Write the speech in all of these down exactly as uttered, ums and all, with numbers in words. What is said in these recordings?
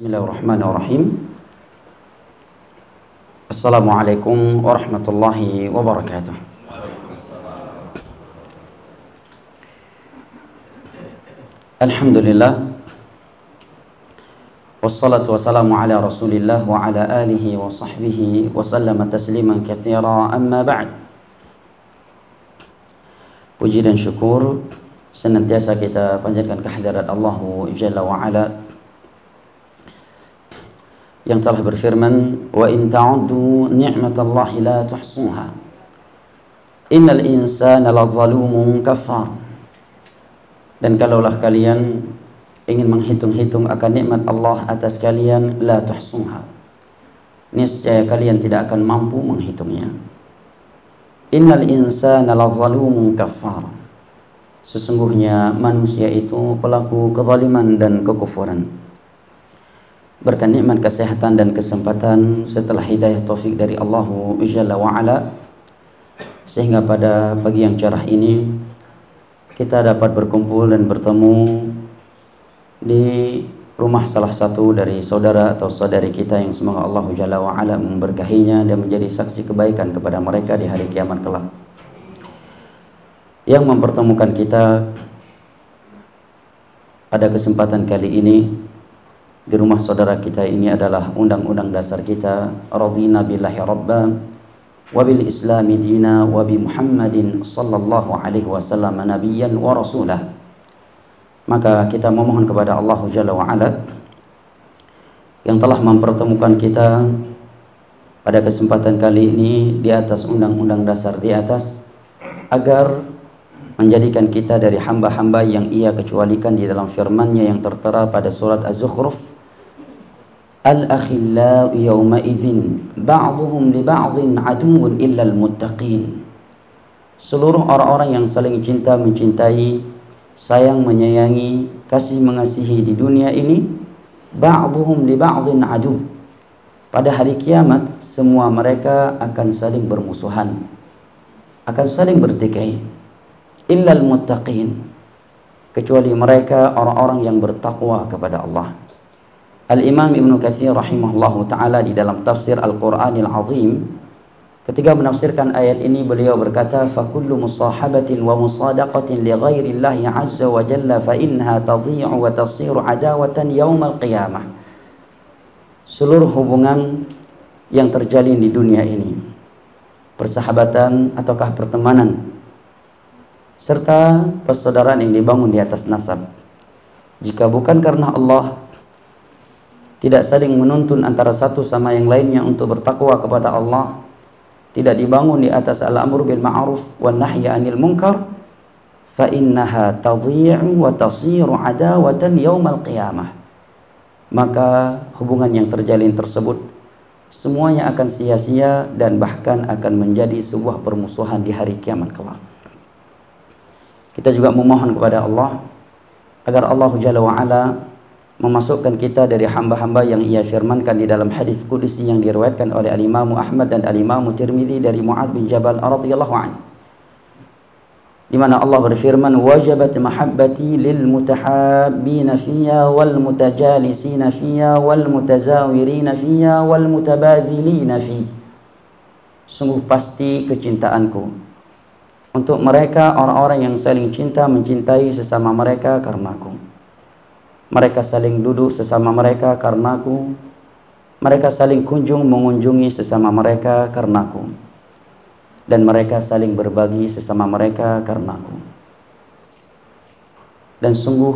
Bismillahirrahmanirrahim. Assalamualaikum warahmatullahi wabarakatuh. Alhamdulillah. Wassalatu wassalamu ala Rasulillah wa ala alihi wa sahbihi wa sallama tasliman katsira, amma ba'd. Puji dan syukur senantiasa kita panjatkan kehadirat Allah Jalla wa Ala yang telah berfirman, wa in ta'uddu ni'matallahi la tuhsuha innal insana lazalumun kafar. Dan kalaulah kalian ingin menghitung-hitung akan nikmat Allah atas kalian, la tuhsuha, niscaya kalian tidak akan mampu menghitungnya. Innal insana lazalumun kafar, sesungguhnya manusia itu pelaku kezaliman dan kekufuran. Berkat nikmat kesehatan dan kesempatan setelah hidayah taufik dari Allah Jalla wa Ala, sehingga pada pagi yang cerah ini kita dapat berkumpul dan bertemu di rumah salah satu dari saudara atau saudari kita yang semoga Allah Jalla wa Ala memberkahinya dan menjadi saksi kebaikan kepada mereka di hari kiamat kelak. Yang mempertemukan kita pada kesempatan kali ini di rumah saudara kita ini adalah undang-undang dasar kita, radina billahi rabba wa bil islami dina wa bi Muhammadin sallallahu alaihi wasallam nabiyyan wa rasulah. Maka kita memohon kepada Allah Jalla wa Ala yang telah mempertemukan kita pada kesempatan kali ini di atas undang-undang dasar di atas, agar menjadikan kita dari hamba-hamba yang Ia kecualikan di dalam firman-Nya yang tertera pada surat Az-Zukhruf, al-akhillau yawma idzin ba'dhum li ba'dhin aduwwun illal muttaqin. Seluruh orang-orang yang saling cinta mencintai, sayang menyayangi, kasih mengasihi di dunia ini, ba'dhum li ba'dhin adu. Pada hari kiamat semua mereka akan saling bermusuhan, akan saling bertikai. Illal muttaqin, kecuali mereka orang-orang yang bertakwa kepada Allah. Al-Imam Ibnu Katsir rahimahullahu ta'ala di dalam tafsir Al-Quranil Azim, ketika menafsirkan ayat ini beliau berkata, fakullu musahabatin wa musadaqatin li ghairillahi azza wa jalla fa innaha tadhi'u wa tasiru adawatan yaumal qiyamah. Seluruh hubungan yang terjalin di dunia ini, persahabatan ataukah pertemanan, serta persaudaraan yang dibangun di atas nasab, jika bukan karena Allah, tidak saling menuntun antara satu sama yang lainnya untuk bertakwa kepada Allah, tidak dibangun di atas al-amru bil ma'ruf wan nahyi 'anil munkar, fa innaha tadhi'u wa tasiru adawatan yaumal qiyamah. Maka hubungan yang terjalin tersebut semuanya akan sia-sia dan bahkan akan menjadi sebuah permusuhan di hari kiamat kelak. Kita juga memohon kepada Allah agar Allah Jalla wa Ala memasukkan kita dari hamba-hamba yang Ia firmankan di dalam hadis qudsi yang diriwayatkan oleh Al-Imam Ahmad dan Al-Imam Tirmidzi dari Mu'adz bin Jabal radhiyallahu anhu, di mana Allah berfirman, wajabat mahabbati lil mutahabbina fiyya wal mutajalisina fiyya wal mutazawirina fiyya wal mutabadzilina fi. Sungguh pasti kecintaanku untuk mereka orang-orang yang saling cinta mencintai sesama mereka karenaku. Mereka saling duduk sesama mereka karenaku. Mereka saling kunjung mengunjungi sesama mereka karenaku. Dan mereka saling berbagi sesama mereka karenaku. Dan sungguh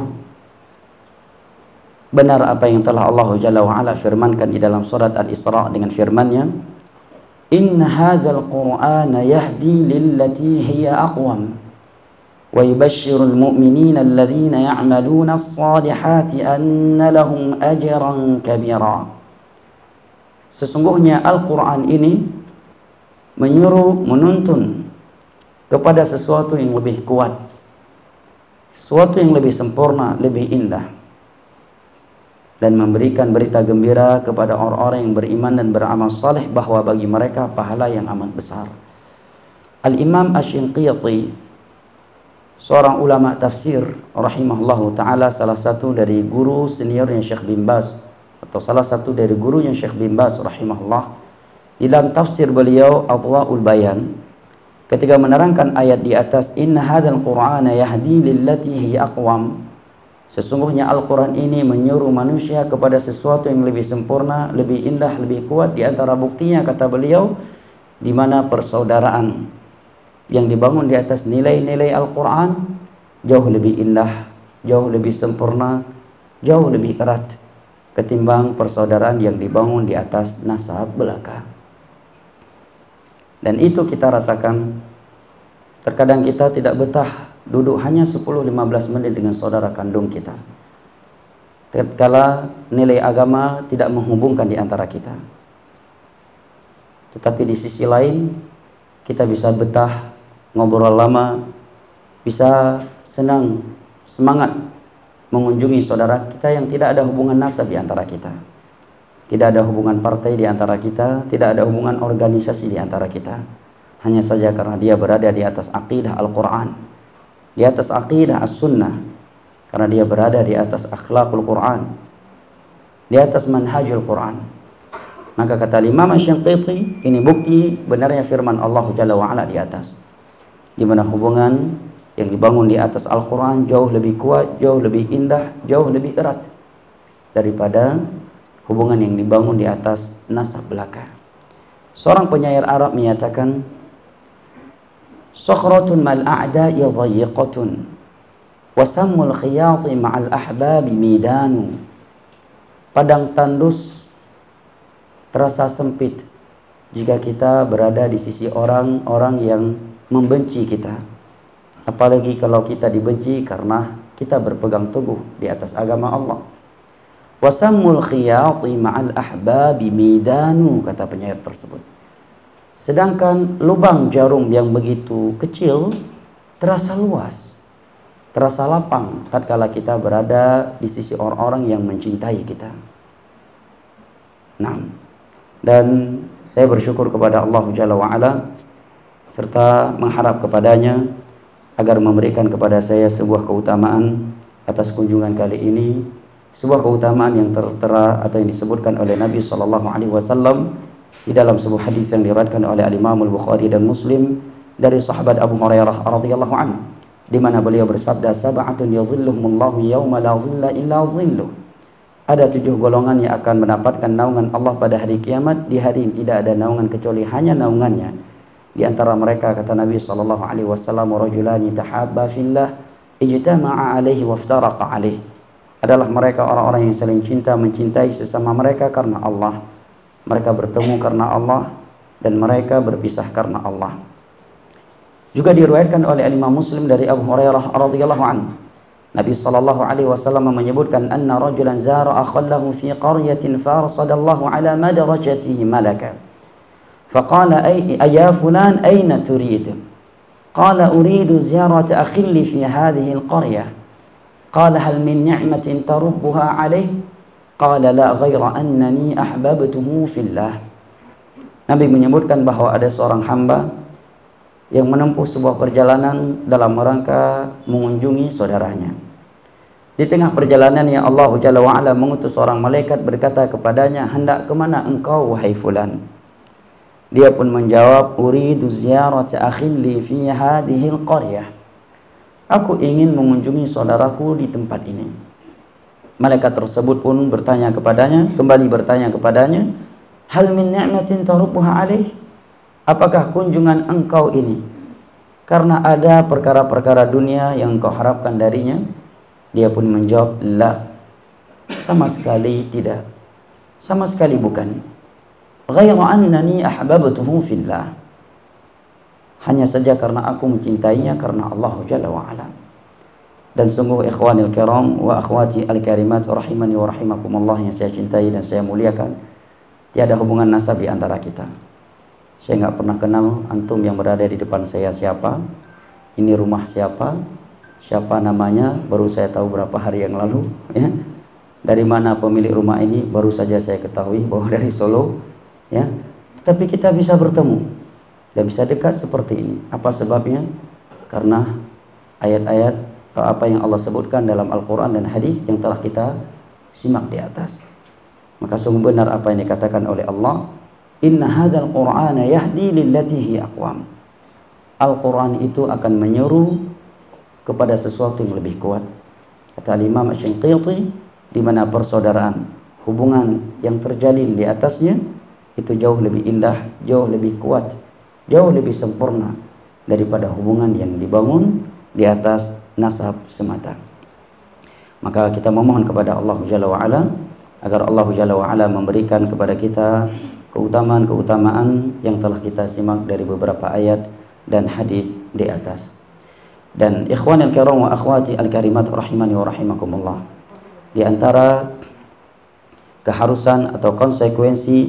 benar apa yang telah Allah Jalla wa Ala firmankan di dalam surat Al-Isra dengan firman-Nya, inna hadzal qur'ana yahdi lillati hiya aqwam wa yubashshirul mu'minina alladhina ya'maluna as-salihati anna lahum ajran kabira. Sesungguhnya Al-Qur'an ini menyuruh, menuntun kepada sesuatu yang lebih kuat, sesuatu yang lebih sempurna, lebih indah, dan memberikan berita gembira kepada orang-orang yang beriman dan beramal saleh bahwa bagi mereka pahala yang amat besar. Al-Imam Asy-Shinqiti, seorang ulama tafsir rahimahullahu ta'ala, salah satu dari guru seniornya Syekh bin Baz atau atau salah satu dari gurunya Syekh bin Baz rahimahullah, di dalam tafsir beliau Adwaul Bayan, ketika menerangkan ayat di atas, inna hadzal qur'ana yahdi lillati hiya aqwam, sesungguhnya Al-Quran ini menyuruh manusia kepada sesuatu yang lebih sempurna, lebih indah, lebih kuat. Di antara buktinya, kata beliau, di mana persaudaraan yang dibangun di atas nilai-nilai Al-Quran jauh lebih indah, jauh lebih sempurna, jauh lebih erat ketimbang persaudaraan yang dibangun di atas nasab belaka. Dan itu kita rasakan. Terkadang kita tidak betah duduk hanya sepuluh sampai lima belas menit dengan saudara kandung kita, tatkala nilai agama tidak menghubungkan di antara kita. Tetapi di sisi lain, kita bisa betah ngobrol lama, bisa senang, semangat mengunjungi saudara kita yang tidak ada hubungan nasab di antara kita, tidak ada hubungan partai di antara kita, tidak ada hubungan organisasi di antara kita, hanya saja karena dia berada di atas aqidah Al-Quran, di atas aqidah As-Sunnah, karena dia berada di atas akhlakul Quran, di atas manhajul Quran. Maka kata Imam Asy-Syanqiti, ini bukti benarnya firman Allah Jalla wa'ala di atas, di mana hubungan yang dibangun di atas Al-Quran jauh lebih kuat, jauh lebih indah, jauh lebih erat daripada hubungan yang dibangun di atas nasab belaka. Seorang penyair Arab menyatakan, Sokhratun mal a'da'i dhayiqatun wasammul khiyati ma'al ahbabi midanu. Padang tandus terasa sempit jika kita berada di sisi orang-orang yang membenci kita, apalagi kalau kita dibenci karena kita berpegang teguh di atas agama Allah. Wasammul khiyati ma'al ahbabi midanu, kata penyair tersebut. Sedangkan lubang jarum yang begitu kecil terasa luas, terasa lapang tatkala kita berada di sisi orang-orang yang mencintai kita. Nah, dan saya bersyukur kepada Allah Jalla wa'ala serta mengharap kepadanya agar memberikan kepada saya sebuah keutamaan atas kunjungan kali ini, sebuah keutamaan yang tertera atau yang disebutkan oleh Nabi shallallahu alaihi wasallam di dalam sebuah hadis yang diriwayatkan oleh Al-Imam Al-Bukhari dan Muslim dari sahabat Abu Hurairah radhiyallahu anhu, di mana beliau bersabda, sab'atun yadhilluhumullahu yawma la dhilla illa dhilluh. Ada tujuh golongan yang akan mendapatkan naungan Allah pada hari kiamat, di hari yang tidak ada naungan kecuali hanya naungannya. Di antara mereka, kata Nabi sallallahu alaihi wasallam, rajulani tahabba fillah ijtama'a alaihi waftaraqa alaihi. Adalah mereka orang-orang yang saling cinta, mencintai sesama mereka karena Allah. Mereka bertemu karena Allah dan mereka berpisah karena Allah. Juga diriwayatkan oleh Imam Muslim dari Abu Hurairah radhiyallahu anhu, Nabi sallallahu alaihi wasallam menyebutkan, anna rajulan zara akhallahu fi qaryatin farsadallahu ala madrajatihi malaka. Faqala ay ya fulan ayna turid? Qala uridu ziyarata akhi li fi hadhihi alqaryah. Qala hal min ni'matin tarubbuha alayhi? Qala la ghaira annani ahbabtuhu fillah. Nabi menyebutkan bahwa ada seorang hamba yang menempuh sebuah perjalanan dalam rangka mengunjungi saudaranya. Di tengah perjalanan yang Allah Jalla wa'ala mengutus seorang malaikat berkata kepadanya, hendak kemana engkau wahai fulan? Dia pun menjawab, uridu ziyarata akhin li fi hadhihi alqaryah. Aku ingin mengunjungi saudaraku di tempat ini. Malaikat tersebut pun bertanya kepadanya, kembali bertanya kepadanya, hal min ni'matin tarubbuha alaih? Apakah kunjungan engkau ini karena ada perkara-perkara dunia yang engkau harapkan darinya? Dia pun menjawab, la, sama sekali tidak, sama sekali bukan. Ghairu annani ahbabtuhu fillah, hanya saja karena aku mencintainya karena Allah Jalla wa'ala. Dan sungguh ikhwanil kiram wa akhwati al-karimat rahimani wa rahimakumullah yang saya cintai dan saya muliakan, tiada hubungan nasab di antara kita. Saya nggak pernah kenal antum yang berada di depan saya siapa, ini rumah siapa, siapa namanya, baru saya tahu berapa hari yang lalu, ya. Dari mana pemilik rumah ini, baru saja saya ketahui bahwa dari Solo, ya. Tetapi kita bisa bertemu dan bisa dekat seperti ini. Apa sebabnya? Karena ayat-ayat atau apa yang Allah sebutkan dalam Al-Quran dan hadis yang telah kita simak di atas. Maka sungguh benar apa yang dikatakan oleh Allah, inna hadzal qur'ana yahdi lillati hi aqwam. Al-Quran itu akan menyeru kepada sesuatu yang lebih kuat. Kata Imam Asy-Syanqiti, di mana persaudaraan, hubungan yang terjalin di atasnya itu jauh lebih indah, jauh lebih kuat, jauh lebih sempurna daripada hubungan yang dibangun di atas nasab semata. Maka kita memohon kepada Allah Jalla wa'ala agar Allah Jalla wa'ala memberikan kepada kita keutamaan-keutamaan yang telah kita simak dari beberapa ayat dan hadis di atas. Dan ikhwanil kiram wa akhwati al-karimat rahimani wa rahimakumullah, di antara keharusan atau konsekuensi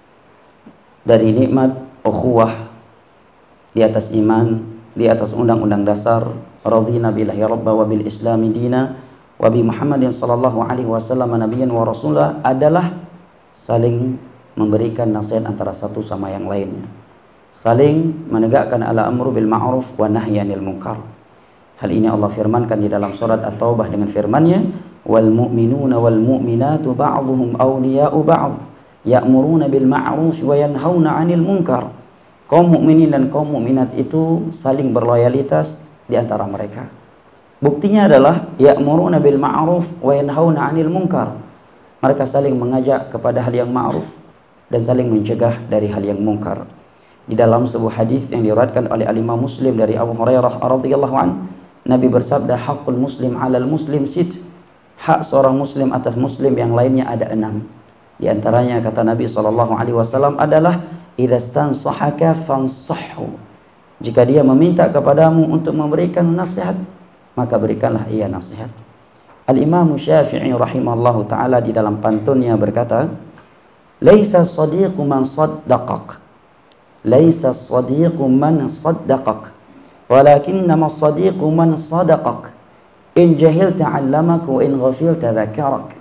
dari nikmat ukhuwah di atas iman, di atas undang-undang dasar radhina billahi rabba wa bil islami dina wa bi Muhammadin sallallahu alaihi wasallam nabiyyan wa rasula adalah saling memberikan nasihat antara satu sama yang lainnya, saling menegakkan ala amru bil ma'ruf wa nahyi anil munkar. Hal ini Allah firmankan di dalam surat At-Taubah dengan firman-Nya, wal mu'minuna wal mu'minatu ba'dhuhum awliya'u ba'd ya'muruna bil ma'ruf wa yanhauna 'anil munkar. Kaum mukminin dan kaum mukminat itu saling berloyalitas di antara mereka. Buktinya adalah ya'muruna bil ma'ruf wa yanhauna 'anil munkar. Mereka saling mengajak kepada hal yang ma'ruf dan saling mencegah dari hal yang munkar. Di dalam sebuah hadis yang diriwayatkan oleh Imam Muslim dari Abu Hurairah radhiyallahu anhu, Nabi bersabda, haqqul muslim 'alal muslim sit. Hak seorang muslim atas muslim yang lainnya ada enam. Di antaranya kata Nabi sallallahu alaihi wasallam adalah idza stansahaka fansahhu. Jika dia meminta kepadamu untuk memberikan nasihat, maka berikanlah ia nasihat. Al-Imam Syafi'i rahimahullahu taala di dalam pantunnya berkata, laisa sadiqu man saddaqak. Laisa sadiqu man saddaqak. Walakinnama sadiqu man sadaqak. In jahilta 'allamak wa in ghafilta dzakarak.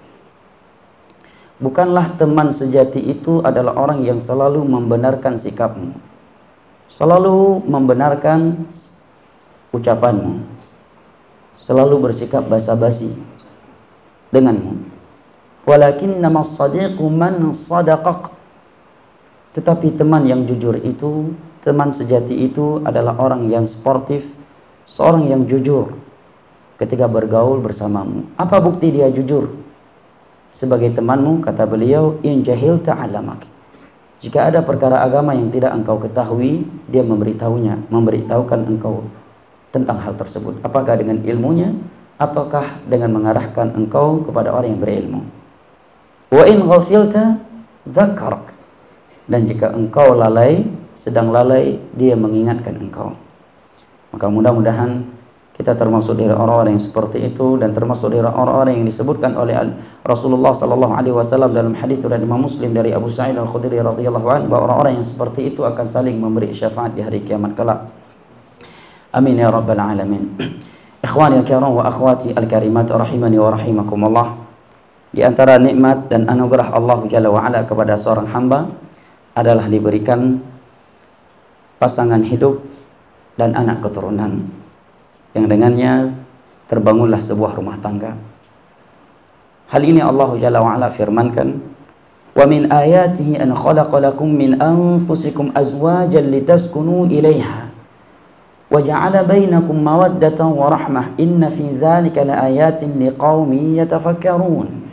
Bukanlah teman sejati itu adalah orang yang selalu membenarkan sikapmu, selalu membenarkan ucapanmu, selalu bersikap basa-basi denganmu. Walakinnama sadiqu man sadaqak. Tetapi teman yang jujur itu, teman sejati itu adalah orang yang sportif, seorang yang jujur ketika bergaul bersamamu. Apa bukti dia jujur sebagai temanmu? Kata beliau, in jahilta 'allamak. Jika ada perkara agama yang tidak engkau ketahui, dia memberitahunya, memberitahukan engkau tentang hal tersebut. Apakah dengan ilmunya ataukah dengan mengarahkan engkau kepada orang yang berilmu. Wa in ghafilta dzakkarak. Dan jika engkau lalai, sedang lalai, dia mengingatkan engkau. Maka mudah-mudahan kita termasuk dari orang-orang yang seperti itu, dan termasuk dari orang-orang yang disebutkan oleh Rasulullah sallallahu alaihi wasallam dalam hadis dari Imam Muslim dari Abu Sa'id Al-Khudri radhiyallahu anhu, bahwa orang-orang yang seperti itu akan saling memberi syafaat di hari kiamat kelak. Amin ya rabbal alamin. Ikhwani al-kiram wa akhwati al-karimat rahimani wa rahimakumullah. Di antara nikmat dan anugerah Allah Jalla wa ala kepada seorang hamba adalah diberikan pasangan hidup dan anak keturunan, yang dengannya terbangunlah sebuah rumah tangga. Hal ini Allah Jalla wa ala firmankan, wa min ayatihi an khalaqa lakum min anfusikum azwajan litaskunu ilaiha wa ja'ala bainakum mawaddatan wa rahmah inna fi dzalika laayatin liqaumin yatafakkarun.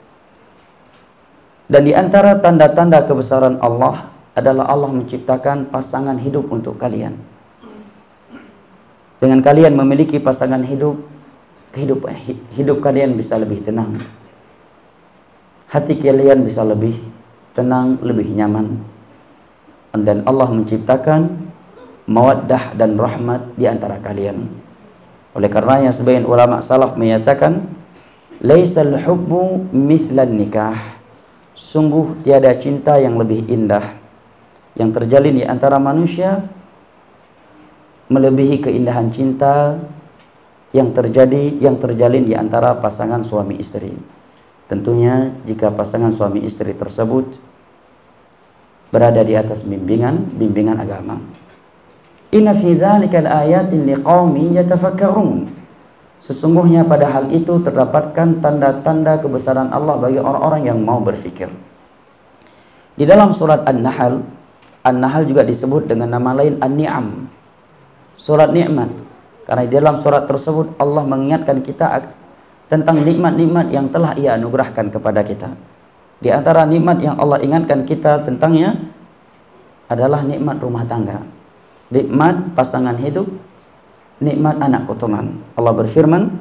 Dan di antara tanda-tanda kebesaran Allah adalah Allah menciptakan pasangan hidup untuk kalian. Dengan kalian memiliki pasangan hidup, hidup hidup kalian bisa lebih tenang. Hati kalian bisa lebih tenang, lebih nyaman. Dan Allah menciptakan mawaddah dan rahmat di antara kalian. Oleh karenanya sebagian ulama salaf menyatakan, laisal hubbu mislan nikah. Sungguh tiada cinta yang lebih indah yang terjalin di antara manusia melebihi keindahan cinta yang terjadi yang terjalin di antara pasangan suami istri. Tentunya jika pasangan suami istri tersebut berada di atas bimbingan bimbingan agama. Inna fi dzalika laayatin liqaumin yatafakkarun. Sesungguhnya pada hal itu terdapatkan tanda-tanda kebesaran Allah bagi orang-orang yang mau berfikir. Di dalam surat An-Nahl, An-Nahl juga disebut dengan nama lain An-Ni'am, surat nikmat. Karena di dalam surat tersebut Allah mengingatkan kita tentang nikmat-nikmat yang telah Ia anugerahkan kepada kita. Di antara nikmat yang Allah ingatkan kita tentangnya adalah nikmat rumah tangga, nikmat pasangan hidup, nikmat anak keturunan. Allah berfirman,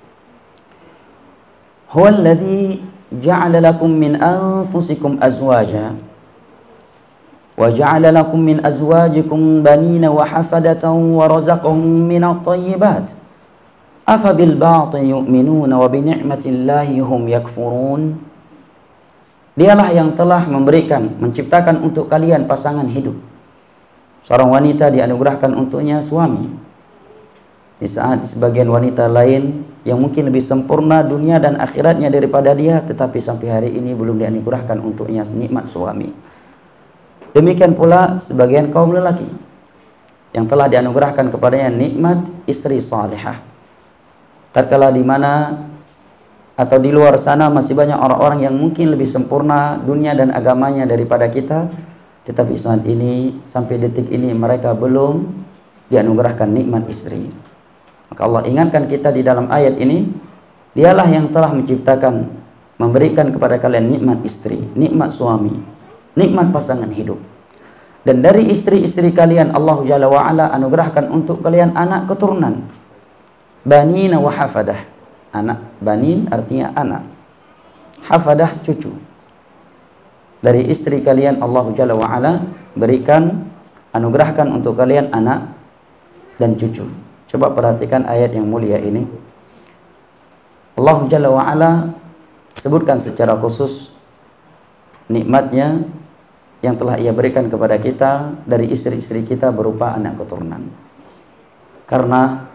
"Huwallazi ja'ala lakum min anfusikum azwaja wa ja'ala lakum min azwajikum banina wa hafadatan wa razaqahum minat thayyibat afa bil batil yu'minuna wa bi ni'matillahi hum yakfurun." Dialah yang telah memberikan, menciptakan untuk kalian pasangan hidup. Seorang wanita dianugerahkan untuknya suami. Di saat sebagian wanita lain yang mungkin lebih sempurna dunia dan akhiratnya daripada dia, tetapi sampai hari ini belum dianugerahkan untuknya nikmat suami. Demikian pula sebagian kaum lelaki yang telah dianugerahkan kepadanya nikmat istri salihah. Tatkala di mana atau di luar sana masih banyak orang-orang yang mungkin lebih sempurna dunia dan agamanya daripada kita, tetapi saat ini sampai detik ini mereka belum dianugerahkan nikmat istri. Maka Allah ingatkan kita di dalam ayat ini, Dialah yang telah menciptakan, memberikan kepada kalian nikmat istri, nikmat suami, nikmat pasangan hidup. Dan dari istri-istri kalian Allah Jalla wa'ala anugerahkan untuk kalian anak keturunan, banina wa hafadah. Anak, banin artinya anak, hafadah cucu. Dari istri kalian Allah Jalla wa'ala berikan, anugerahkan untuk kalian anak dan cucu. Coba perhatikan ayat yang mulia ini. Allah Jalla wa'ala sebutkan secara khusus nikmatnya yang telah Ia berikan kepada kita dari istri-istri kita berupa anak keturunan. Karena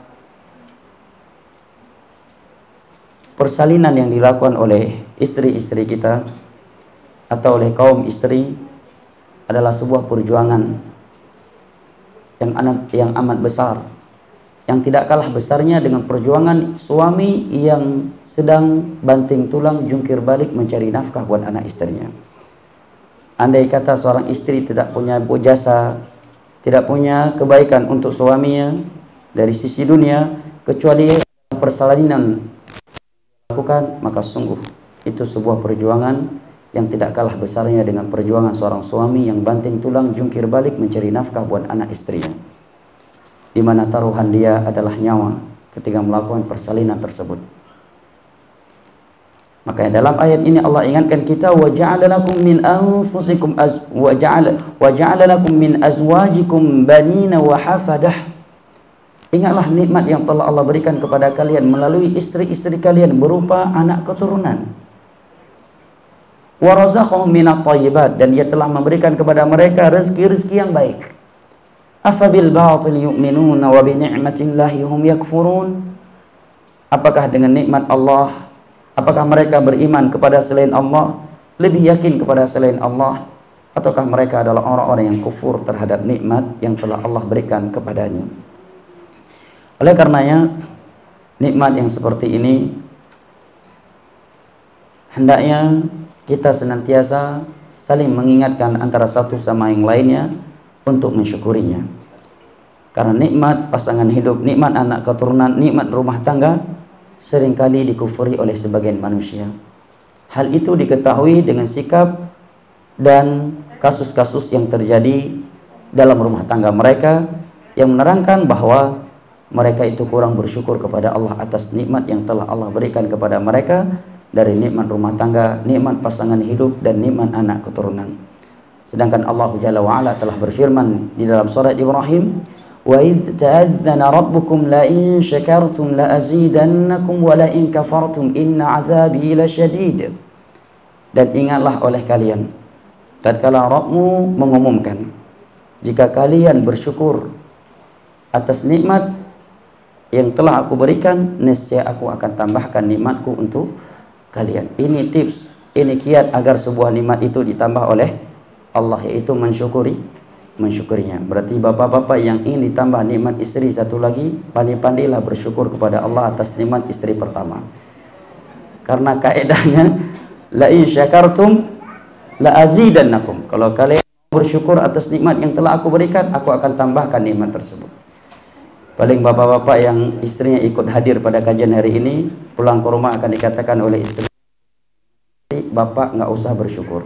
persalinan yang dilakukan oleh istri-istri kita atau oleh kaum istri adalah sebuah perjuangan yang amat, yang amat besar, yang tidak kalah besarnya dengan perjuangan suami yang sedang banting tulang jungkir balik mencari nafkah buat anak istrinya. Andai kata seorang istri tidak punya jasa, tidak punya kebaikan untuk suaminya dari sisi dunia, kecuali persalinan lakukan, maka sungguh itu sebuah perjuangan yang tidak kalah besarnya dengan perjuangan seorang suami yang banting tulang jungkir balik mencari nafkah buat anak istrinya, di mana taruhan dia adalah nyawa ketika melakukan persalinan tersebut. Maka dalam ayat ini Allah ingatkan kita, wa ja'ala lakum min anfusikum az wa ja'ala wa ja'ala lakum min azwajikum banina wa hafadah. Ingatlah nikmat yang telah Allah berikan kepada kalian melalui istri-istri kalian berupa anak keturunan. Wa razaqahum minat thayyibat, dan Dia telah memberikan kepada mereka rezeki-rezeki yang baik. Afabil batil yu'minuna wa bi ni'matillahi hum yakfurun. Apakah dengan nikmat Allah, apakah mereka beriman kepada selain Allah, lebih yakin kepada selain Allah, ataukah mereka adalah orang-orang yang kufur terhadap nikmat yang telah Allah berikan kepadanya? Oleh karenanya, nikmat yang seperti ini hendaknya kita senantiasa saling mengingatkan antara satu sama yang lainnya untuk mensyukurinya. Karena nikmat pasangan hidup, nikmat anak keturunan, nikmat rumah tangga seringkali dikufuri oleh sebagian manusia. Hal itu diketahui dengan sikap dan kasus-kasus yang terjadi dalam rumah tangga mereka yang menerangkan bahwa mereka itu kurang bersyukur kepada Allah atas nikmat yang telah Allah berikan kepada mereka dari nikmat rumah tangga, nikmat pasangan hidup, dan nikmat anak keturunan. Sedangkan Allah Jalla wa'ala telah berfirman di dalam surat Ibrahim, wa idh ta'adzana rabbukum la in syakartum la azidannakum wa la in kafartum inna azabi lasyadid. Dan ingatlah oleh kalian tatkala Rabbmu mengumumkan, jika kalian bersyukur atas nikmat yang telah aku berikan, nescaya aku akan tambahkan nikmatku untuk kalian. Ini tips, ini kiat agar sebuah nikmat itu ditambah oleh Allah, yaitu mensyukuri mensyukurinya. Berarti bapak-bapak yang ingin ditambah nikmat istri satu lagi, pandai-pandailah bersyukur kepada Allah atas nikmat istri pertama. Karena kaedahnya la in syakartum la azidannakum. Kalau kalian bersyukur atas nikmat yang telah aku berikan, aku akan tambahkan nikmat tersebut. Paling bapak-bapak yang istrinya ikut hadir pada kajian hari ini, pulang ke rumah akan dikatakan oleh istri, bapak nggak usah bersyukur.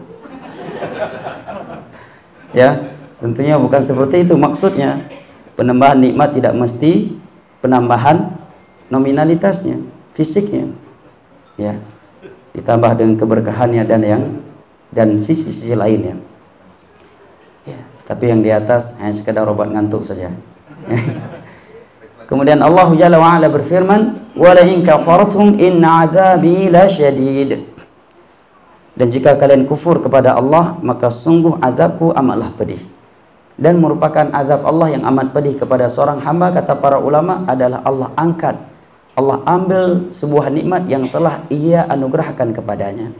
Ya, tentunya bukan seperti itu maksudnya. Penambahan nikmat tidak mesti penambahan nominalitasnya, fisiknya. Ya, ditambah dengan keberkahannya dan yang dan sisi-sisi lainnya. Ya, tapi yang di atas hanya sekedar obat ngantuk saja. Kemudian Allah Jalla wa Ala berfirman, "Wa la in kafartum inna 'adzabi lasyadid." Dan jika kalian kufur kepada Allah, maka sungguh azabku amatlah pedih. Dan merupakan azab Allah yang amat pedih kepada seorang hamba, kata para ulama, adalah Allah angkat, Allah ambil sebuah nikmat yang telah Ia anugerahkan kepadanya.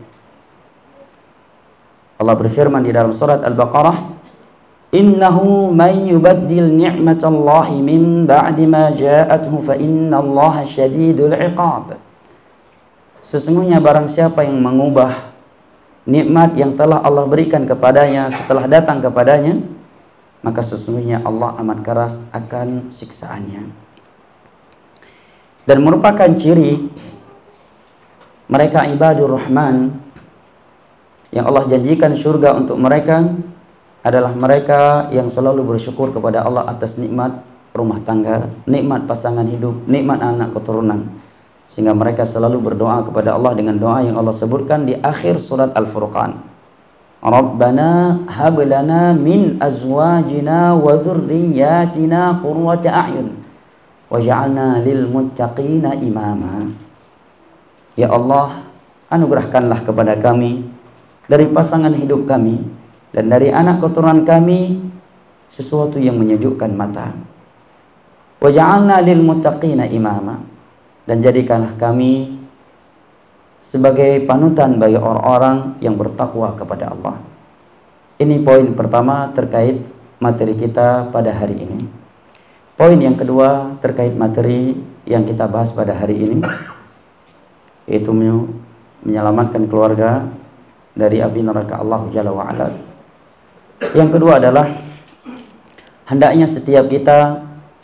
Allah berfirman di dalam surat Al-Baqarah, "Innahu man yubaddil ni'matallahi min ba'di ma ja'athu fa innallaha syadidul 'iqab." Sesungguhnya barang siapa yang mengubah nikmat yang telah Allah berikan kepadanya setelah datang kepadanya, maka sesungguhnya Allah amat keras akan siksaannya. Dan merupakan ciri mereka ibadur rahman yang Allah janjikan surga untuk mereka adalah mereka yang selalu bersyukur kepada Allah atas nikmat rumah tangga, nikmat pasangan hidup, nikmat anak keturunan, sehingga mereka selalu berdoa kepada Allah dengan doa yang Allah sebutkan di akhir surat Al-Furqan, Rabbana hab lana min azwajina wa dhurriyyatina qurrata a'yun waj'alna lil muttaqina imama. Ya Allah, anugerahkanlah kepada kami dari pasangan hidup kami dan dari anak keturunan kami sesuatu yang menyejukkan mata. Waj'alna lil muttaqina imama, dan jadikanlah kami sebagai panutan bagi orang-orang yang bertakwa kepada Allah. Ini poin pertama terkait materi kita pada hari ini. Poin yang kedua terkait materi yang kita bahas pada hari ini, yaitu menyelamatkan keluarga dari api neraka Allah Jalla wa Ala. Yang kedua adalah hendaknya setiap kita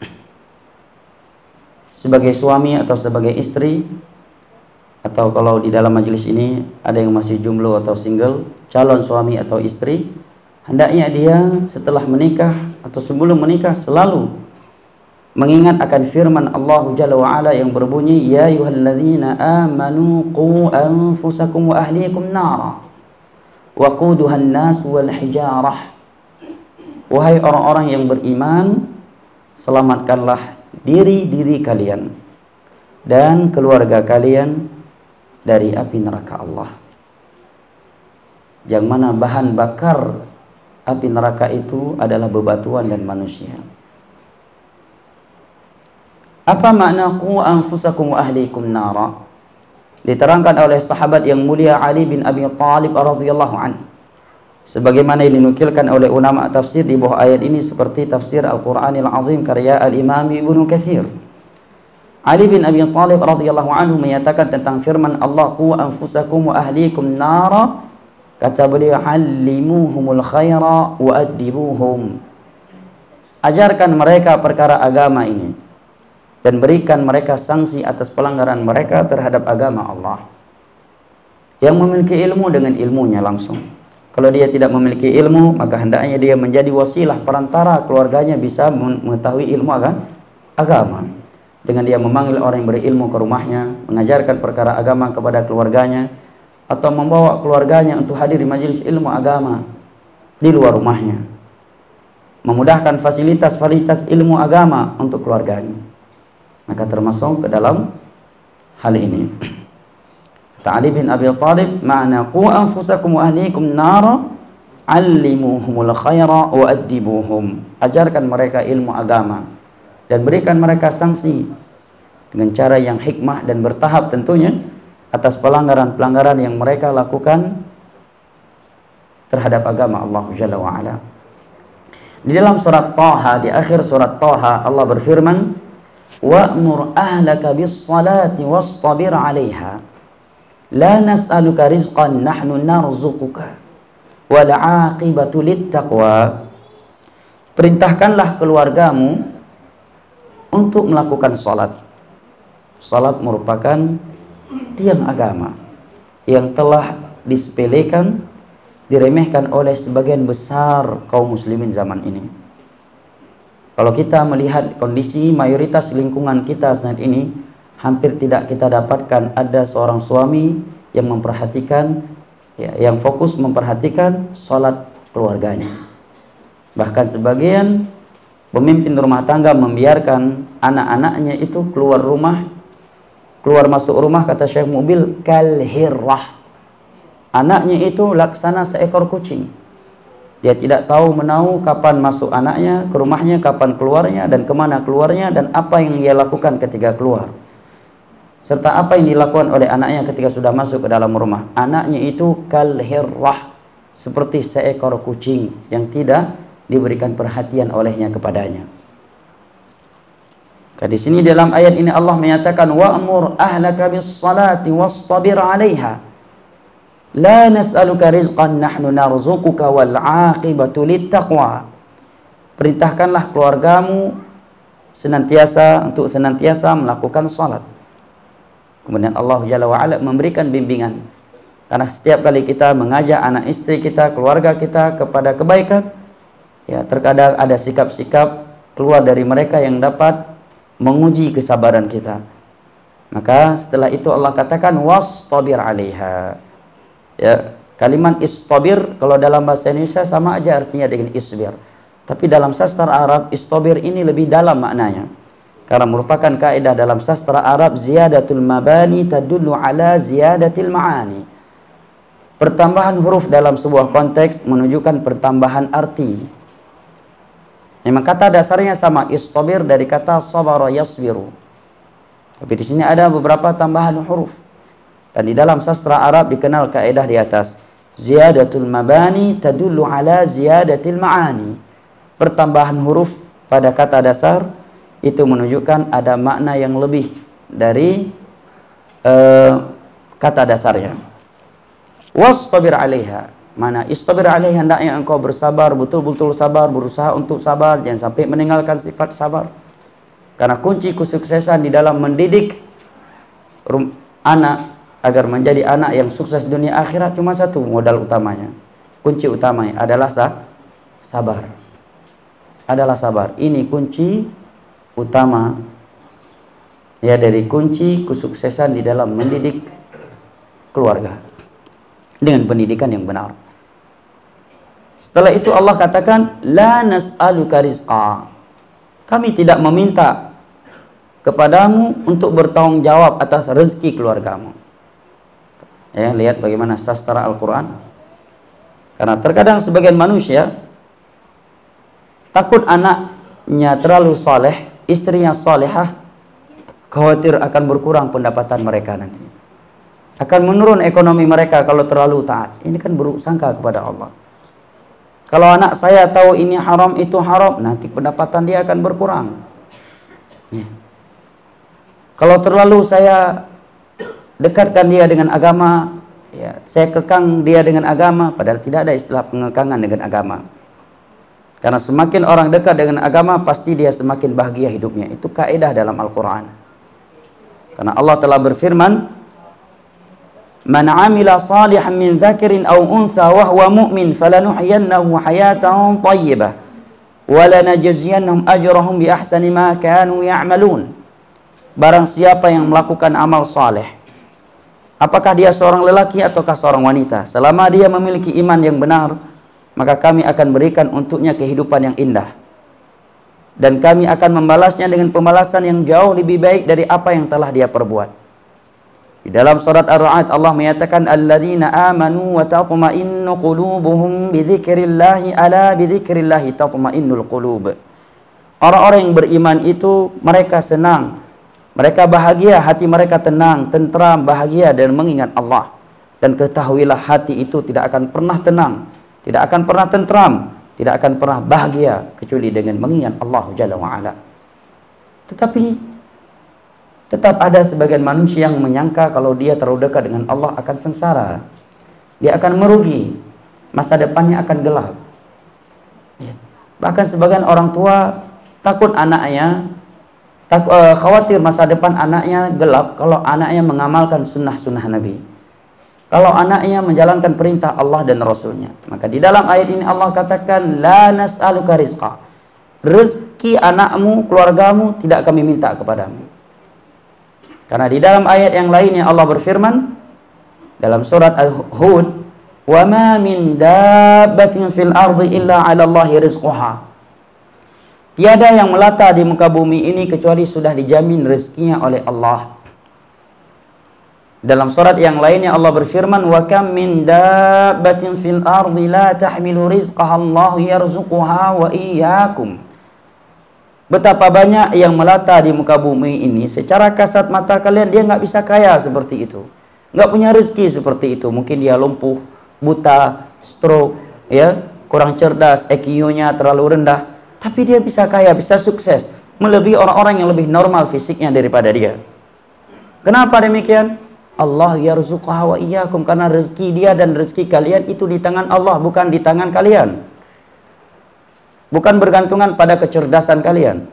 sebagai suami atau sebagai istri, atau kalau di dalam majelis ini ada yang masih jomblo atau single, calon suami atau istri, hendaknya dia setelah menikah atau sebelum menikah selalu mengingat akan firman Allah Jalla wa Ala yang berbunyi, ya ayyuhalladzina amanu qu anfusakum wa ahlikum nara waquduhan nas wal hijarah. Wahai orang-orang yang beriman, selamatkanlah diri-diri kalian dan keluarga kalian dari api neraka Allah, yang mana bahan bakar api neraka itu adalah bebatuan dan manusia. Apa makna qu anfusakum wa ahlikum nara? Diterangkan oleh sahabat yang mulia Ali bin Abi Thalib radhiyallahu anhu, sebagaimana yang dinukilkan oleh ulama tafsir di bawah ayat ini seperti tafsir Al-Qur'anil Azim karya Al-Imam Ibnu Katsir. Ali bin Abi Thalib radhiyallahu anhu menyatakan tentang firman Allah qu anfusakum wa ahlikum nara, kata beliau, allimuhumul khaira wa addibuhum. Ajarkan mereka perkara agama ini dan berikan mereka sanksi atas pelanggaran mereka terhadap agama Allah. Yang memiliki ilmu dengan ilmunya langsung. Kalau dia tidak memiliki ilmu, maka hendaknya dia menjadi wasilah perantara keluarganya bisa mengetahui ilmu agama. Dengan dia memanggil orang yang berilmu ke rumahnya, mengajarkan perkara agama kepada keluarganya, atau membawa keluarganya untuk hadir di majelis ilmu agama di luar rumahnya. Memudahkan fasilitas-fasilitas ilmu agama untuk keluarganya. Maka termasuk ke dalam hal ini. Ali bin Abi Thalib, ma'na qu anfusakum wa ahlikum nara allimuhumul khaira wa addibuhum. Ajarkan mereka ilmu agama dan berikan mereka sanksi dengan cara yang hikmah dan bertahap tentunya atas pelanggaran-pelanggaran yang mereka lakukan terhadap agama Allah Jalla wa Ala. Di dalam surat Taha, di akhir surat Taha, Allah berfirman, "Wa'mur ahlaka bis-salati wastabir 'alaiha. La nas'aluka rizqan nahnu narzuquka. Wal 'aqibatu lit-taqwa." Perintahkanlah keluargamu untuk melakukan salat. Salat merupakan tiang agama yang telah disepelekan, diremehkan oleh sebagian besar kaum muslimin zaman ini. Kalau kita melihat kondisi mayoritas lingkungan kita saat ini, hampir tidak kita dapatkan ada seorang suami yang memperhatikan, ya, yang fokus memperhatikan sholat keluarganya. Bahkan sebagian pemimpin rumah tangga membiarkan anak-anaknya itu keluar rumah, keluar masuk rumah, kata Syekh Mubil, kalhirrah. Anaknya itu laksana seekor kucing. Dia tidak tahu menahu kapan masuk anaknya ke rumahnya, kapan keluarnya, dan kemana keluarnya, dan apa yang dia lakukan ketika keluar, serta apa yang dilakukan oleh anaknya ketika sudah masuk ke dalam rumah. Anaknya itu kalhirrah, seperti seekor kucing yang tidak diberikan perhatian olehnya kepadanya. Di sini dalam ayat ini Allah menyatakan, wa'mur ahlaka bis-salati wastabir 'alaiha. La nas'aluka rizqan nahnu narzuquka wal 'aqibatu lit-taqwa. Perintahkanlah keluargamu senantiasa untuk senantiasa melakukan salat. Kemudian Allah Jalla wa Ala memberikan bimbingan. Karena setiap kali kita mengajak anak istri kita, keluarga kita kepada kebaikan, ya terkadang ada sikap-sikap keluar dari mereka yang dapat menguji kesabaran kita. Maka setelah itu Allah katakan wastabir 'alaiha. Ya, kalimat istabir kalau dalam bahasa Indonesia sama aja artinya dengan isbir. Tapi dalam sastra Arab, istabir ini lebih dalam maknanya. Karena merupakan kaidah dalam sastra Arab, ziyadatul mabani tadullu ala ziyadatil ma'ani. Pertambahan huruf dalam sebuah konteks menunjukkan pertambahan arti. Memang kata dasarnya sama, istabir dari kata sabara yasbiru. Tapi di sini ada beberapa tambahan huruf. Dan di dalam sastra Arab dikenal kaidah di atas, ziyadatul mabani tadullu ala ziyadatil ma'ani. Pertambahan huruf pada kata dasar itu menunjukkan ada makna yang lebih dari uh, kata dasarnya. Wastabir 'alaiha. Mana istabir 'alaiha, hendaknya engkau bersabar, betul-betul sabar, berusaha untuk sabar, jangan sampai meninggalkan sifat sabar. Karena kunci kesuksesan di dalam mendidik anak agar menjadi anak yang sukses dunia akhirat cuma satu modal utamanya. Kunci utamanya adalah sah, sabar. Adalah sabar. Ini kunci utama ya dari kunci kesuksesan di dalam mendidik keluarga dengan pendidikan yang benar. Setelah itu Allah katakan, la nas'aluka rizqa. Kami tidak meminta kepadamu untuk bertanggung jawab atas rezeki keluargamu. Ya, lihat bagaimana sastra Al-Quran. Karena terkadang sebagian manusia takut anaknya terlalu saleh, istrinya salehah, khawatir akan berkurang pendapatan mereka nanti. Akan menurun ekonomi mereka kalau terlalu taat. Ini kan buruk sangka kepada Allah. Kalau anak saya tahu ini haram, itu haram, nanti pendapatan dia akan berkurang. Ya. Kalau terlalu saya dekatkan dia dengan agama, ya, saya kekang dia dengan agama, padahal tidak ada istilah pengekangan dengan agama. Karena semakin orang dekat dengan agama, pasti dia semakin bahagia hidupnya. Itu kaidah dalam Al-Quran. Karena Allah telah berfirman, man amila salihan min dzakarin aw untha wa huwa mu'min falanuhyiyannahu hayatan thayyibah wa lanajziyannahum ajrahum bi ahsani ma kanu ya'malun. Barang siapa yang melakukan amal saleh, apakah dia seorang lelaki ataukah seorang wanita, selama dia memiliki iman yang benar, maka kami akan berikan untuknya kehidupan yang indah, dan kami akan membalasnya dengan pembalasan yang jauh lebih baik dari apa yang telah dia perbuat. Di dalam surat Ar-Ra'd Allah menyatakan, alladzina amanu wa tatma'innu qulubuhum bidzikrillahi ala bidzikrillahi tatma'innul qulub. Orang-orang yang beriman itu mereka senang, mereka bahagia, hati mereka tenang, tentram, bahagia dan mengingat Allah. Dan ketahuilah hati itu tidak akan pernah tenang, tidak akan pernah tentram tidak akan pernah bahagia kecuali dengan mengingat Allah Jalla wa'ala. Tetapi tetap ada sebagian manusia yang menyangka kalau dia terlalu dekat dengan Allah akan sengsara, dia akan merugi, masa depannya akan gelap. Ya. Bahkan sebagian orang tua takut anaknya, tak, uh, khawatir masa depan anaknya gelap kalau anaknya mengamalkan sunnah-sunnah Nabi, kalau anaknya menjalankan perintah Allah dan Rasulnya. Maka di dalam ayat ini Allah katakan, la nas'aluka rizqa, rezeki anakmu, keluargamu tidak kami minta kepadamu. Karena di dalam ayat yang lainnya Allah berfirman dalam surat Al-Hud, wa ma min dabbatin fil ardi illa 'ala Allahi rizquha, tiada yang melata di muka bumi ini kecuali sudah dijamin rezekinya oleh Allah. Dalam surat yang lainnya Allah berfirman, wa kam min dabbatin fil ardi la tahmilu rizqaha Allahu yarzuquha wa iyyakum. Betapa banyak yang melata di muka bumi ini, secara kasat mata kalian dia nggak bisa kaya seperti itu, nggak punya rezeki seperti itu. Mungkin dia lumpuh, buta, stroke, ya, kurang cerdas, I Q nya terlalu rendah, tapi dia bisa kaya, bisa sukses, melebihi orang-orang yang lebih normal fisiknya daripada dia. Kenapa demikian? Allah yarzuqha wa iyyakum, karena rezeki dia dan rezeki kalian itu di tangan Allah, bukan di tangan kalian, bukan bergantungan pada kecerdasan kalian.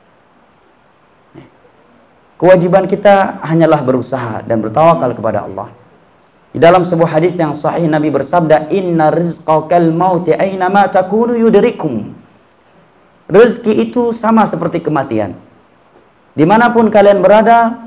Kewajiban kita hanyalah berusaha dan bertawakal kepada Allah. Di dalam sebuah hadis yang sahih Nabi bersabda, inna rizqakal mauti aina ma takunu yudrikum. Rezeki itu sama seperti kematian, dimanapun kalian berada,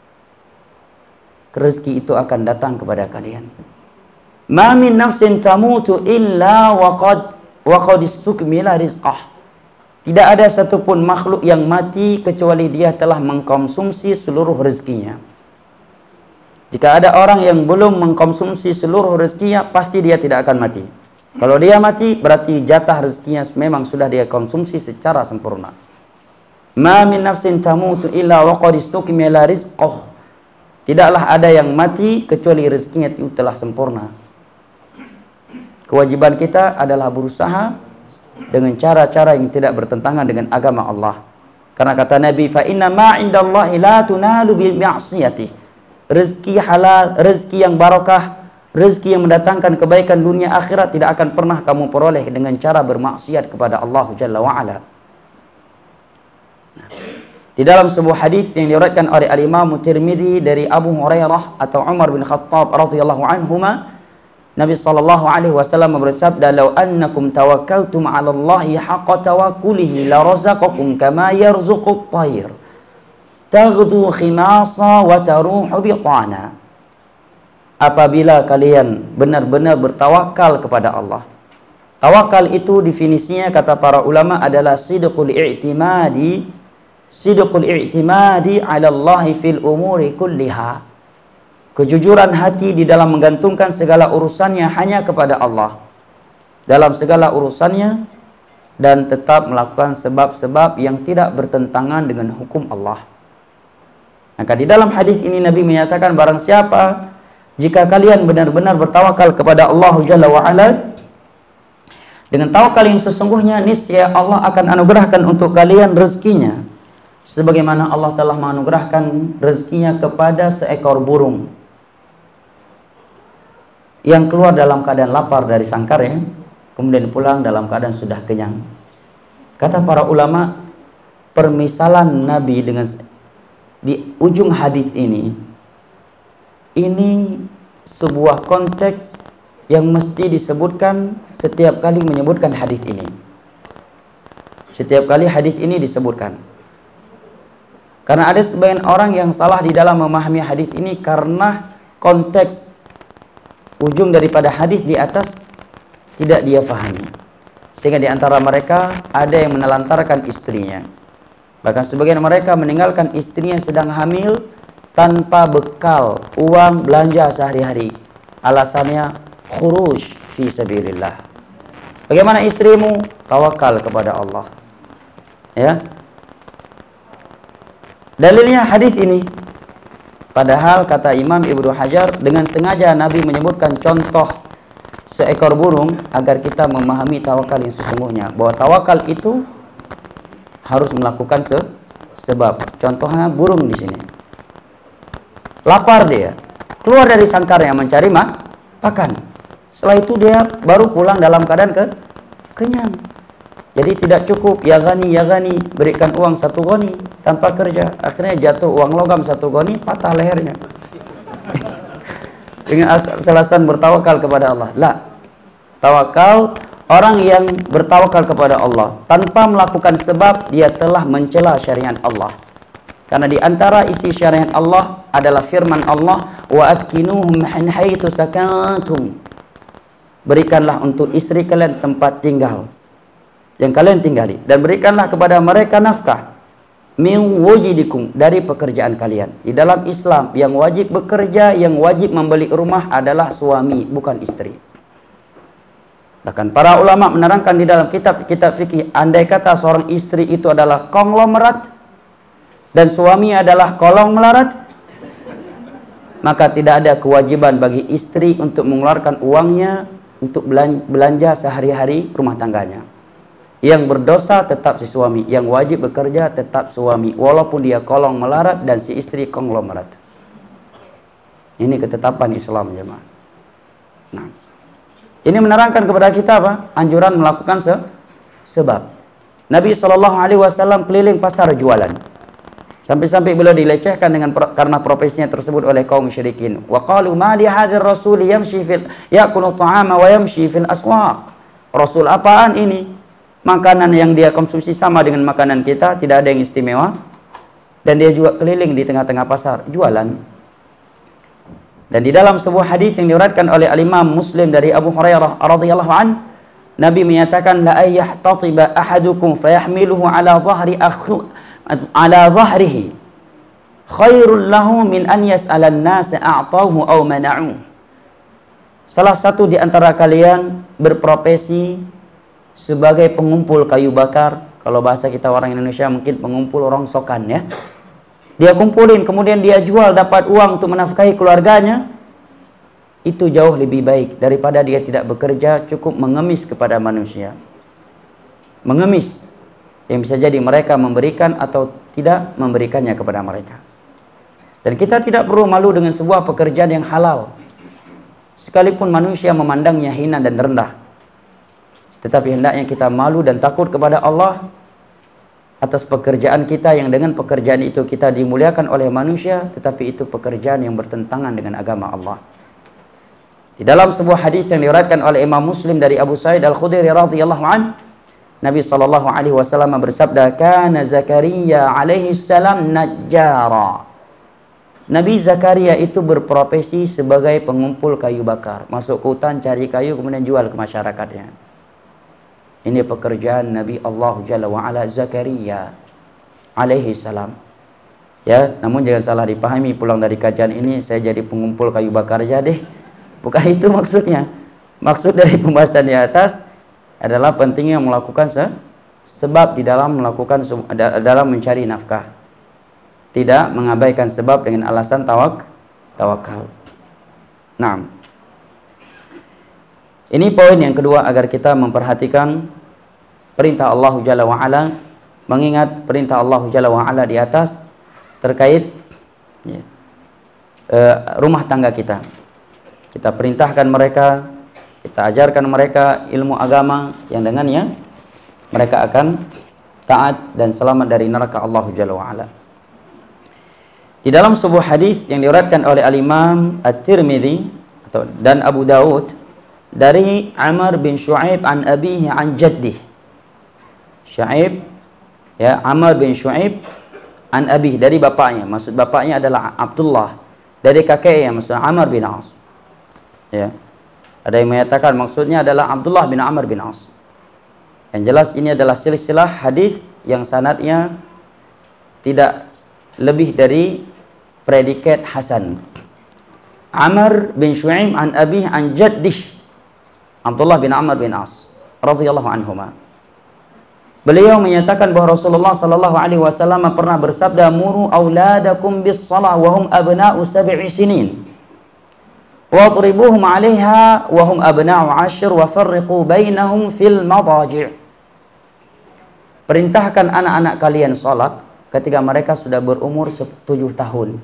rezeki itu akan datang kepada kalian. Ma min nafsin tamutu illa waqad waqad istukmila rizqah. Tidak ada satupun makhluk yang mati kecuali dia telah mengkonsumsi seluruh rezekinya. Jika ada orang yang belum mengkonsumsi seluruh rezekinya, pasti dia tidak akan mati. Kalau dia mati, berarti jatah rezekinya memang sudah dia konsumsi secara sempurna. Ma min nafsin tamutu illa waqad istukmila rizqah. Tidaklah ada yang mati kecuali rezekinya itu telah sempurna. Kewajiban kita adalah berusaha dengan cara-cara yang tidak bertentangan dengan agama Allah. Karena kata Nabi, fa inna ma 'indallahi la tunalu bil ma'siyati. Rezeki halal, rezeki yang barakah, rezeki yang mendatangkan kebaikan dunia akhirat tidak akan pernah kamu peroleh dengan cara bermaksiat kepada Allah Jalla wa ala. Nah, di dalam sebuah hadis yang diriwayatkan oleh Al-Imam Tirmidzi dari Abu Hurairah atau Umar bin Khattab radhiyallahu anhuma, Nabi sallallahu alaihi wasallam bersabda, "Law annakum tawakkaltum 'ala Allahi haqqa tawakkulihi la razaqakum kama yarzuqut tayr taghdu khimasa wa taruhu biqana." Apabila kalian benar-benar bertawakal kepada Allah. Tawakal itu definisinya kata para ulama adalah sidqul i'timadi Sidqul i'timadi 'ala Allah fil umuri kulliha. Kejujuran hati di dalam menggantungkan segala urusannya hanya kepada Allah dalam segala urusannya, dan tetap melakukan sebab-sebab yang tidak bertentangan dengan hukum Allah. Maka di dalam hadis ini Nabi menyatakan, barang siapa jika kalian benar-benar bertawakal kepada Allah Jalla wa ala dengan tawakal yang sesungguhnya, niscaya Allah akan anugerahkan untuk kalian rezekinya sebagaimana Allah telah menganugerahkan rezekinya kepada seekor burung yang keluar dalam keadaan lapar dari sangkarnya, kemudian pulang dalam keadaan sudah kenyang. Kata para ulama, permisalan Nabi dengan di ujung hadis ini, ini sebuah konteks yang mesti disebutkan setiap kali menyebutkan hadis ini. Setiap kali hadis ini disebutkan. Karena ada sebagian orang yang salah di dalam memahami hadis ini karena konteks ujung daripada hadis di atas tidak dia fahami. Sehingga di antara mereka ada yang menelantarkan istrinya. Bahkan sebagian mereka meninggalkan istrinya sedang hamil tanpa bekal uang belanja sehari-hari. Alasannya khuruj fi sabilillah. Bagaimana istrimu? Tawakal kepada Allah. Ya. Dalilnya hadis ini. Padahal kata Imam Ibnu Hajar, dengan sengaja Nabi menyebutkan contoh seekor burung agar kita memahami tawakal yang sesungguhnya. Bahwa tawakal itu harus melakukan se sebab. Contohnya burung di sini. Lapar dia, keluar dari sangkarnya mencari mak makan. Setelah itu dia baru pulang dalam keadaan ke kenyang. Jadi tidak cukup ya ghani ya ghani berikan uang satu goni tanpa kerja. Akhirnya jatuh uang logam satu goni, patah lehernya. Dengan alasan bertawakal kepada Allah. La. Tawakal, orang yang bertawakal kepada Allah tanpa melakukan sebab, dia telah mencela syariat Allah. Karena di antara isi syariat Allah adalah firman Allah, wa askinuhum min haitsu sakantum. Berikanlah untuk istri kalian tempat tinggal yang kalian tinggali, dan berikanlah kepada mereka nafkah min wujidikum, dari pekerjaan kalian. Di dalam Islam yang wajib bekerja, yang wajib membeli rumah adalah suami, bukan istri. Bahkan para ulama menerangkan di dalam kitab-kitab fikih, andai kata seorang istri itu adalah konglomerat dan suami adalah kolong melarat, maka tidak ada kewajiban bagi istri untuk mengeluarkan uangnya untuk belanja sehari-hari rumah tangganya. Yang berdosa tetap si suami, yang wajib bekerja tetap suami, walaupun dia kolong melarat dan si istri konglomerat. Ini ketetapan Islam, jemaah. Nah, ini menerangkan kepada kita apa? Anjuran melakukan se sebab. Nabi shallallahu alaihi wasallam keliling pasar jualan. Sampai-sampai beliau dilecehkan dengan karena profesinya tersebut oleh kaum musyrikin. Wa qalu ma li hadzal rasul yamshi fil ya'kulu ta'ama wa yamshi fil aswaq. Rasul apaan ini? Makanan yang dia konsumsi sama dengan makanan kita, tidak ada yang istimewa. Dan dia juga keliling di tengah-tengah pasar jualan. Dan di dalam sebuah hadis yang diriwayatkan oleh Al-Imam Muslim dari Abu Hurairah radhiyallahu an, Nabi menyatakan la ayyatatiba ahadukum fayahmiluhu ala dhahri akhu ala dhahrihi khairul lahu min an yas'ala an-nas a'tahu aw mana'u. Salah satu di antara kalian berprofesi sebagai pengumpul kayu bakar. Kalau bahasa kita orang Indonesia mungkin pengumpul rongsokan ya. Dia kumpulin, kemudian dia jual, dapat uang untuk menafkahi keluarganya. Itu jauh lebih baik daripada dia tidak bekerja, cukup mengemis kepada manusia. Mengemis, yang bisa jadi mereka memberikan atau tidak memberikannya kepada mereka. Dan kita tidak perlu malu dengan sebuah pekerjaan yang halal, sekalipun manusia memandangnya hina dan rendah. Tetapi hendaknya kita malu dan takut kepada Allah atas pekerjaan kita, yang dengan pekerjaan itu kita dimuliakan oleh manusia, tetapi itu pekerjaan yang bertentangan dengan agama Allah. Di dalam sebuah hadis yang diriwayatkan oleh Imam Muslim dari Abu Sa'id Al-Khudri radhiyallahu an, Nabi sallallahu alaihi wasallam bersabda, "Kana Zakaria alaihi salam najjara." Nabi Zakaria itu berprofesi sebagai pengumpul kayu bakar, masuk ke hutan cari kayu kemudian jual ke masyarakatnya. Ini pekerjaan Nabi Allah Jalla wa'ala Zakaria alaihi salam. Ya, namun jangan salah dipahami, pulang dari kajian ini saya jadi pengumpul kayu bakar aja deh. Bukan itu maksudnya. Maksud dari pembahasan di atas adalah pentingnya melakukan se sebab di dalam melakukan dalam mencari nafkah. Tidak mengabaikan sebab dengan alasan tawak tawakal. Nah, ini poin yang kedua agar kita memperhatikan perintah Allah Jalla wa'ala, mengingat perintah Allah Jalla wa'ala di atas terkait ya, e, rumah tangga kita. Kita perintahkan mereka, kita ajarkan mereka ilmu agama yang dengannya mereka akan taat dan selamat dari neraka Allah Jalla wa'ala. Di dalam sebuah hadis yang diriwayatkan oleh Al-Imam At-Tirmidzi atau dan Abu Daud dari Amr bin Shu'aib an abihi an jaddih. Shu'aib ya, Amr bin Shu'aib an abihi, dari bapaknya, maksud bapaknya adalah Abdullah, dari kakeknya maksud Amr bin As. Ya. Ada yang menyatakan maksudnya adalah Abdullah bin Amr bin As. Yang jelas ini adalah silsilah hadis yang sanadnya tidak lebih dari predikat hasan. Amr bin Shu'aib an abihi an jaddih Abdullah bin Amr bin As radhiyallahu anhuma. Beliau menyatakan bahwa Rasulullah sallallahu alaihi wasallam pernah bersabda, "Muru auladakum bis shalah wa hum abna'u sab'i sinin." Wadribuhum 'alaiha wa hum abna'u 'ashr wa farriqu bainahum fil madaji'. Perintahkan anak-anak kalian salat ketika mereka sudah berumur tujuh tahun.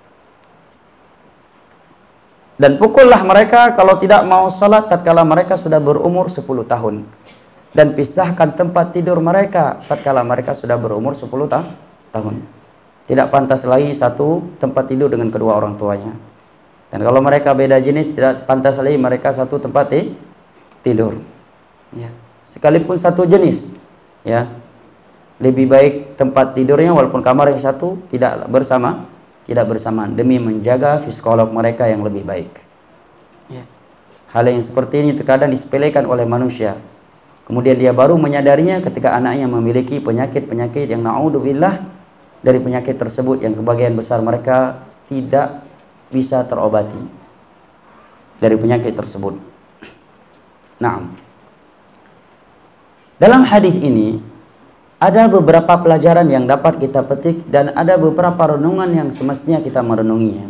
Dan pukullah mereka kalau tidak mau salat tatkala mereka sudah berumur sepuluh tahun. Dan pisahkan tempat tidur mereka tatkala mereka sudah berumur sepuluh tahun. Tidak pantas lagi satu tempat tidur dengan kedua orang tuanya. Dan kalau mereka beda jenis, tidak pantas lagi mereka satu tempat tidur. Ya. Sekalipun satu jenis, ya, lebih baik tempat tidurnya walaupun kamar yang satu tidak bersama. Tidak bersamaan demi menjaga psikolog mereka yang lebih baik. Ya. Hal yang seperti ini terkadang disepelekan oleh manusia. Kemudian dia baru menyadarinya ketika anaknya memiliki penyakit-penyakit yang na'udzubillah dari penyakit tersebut yang kebagian besar mereka tidak bisa terobati dari penyakit tersebut. Nah, dalam hadis ini ada beberapa pelajaran yang dapat kita petik dan ada beberapa renungan yang semestinya kita merenunginya.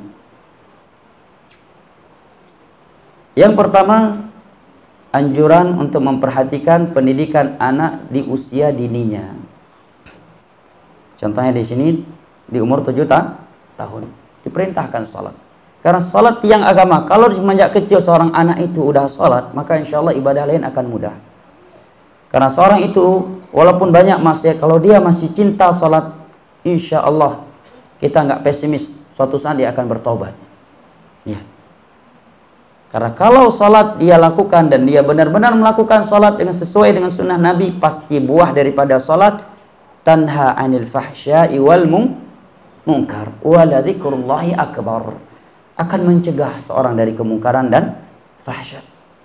Yang pertama, anjuran untuk memperhatikan pendidikan anak di usia dininya. Contohnya di sini di umur tujuh tahun diperintahkan sholat. Karena sholat tiang agama. Kalau semenjak kecil seorang anak itu udah sholat, maka insya Allah ibadah lain akan mudah. Karena seorang itu walaupun banyak maksiat, kalau dia masih cinta sholat, insya Allah kita nggak pesimis, suatu saat dia akan bertobat. Ya. Karena kalau sholat dia lakukan dan dia benar-benar melakukan sholat dengan sesuai dengan sunnah Nabi, pasti buah daripada sholat tanha anil fahsya'i wal munkar wa la dzikrullahi akbar, akan mencegah seorang dari kemungkaran dan fahsya.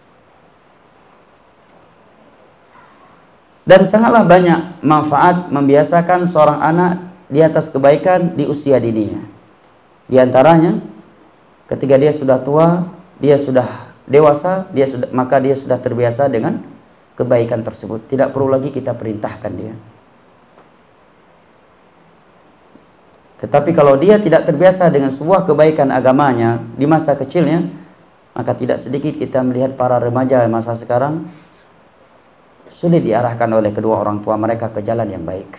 Dan sangatlah banyak manfaat membiasakan seorang anak di atas kebaikan di usia dininya. Di antaranya, ketika dia sudah tua, dia sudah dewasa, dia sudah maka dia sudah terbiasa dengan kebaikan tersebut. Tidak perlu lagi kita perintahkan dia. Tetapi kalau dia tidak terbiasa dengan sebuah kebaikan agamanya di masa kecilnya, maka tidak sedikit kita melihat para remaja masa sekarang sulit diarahkan oleh kedua orang tua mereka ke jalan yang baik.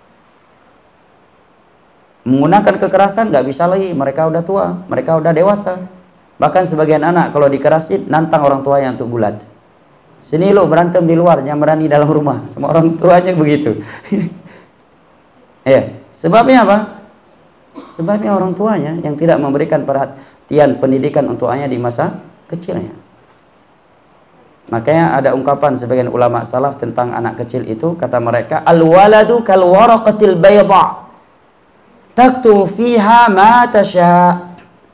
Menggunakan kekerasan nggak bisa lagi, mereka udah tua, mereka udah dewasa. Bahkan sebagian anak kalau dikerasin nantang orang tuanya untuk gulat. Sini lo berantem di luar, jangan berani dalam rumah. Semua orang tuanya begitu. Ya, sebabnya apa? Sebabnya orang tuanya yang tidak memberikan perhatian pendidikan untuk anaknya di masa kecilnya. Makanya ada ungkapan sebagian ulama salaf tentang anak kecil itu, kata mereka, al-waladu kal waraqatil bayda taktubu fiha ma tasha.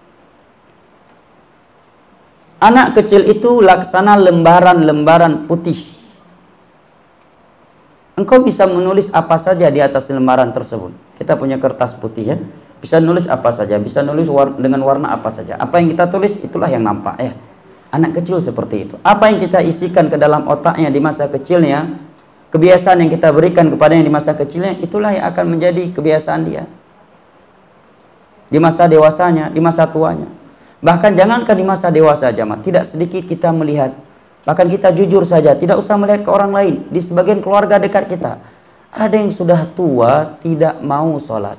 Anak kecil itu laksana lembaran-lembaran putih. Engkau bisa menulis apa saja di atas lembaran tersebut. Kita punya kertas putih ya, bisa nulis apa saja, bisa nulis war dengan warna apa saja. Apa yang kita tulis itulah yang nampak ya. Anak kecil seperti itu. Apa yang kita isikan ke dalam otaknya di masa kecilnya, kebiasaan yang kita berikan kepadanya di masa kecilnya, itulah yang akan menjadi kebiasaan dia di masa dewasanya, di masa tuanya. Bahkan jangankan di masa dewasa jamaah, tidak sedikit kita melihat, bahkan kita jujur saja, tidak usah melihat ke orang lain, di sebagian keluarga dekat kita, ada yang sudah tua tidak mau sholat.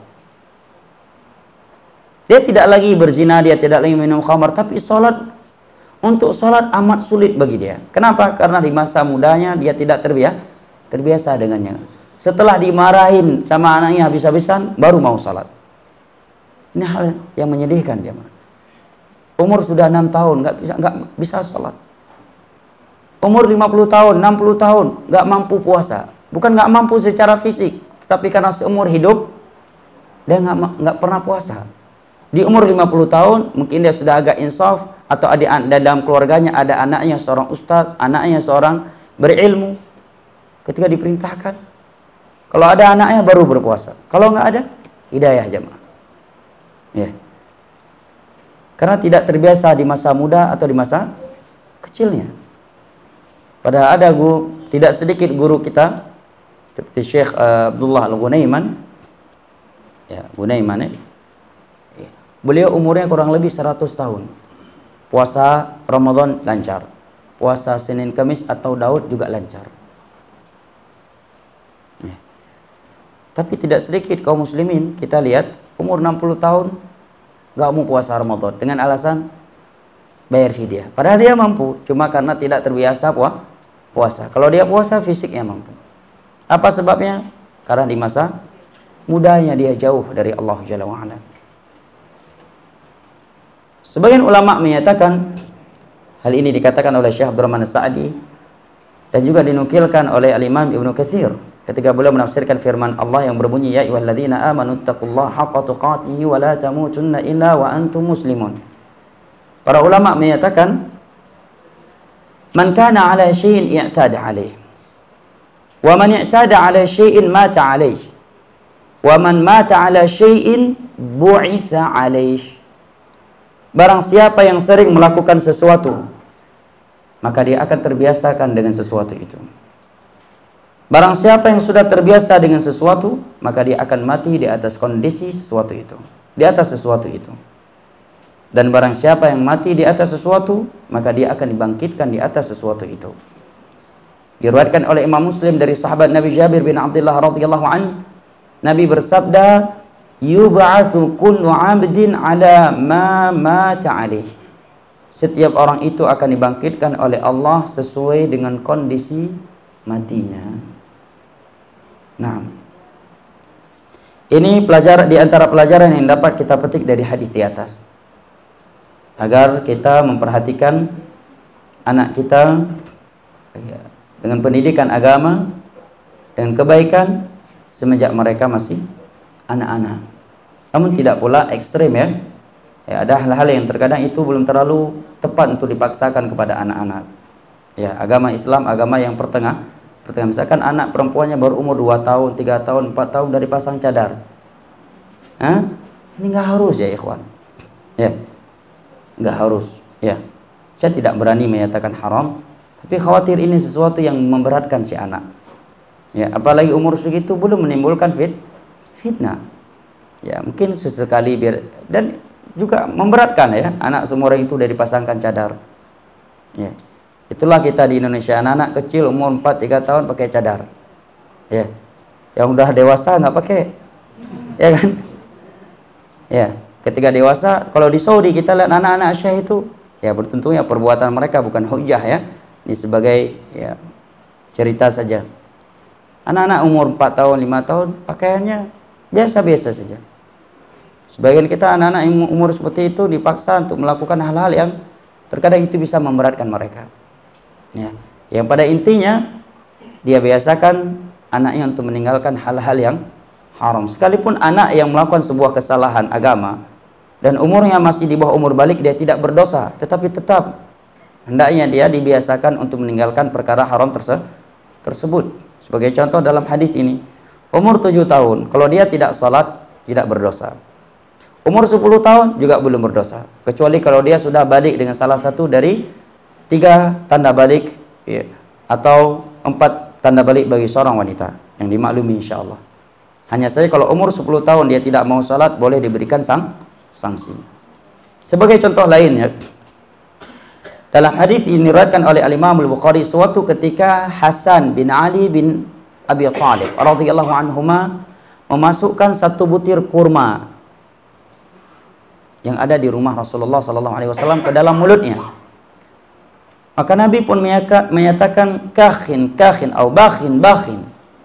Dia tidak lagi berzina, dia tidak lagi minum khamar, tapi sholat, untuk sholat amat sulit bagi dia. Kenapa? Karena di masa mudanya dia tidak terbiasa, terbiasa dengannya. Setelah dimarahin sama anaknya habis-habisan, baru mau sholat. Ini hal yang menyedihkan jemaah. Umur sudah enam tahun nggak bisa nggak bisa sholat. Umur lima puluh tahun, enam puluh tahun nggak mampu puasa. Bukan nggak mampu secara fisik, tapi karena seumur hidup dia nggak nggak pernah puasa. Di umur lima puluh tahun mungkin dia sudah agak insaf, atau ada dalam keluarganya ada anaknya seorang ustaz, anaknya seorang berilmu. Ketika diperintahkan, kalau ada anaknya baru berpuasa, kalau nggak ada, hidayah jemaah. Ya. Karena tidak terbiasa di masa muda atau di masa kecilnya. Padahal ada guru, tidak sedikit guru kita seperti Syekh uh, Abdullah Al-Gunaiman. Ya, Gunaiman ya. Beliau umurnya kurang lebih seratus tahun. puasa Ramadan lancar, puasa Senin Kamis atau Daud juga lancar. Ya. Tapi tidak sedikit kaum muslimin kita lihat umur enam puluh tahun gak mau puasa Ramadan dengan alasan bayar fidyah. Padahal dia mampu, cuma karena tidak terbiasa puasa. Kalau dia puasa fisiknya mampu. Apa sebabnya? Karena di masa mudanya dia jauh dari Allah Jalla wa'ala. Sebagian ulama menyatakan, hal ini dikatakan oleh Syekh Abdurrahman As-Sa'di dan juga dinukilkan oleh Al-Imam Ibnu Katsir ketika beliau menafsirkan firman Allah yang berbunyi, ya ayyuhalladzina amanu taqullaha haqqa tuqatih wa la tamutunna illa wa antum muslimun. Para ulama menyatakan, man kana ala syai'in i'tada alaih, wa man i'tada ala syai'in mata alaih, wa man mata ala syai'in bu'itha alaih. Barang siapa yang sering melakukan sesuatu, maka dia akan terbiasakan dengan sesuatu itu. Barang siapa yang sudah terbiasa dengan sesuatu, maka dia akan mati di atas kondisi sesuatu itu, di atas sesuatu itu. Dan barang siapa yang mati di atas sesuatu, maka dia akan dibangkitkan di atas sesuatu itu. Diriwayatkan oleh Imam Muslim dari sahabat Nabi Jabir bin Abdullah radhiyallahu anhu, Nabi bersabda, yub'atsu kullu 'abdin 'ala ma mata 'alaih. Setiap orang itu akan dibangkitkan oleh Allah sesuai dengan kondisi matinya. Nah, ini pelajaran di antara pelajaran yang dapat kita petik dari hadis di atas, agar kita memperhatikan anak kita ya, dengan pendidikan agama dan kebaikan semenjak mereka masih anak-anak. Namun tidak pula ekstrem ya. Ya, ada hal-hal yang terkadang itu belum terlalu tepat untuk dipaksakan kepada anak-anak. Ya, agama Islam agama yang pertengah. Pertengah misalkan anak perempuannya baru umur dua tahun, tiga tahun, empat tahun dari pasang cadar. Hah? Ini nggak harus ya, ikhwan. Ya. Nggak harus, ya. Saya tidak berani menyatakan haram, tapi khawatir ini sesuatu yang memberatkan si anak. Ya, apalagi umur segitu belum menimbulkan fit fitnah. Ya, mungkin sesekali biar, dan juga memberatkan ya, anak seumur itu dari pasangkan cadar. Ya. Itulah kita di Indonesia, anak-anak kecil umur empat tiga tahun pakai cadar. Ya. Yang udah dewasa nggak pakai. Ya kan? Ya, ketika dewasa, kalau di Saudi kita lihat anak-anak Syekh itu, ya tentunya perbuatan mereka bukan hujah ya. Ini sebagai ya cerita saja. Anak-anak umur empat tahun, lima tahun pakaiannya biasa-biasa saja. Sebagian kita anak-anak yang umur seperti itu dipaksa untuk melakukan hal-hal yang terkadang itu bisa memberatkan mereka. Ya, yang pada intinya dia biasakan anaknya untuk meninggalkan hal-hal yang haram. Sekalipun anak yang melakukan sebuah kesalahan agama dan umurnya masih di bawah umur balik, dia tidak berdosa, tetapi tetap hendaknya dia dibiasakan untuk meninggalkan perkara haram terse tersebut. Sebagai contoh dalam hadis ini, umur tujuh tahun, kalau dia tidak salat, tidak berdosa. Umur sepuluh tahun juga belum berdosa, kecuali kalau dia sudah balik dengan salah satu dari tiga tanda balik ya, atau empat tanda balik bagi seorang wanita yang dimaklumi insya Allah. Hanya saja kalau umur sepuluh tahun dia tidak mau salat, boleh diberikan sang sanksi. Sebagai contoh lainnya, dalam hadis ini diriwayatkan oleh Al-Imam Al-Bukhari, suatu ketika Hasan bin Ali bin Abi Thalib radhiyallahu anhuma memasukkan satu butir kurma yang ada di rumah Rasulullah sallallahu alaihi wasallam ke dalam mulutnya. Maka Nabi pun menyatakan kakhin, kakhin, atau bakhin, bakhin.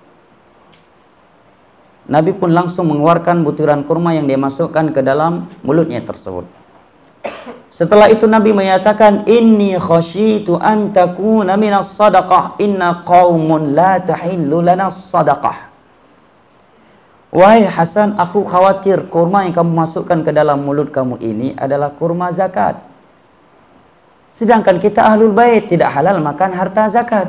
Nabi pun langsung mengeluarkan butiran kurma yang dia masukkan ke dalam mulutnya tersebut. Setelah itu Nabi menyatakan, inni khasyitu an takuna minas sadaqah, inna qaumun la tahillu lana sadaqah. Wahai Hasan, aku khawatir kurma yang kamu masukkan ke dalam mulut kamu ini adalah kurma zakat. Sedangkan kita ahlul bait tidak halal makan harta zakat.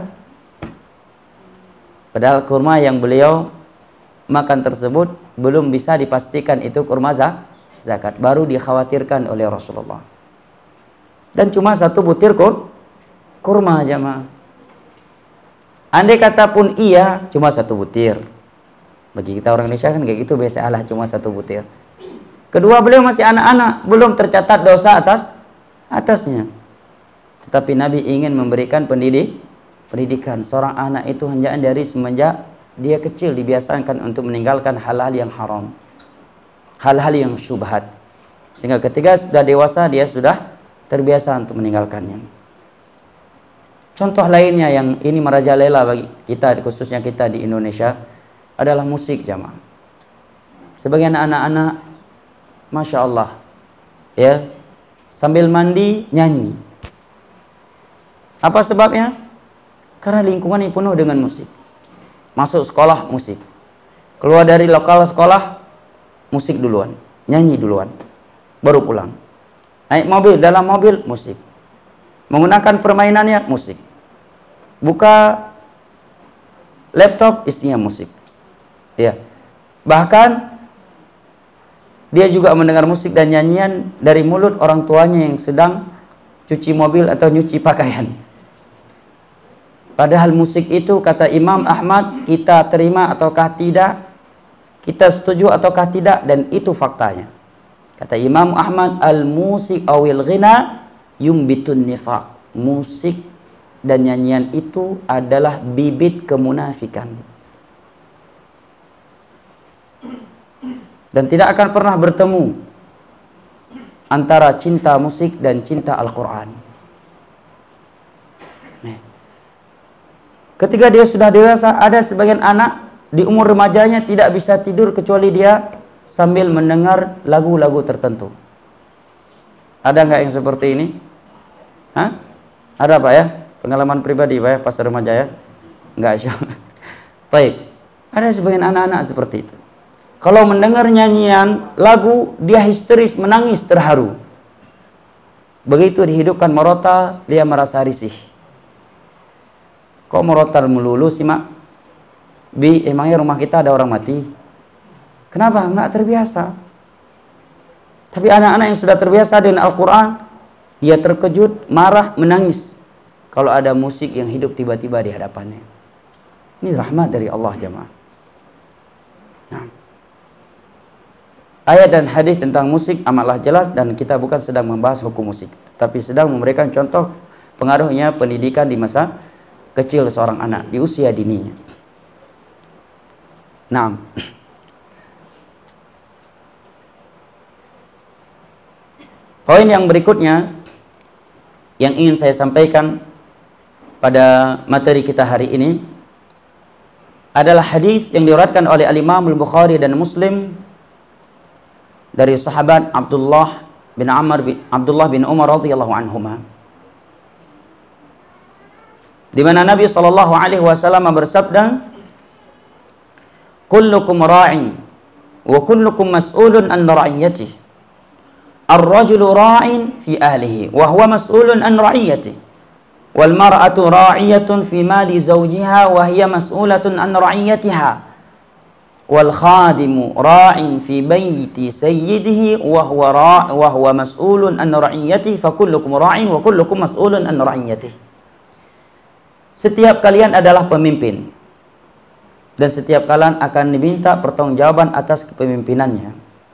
Padahal kurma yang beliau makan tersebut belum bisa dipastikan itu kurma zakat, baru dikhawatirkan oleh Rasulullah. Dan cuma satu butir kur, kurma jemaah. Andai kata pun iya, cuma satu butir. Bagi kita orang Indonesia kan kayak gitu, biasa Allah cuma satu butir. Kedua, beliau masih anak-anak, belum tercatat dosa atas atasnya. Tetapi Nabi ingin memberikan pendidik, pendidikan. Seorang anak itu hendaknya dari semenjak dia kecil dibiasakan untuk meninggalkan hal-hal yang haram, hal-hal yang syubhat, sehingga ketika sudah dewasa dia sudah terbiasa untuk meninggalkannya. Contoh lainnya yang ini merajalela bagi kita, khususnya kita di Indonesia, adalah musik jamaah. Sebagian anak-anak, masya Allah, ya, sambil mandi nyanyi. Apa sebabnya? Karena lingkungan yang penuh dengan musik. Masuk sekolah musik, keluar dari lokal sekolah musik duluan, nyanyi duluan, baru pulang. Naik mobil, dalam mobil musik, menggunakan permainannya musik, buka laptop isinya musik, ya. Bahkan dia juga mendengar musik dan nyanyian dari mulut orang tuanya yang sedang cuci mobil atau nyuci pakaian. Padahal musik itu, kata Imam Ahmad, kita terima ataukah tidak, kita setuju ataukah tidak, dan itu faktanya. Kata Imam Ahmad, al-musik awil ghina yumbitun nifaq. Musik dan nyanyian itu adalah bibit kemunafikan. Dan tidak akan pernah bertemu antara cinta musik dan cinta Al-Quran. Ketika dia sudah dewasa, ada sebagian anak di umur remajanya tidak bisa tidur kecuali dia sambil mendengar lagu-lagu tertentu. Ada nggak yang seperti ini? Hah? Ada Pak ya? Pengalaman pribadi Pak ya, pas remaja ya? Enggak, insya Allah. Baik. Ada sebagian anak-anak seperti itu. Kalau mendengar nyanyian lagu, dia histeris, menangis, terharu. Begitu dihidupkan merotal, dia merasa risih. Kok merotal melulu sih, Mak? Bi, emangnya rumah kita ada orang mati? Kenapa? Nggak terbiasa. Tapi anak-anak yang sudah terbiasa dengan Al-Quran, dia terkejut, marah, menangis kalau ada musik yang hidup tiba-tiba di hadapannya. Ini rahmat dari Allah jamaah. Nah, ayat dan hadis tentang musik amatlah jelas, dan kita bukan sedang membahas hukum musik, tapi sedang memberikan contoh pengaruhnya pendidikan di masa kecil seorang anak, di usia dininya. Nah, poin yang berikutnya yang ingin saya sampaikan pada materi kita hari ini adalah hadis yang diriwayatkan oleh Al-Imam Al-Bukhari dan Muslim dari sahabat Abdullah bin Amr bin Abdullah bin Umar radhiyallahu anhuma, di mana Nabi sallallahu alaihi wasallam bersabda, "Kullukum ra'in wa kullukum mas'ulun an ra'iyatihi. Ar-rajulu ra'in fi ahlihi wa huwa mas'ulun an ra'iyatihi. Wal mar'atu ra'iyatun fi mali zawjiha wa hiya mas'ulatun an ra'iyatiha. Wal khadimu ra'in fi bayti sayyidihi wa huwa ra' wa huwa mas'ulun an ra'iyatihi fa kullukum ra'in wa kullukum mas'ulun an ra'iyatihi." Setiap kalian adalah pemimpin, dan setiap kalian akan diminta pertanggungjawaban atas kepemimpinannya.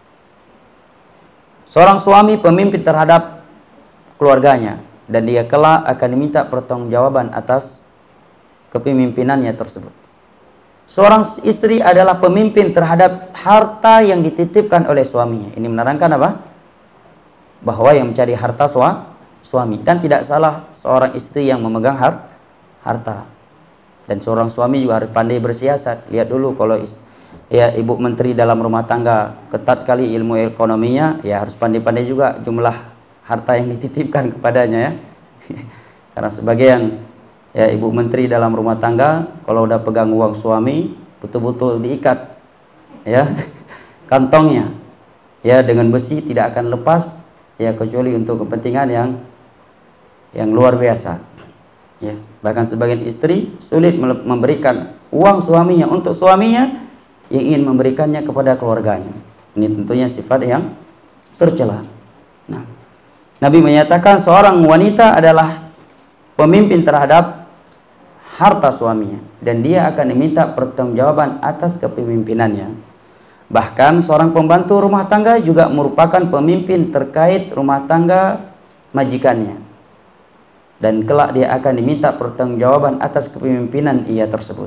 Seorang suami pemimpin terhadap keluarganya, dan dia kelak akan diminta pertanggungjawaban atas kepemimpinannya tersebut. Seorang istri adalah pemimpin terhadap harta yang dititipkan oleh suaminya. Ini menerangkan apa? Bahwa yang mencari harta suami, dan tidak salah seorang istri yang memegang harta harta, dan seorang suami juga harus pandai bersiasat. Lihat dulu, kalau ya ibu menteri dalam rumah tangga ketat sekali ilmu ekonominya, ya harus pandai-pandai juga jumlah harta yang dititipkan kepadanya ya. Karena sebagian ya ibu menteri dalam rumah tangga kalau udah pegang uang suami betul-betul diikat ya kantongnya ya dengan besi, tidak akan lepas ya, kecuali untuk kepentingan yang yang luar biasa. Ya, bahkan sebagian istri sulit memberikan uang suaminya untuk suaminya, yang ingin memberikannya kepada keluarganya. Ini tentunya sifat yang tercela. Nah, Nabi menyatakan seorang wanita adalah pemimpin terhadap harta suaminya, dan dia akan diminta pertanggungjawaban atas kepemimpinannya. Bahkan seorang pembantu rumah tangga juga merupakan pemimpin terkait rumah tangga majikannya, dan kelak dia akan diminta pertanggungjawaban atas kepemimpinan ia tersebut.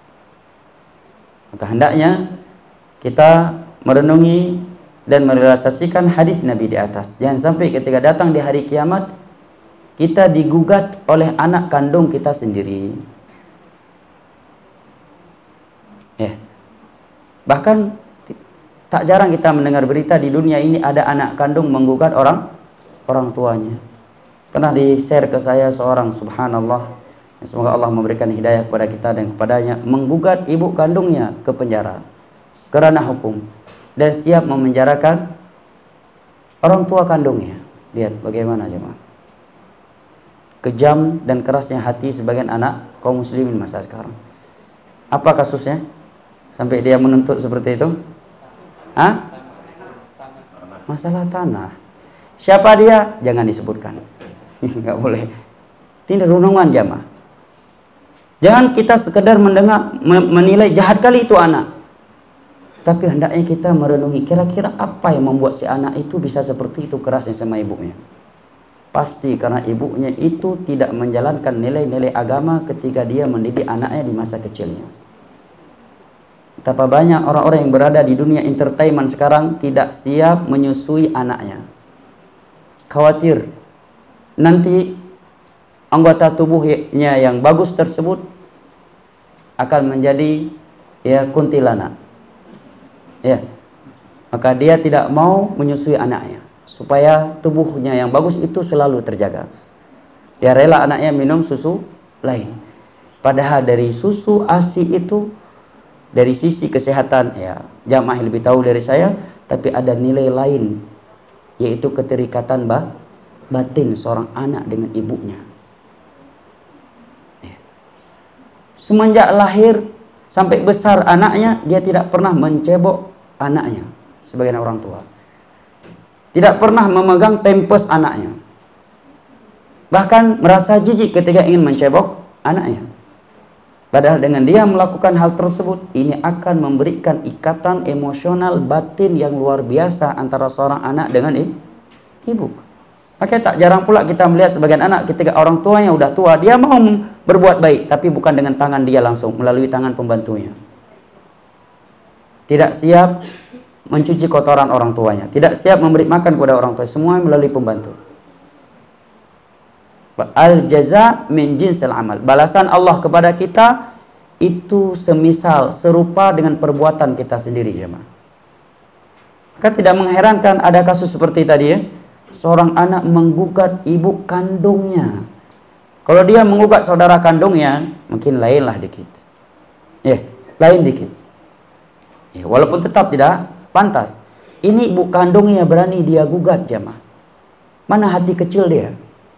Maka hendaknya kita merenungi dan merealisasikan hadis Nabi di atas. Jangan sampai ketika datang di hari kiamat kita digugat oleh anak kandung kita sendiri. Ya. Bahkan tak jarang kita mendengar berita di dunia ini ada anak kandung menggugat orang orang tuanya. Pernah di-share ke saya seorang, subhanallah, semoga Allah memberikan hidayah kepada kita dan kepadanya, menggugat ibu kandungnya ke penjara kerana hukum dan siap memenjarakan orang tua kandungnya. Lihat bagaimana jemaah kejam dan kerasnya hati sebagian anak kaum muslimin masa sekarang. Apa kasusnya sampai dia menuntut seperti itu? Hah? Masalah tanah. Siapa dia? Jangan disebutkan. Nggak boleh. Tidak renungan jamaah. Jangan kita sekedar mendengar menilai jahat kali itu anak. Tapi hendaknya kita merenungi kira-kira apa yang membuat si anak itu bisa seperti itu kerasnya sama ibunya. Pasti karena ibunya itu tidak menjalankan nilai-nilai agama ketika dia mendidik anaknya di masa kecilnya. Betapa banyak orang-orang yang berada di dunia entertainment sekarang tidak siap menyusui anaknya. Khawatir nanti anggota tubuhnya yang bagus tersebut akan menjadi ya kuntilanak. Ya. Maka dia tidak mau menyusui anaknya supaya tubuhnya yang bagus itu selalu terjaga. Dia rela anaknya minum susu lain. Padahal dari susu A S I itu dari sisi kesehatan ya jamaah lebih tahu dari saya, tapi ada nilai lain yaitu keterikatan bah, batin seorang anak dengan ibunya. Ya. Semenjak lahir sampai besar anaknya, dia tidak pernah mencebok anaknya sebagian orang tua. Tidak pernah memegang pampers anaknya. Bahkan merasa jijik ketika ingin mencebok anaknya. Padahal dengan dia melakukan hal tersebut, ini akan memberikan ikatan emosional batin yang luar biasa antara seorang anak dengan ibu. Makanya tak jarang pula kita melihat sebagian anak ketika orang tuanya udah tua, dia mau berbuat baik, tapi bukan dengan tangan dia langsung, melalui tangan pembantunya. Tidak siap mencuci kotoran orang tuanya, tidak siap memberi makan kepada orang tua, semua melalui pembantu. Al jaza min jinsil amal. Balasan Allah kepada kita itu semisal, serupa dengan perbuatan kita sendiri, jemaah. Maka tidak mengherankan ada kasus seperti tadi ya. Seorang anak menggugat ibu kandungnya. Kalau dia menggugat saudara kandungnya, mungkin lainlah dikit. Ya, lain dikit. Ya, walaupun tetap tidak pantas. Ini ibu kandungnya berani dia gugat, jemaah. Mana hati kecil dia?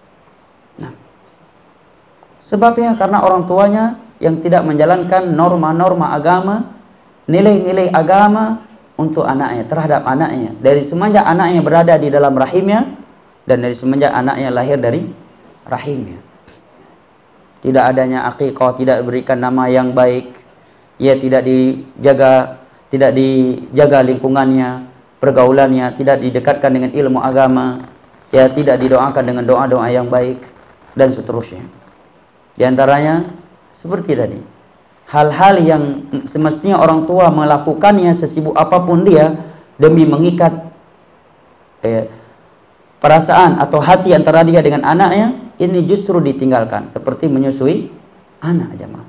Sebabnya karena orang tuanya yang tidak menjalankan norma-norma agama, nilai-nilai agama untuk anaknya, terhadap anaknya. Dari semenjak anaknya berada di dalam rahimnya, dan dari semenjak anaknya lahir dari rahimnya. Tidak adanya aqiqah, tidak diberikan nama yang baik, ia tidak dijaga, tidak dijaga lingkungannya, pergaulannya, tidak didekatkan dengan ilmu agama, ya tidak didoakan dengan doa-doa yang baik, dan seterusnya. Di antaranya seperti tadi, hal-hal yang semestinya orang tua melakukannya sesibuk apapun dia demi mengikat eh, perasaan atau hati antara dia dengan anaknya, ini justru ditinggalkan, seperti menyusui anak, jemaah.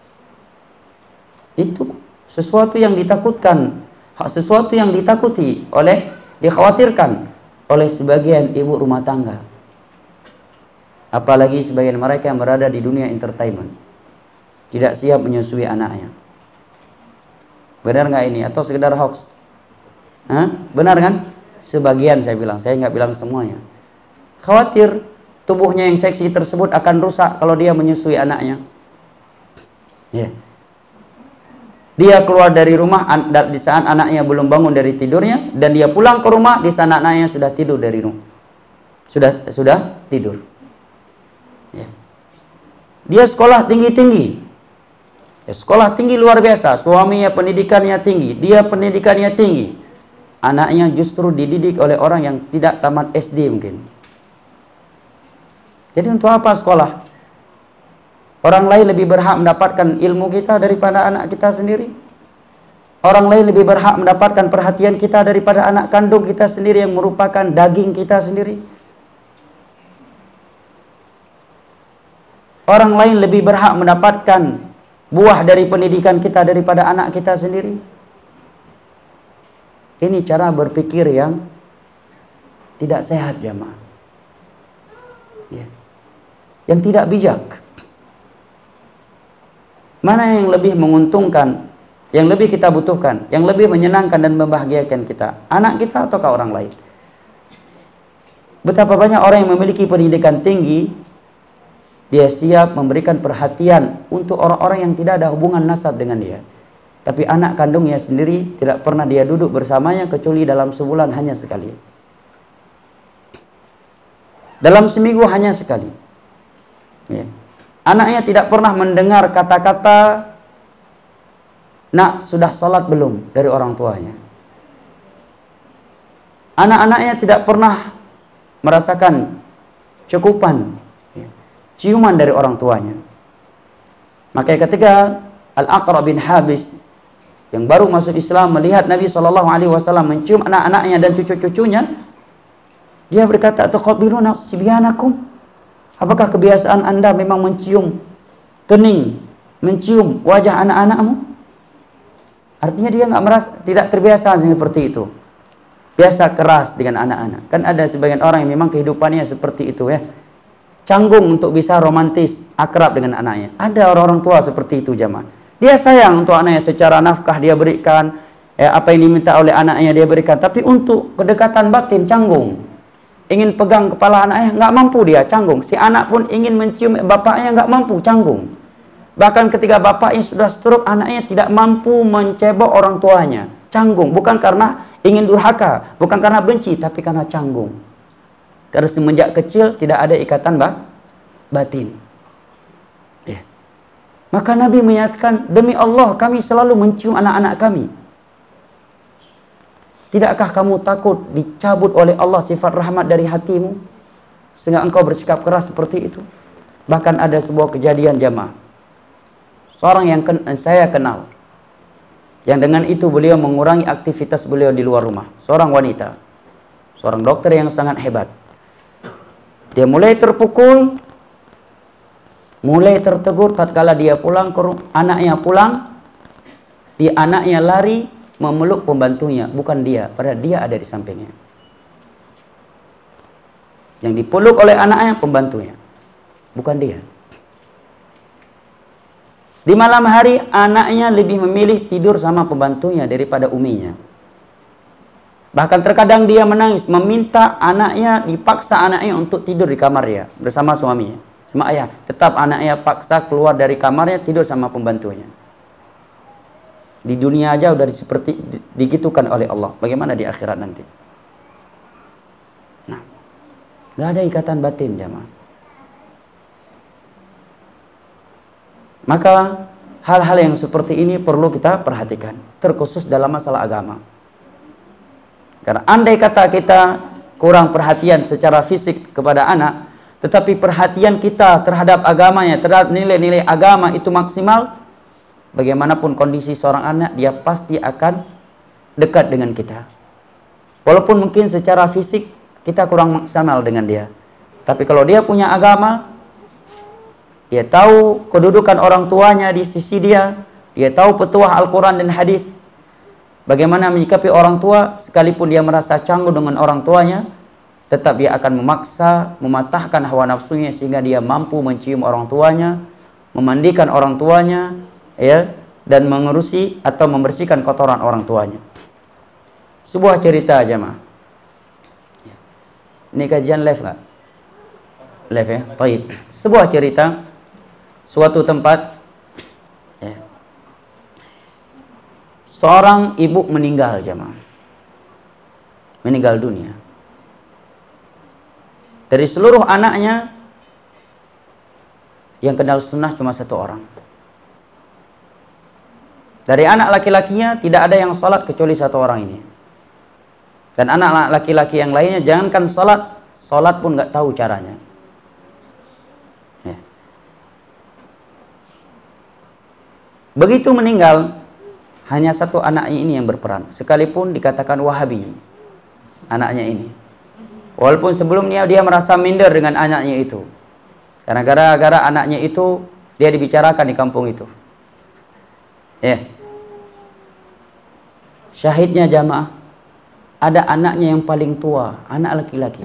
Itu sesuatu yang ditakutkan, sesuatu yang ditakuti oleh, dikhawatirkan oleh sebagian ibu rumah tangga. Apalagi sebagian mereka yang berada di dunia entertainment, tidak siap menyusui anaknya. Benar nggak ini? Atau sekedar hoax? Hah? Benar kan? Sebagian saya bilang, saya nggak bilang semuanya. Khawatir tubuhnya yang seksi tersebut akan rusak kalau dia menyusui anaknya. Ya. Dia keluar dari rumah di saat anaknya belum bangun dari tidurnya, dan dia pulang ke rumah di saat anaknya sudah tidur dari rumah. Sudah sudah tidur. Ya. Dia sekolah tinggi-tinggi, ya, sekolah tinggi luar biasa, suaminya pendidikannya tinggi, dia pendidikannya tinggi, anaknya justru dididik oleh orang yang tidak tamat S D mungkin, Jadi untuk apa sekolah? Orang lain lebih berhak mendapatkan ilmu kita daripada anak kita sendiri. Orang lain lebih berhak mendapatkan perhatian kita daripada anak kandung kita sendiri yang merupakan daging kita sendiri. Orang lain lebih berhak mendapatkan buah dari pendidikan kita daripada anak kita sendiri. Ini cara berpikir yang tidak sehat, jamaah. Ya. Yang tidak bijak. Mana yang lebih menguntungkan, yang lebih kita butuhkan, yang lebih menyenangkan dan membahagiakan kita? Anak kita ataukah orang lain? Betapa banyak orang yang memiliki pendidikan tinggi, dia siap memberikan perhatian untuk orang-orang yang tidak ada hubungan nasab dengan dia. Tapi anak kandungnya sendiri tidak pernah dia duduk bersamanya kecuali dalam sebulan hanya sekali. Dalam seminggu hanya sekali. Ya. Anaknya tidak pernah mendengar kata-kata, "Nak, sudah sholat belum?" dari orang tuanya. Anak-anaknya tidak pernah merasakan cukupan, ya, ciuman dari orang tuanya. Makanya ketika Al-Aqra bin Habis yang baru masuk Islam melihat Nabi shallallahu alaihi wasallam mencium anak-anaknya dan cucu-cucunya, dia berkata, "Taqabbiluna sibyanakum?" Apakah kebiasaan Anda memang mencium kening, mencium wajah anak-anakmu? Artinya dia nggak merasa, tidak terbiasa seperti itu. Biasa keras dengan anak-anak. Kan ada sebagian orang yang memang kehidupannya seperti itu, ya. Canggung untuk bisa romantis, akrab dengan anaknya. Ada orang-orang tua seperti itu, jamaah. Dia sayang untuk anaknya, secara nafkah dia berikan, ya, apa yang diminta oleh anaknya dia berikan. Tapi untuk kedekatan batin, canggung. Ingin pegang kepala anaknya, nggak mampu dia, canggung. Si anak pun ingin mencium bapaknya, nggak mampu, canggung. Bahkan ketika bapaknya sudah stroke, anaknya tidak mampu mencebok orang tuanya, canggung. Bukan karena ingin durhaka, bukan karena benci, tapi karena canggung. Karena semenjak kecil tidak ada ikatan bah, batin. Ya. Maka Nabi menyatakan, demi Allah kami selalu mencium anak-anak kami. Tidakkah kamu takut dicabut oleh Allah sifat rahmat dari hatimu sehingga engkau bersikap keras seperti itu? Bahkan ada sebuah kejadian, jamaah. Seorang yang ken saya kenal, yang dengan itu beliau mengurangi aktivitas beliau di luar rumah. Seorang wanita, seorang dokter yang sangat hebat. Dia mulai terpukul, mulai tertegur tatkala dia pulang ke rumah, anaknya pulang, di anaknya lari memeluk pembantunya, bukan dia, padahal dia ada di sampingnya. Yang dipeluk oleh anaknya pembantunya, bukan dia. Di malam hari anaknya lebih memilih tidur sama pembantunya daripada uminya. Bahkan terkadang dia menangis meminta anaknya, dipaksa anaknya untuk tidur di kamar dia bersama suaminya, sama ayah. Tetap anaknya paksa keluar dari kamarnya tidur sama pembantunya. Di dunia aja udah seperti digitukan oleh Allah. Bagaimana di akhirat nanti? Nah, nggak ada ikatan batin, jamaah. Maka hal-hal yang seperti ini perlu kita perhatikan, terkhusus dalam masalah agama. Karena andai kata kita kurang perhatian secara fisik kepada anak, tetapi perhatian kita terhadap agamanya, terhadap nilai-nilai agama itu maksimal, bagaimanapun kondisi seorang anak, dia pasti akan dekat dengan kita. Walaupun mungkin secara fisik kita kurang maksimal dengan dia, tapi kalau dia punya agama, dia tahu kedudukan orang tuanya di sisi dia, dia tahu petuah Al-Quran dan hadis, bagaimana menyikapi orang tua, sekalipun dia merasa canggung dengan orang tuanya, tetap dia akan memaksa, mematahkan hawa nafsunya sehingga dia mampu mencium orang tuanya, memandikan orang tuanya, ya, dan mengurusi atau membersihkan kotoran orang tuanya. Sebuah cerita, jemaah. Ini kajian live nggak? Live, ya? Baik. Sebuah cerita, suatu tempat, ya, seorang ibu meninggal, jemaah. Meninggal dunia. Dari seluruh anaknya, yang kenal sunnah cuma satu orang. Dari anak laki-lakinya tidak ada yang sholat kecuali satu orang ini. Dan anak laki-laki yang lainnya jangankan sholat, sholat pun nggak tahu caranya. Begitu meninggal, hanya satu anaknya ini yang berperan. Sekalipun dikatakan Wahabi, anaknya ini. Walaupun sebelumnya dia merasa minder dengan anaknya itu. Karena gara-gara anaknya itu, dia dibicarakan di kampung itu. Ya. Syahidnya jamaah, ada anaknya yang paling tua, anak laki-laki.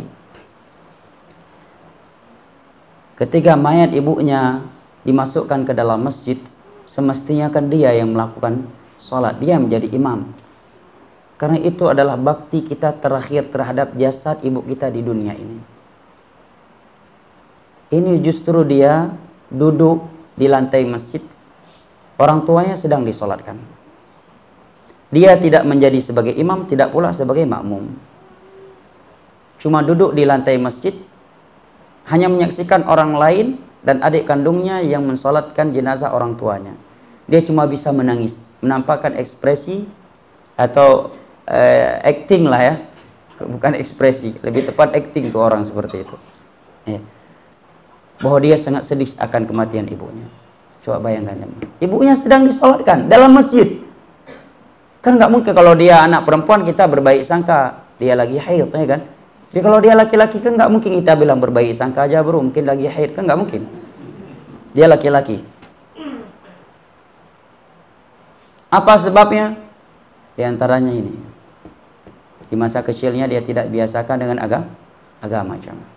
Ketika mayat ibunya dimasukkan ke dalam masjid, semestinya kan dia yang melakukan sholat, dia menjadi imam. Karena itu adalah bakti kita terakhir terhadap jasad ibu kita di dunia ini. Ini justru dia duduk di lantai masjid, orang tuanya sedang disolatkan. Dia tidak menjadi sebagai imam, tidak pula sebagai makmum. Cuma duduk di lantai masjid, hanya menyaksikan orang lain dan adik kandungnya yang mensolatkan jenazah orang tuanya. Dia cuma bisa menangis, menampakkan ekspresi atau uh, acting lah ya, bukan ekspresi, lebih tepat acting tuh orang seperti itu. Ya. Bahwa dia sangat sedih akan kematian ibunya. Coba bayangkan, ibunya sedang disolatkan dalam masjid. Kan nggak mungkin kalau dia anak perempuan kita berbaik sangka dia lagi haid, ya kan? Jadi kalau dia laki-laki kan nggak mungkin kita bilang berbaik sangka aja bro, mungkin lagi haid, kan nggak mungkin. Dia laki-laki. Apa sebabnya? Di antaranya ini. Di masa kecilnya dia tidak biasakan dengan agama, agama jamaah.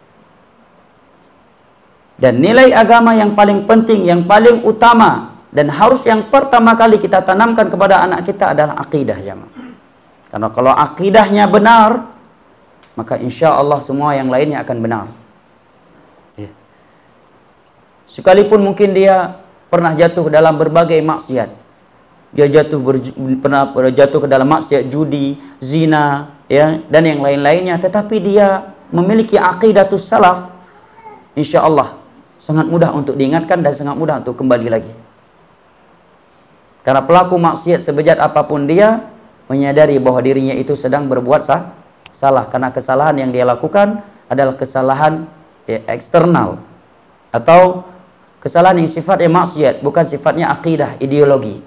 Dan nilai agama yang paling penting, yang paling utama dan harus yang pertama kali kita tanamkan kepada anak kita adalah akidah jamaah. Karena kalau akidahnya benar, maka insya Allah semua yang lainnya akan benar. Ya. Sekalipun mungkin dia pernah jatuh dalam berbagai maksiat, dia jatuh ber, pernah jatuh ke dalam maksiat judi, zina, ya, dan yang lain-lainnya, tetapi dia memiliki aqidatus salaf, insya Allah sangat mudah untuk diingatkan dan sangat mudah untuk kembali lagi. Karena pelaku maksiat sebejat apapun dia menyadari bahwa dirinya itu sedang berbuat sah, salah, karena kesalahan yang dia lakukan adalah kesalahan ya, eksternal atau kesalahan yang sifatnya maksiat, bukan sifatnya akidah, ideologi.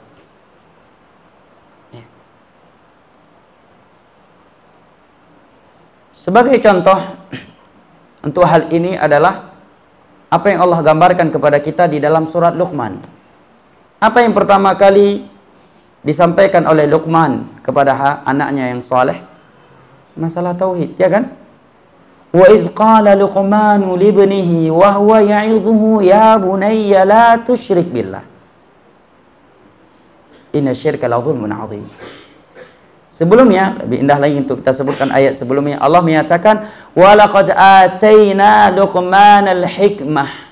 Ya. Sebagai contoh untuk hal ini adalah apa yang Allah gambarkan kepada kita di dalam surat Luqman. Apa yang pertama kali disampaikan oleh Luqman kepada anaknya yang saleh? Masalah tauhid, ya kan? Wa idz qala Luqmanu li ibnihi wa huwa ya'idhuhu ya bunayya la tusyrik billah. Inna syirka la dzulmun 'adzim. Sebelumnya, lebih indah lagi untuk kita sebutkan ayat sebelumnya, Allah menyatakan wa laqad ataina Luqmanal hikmah.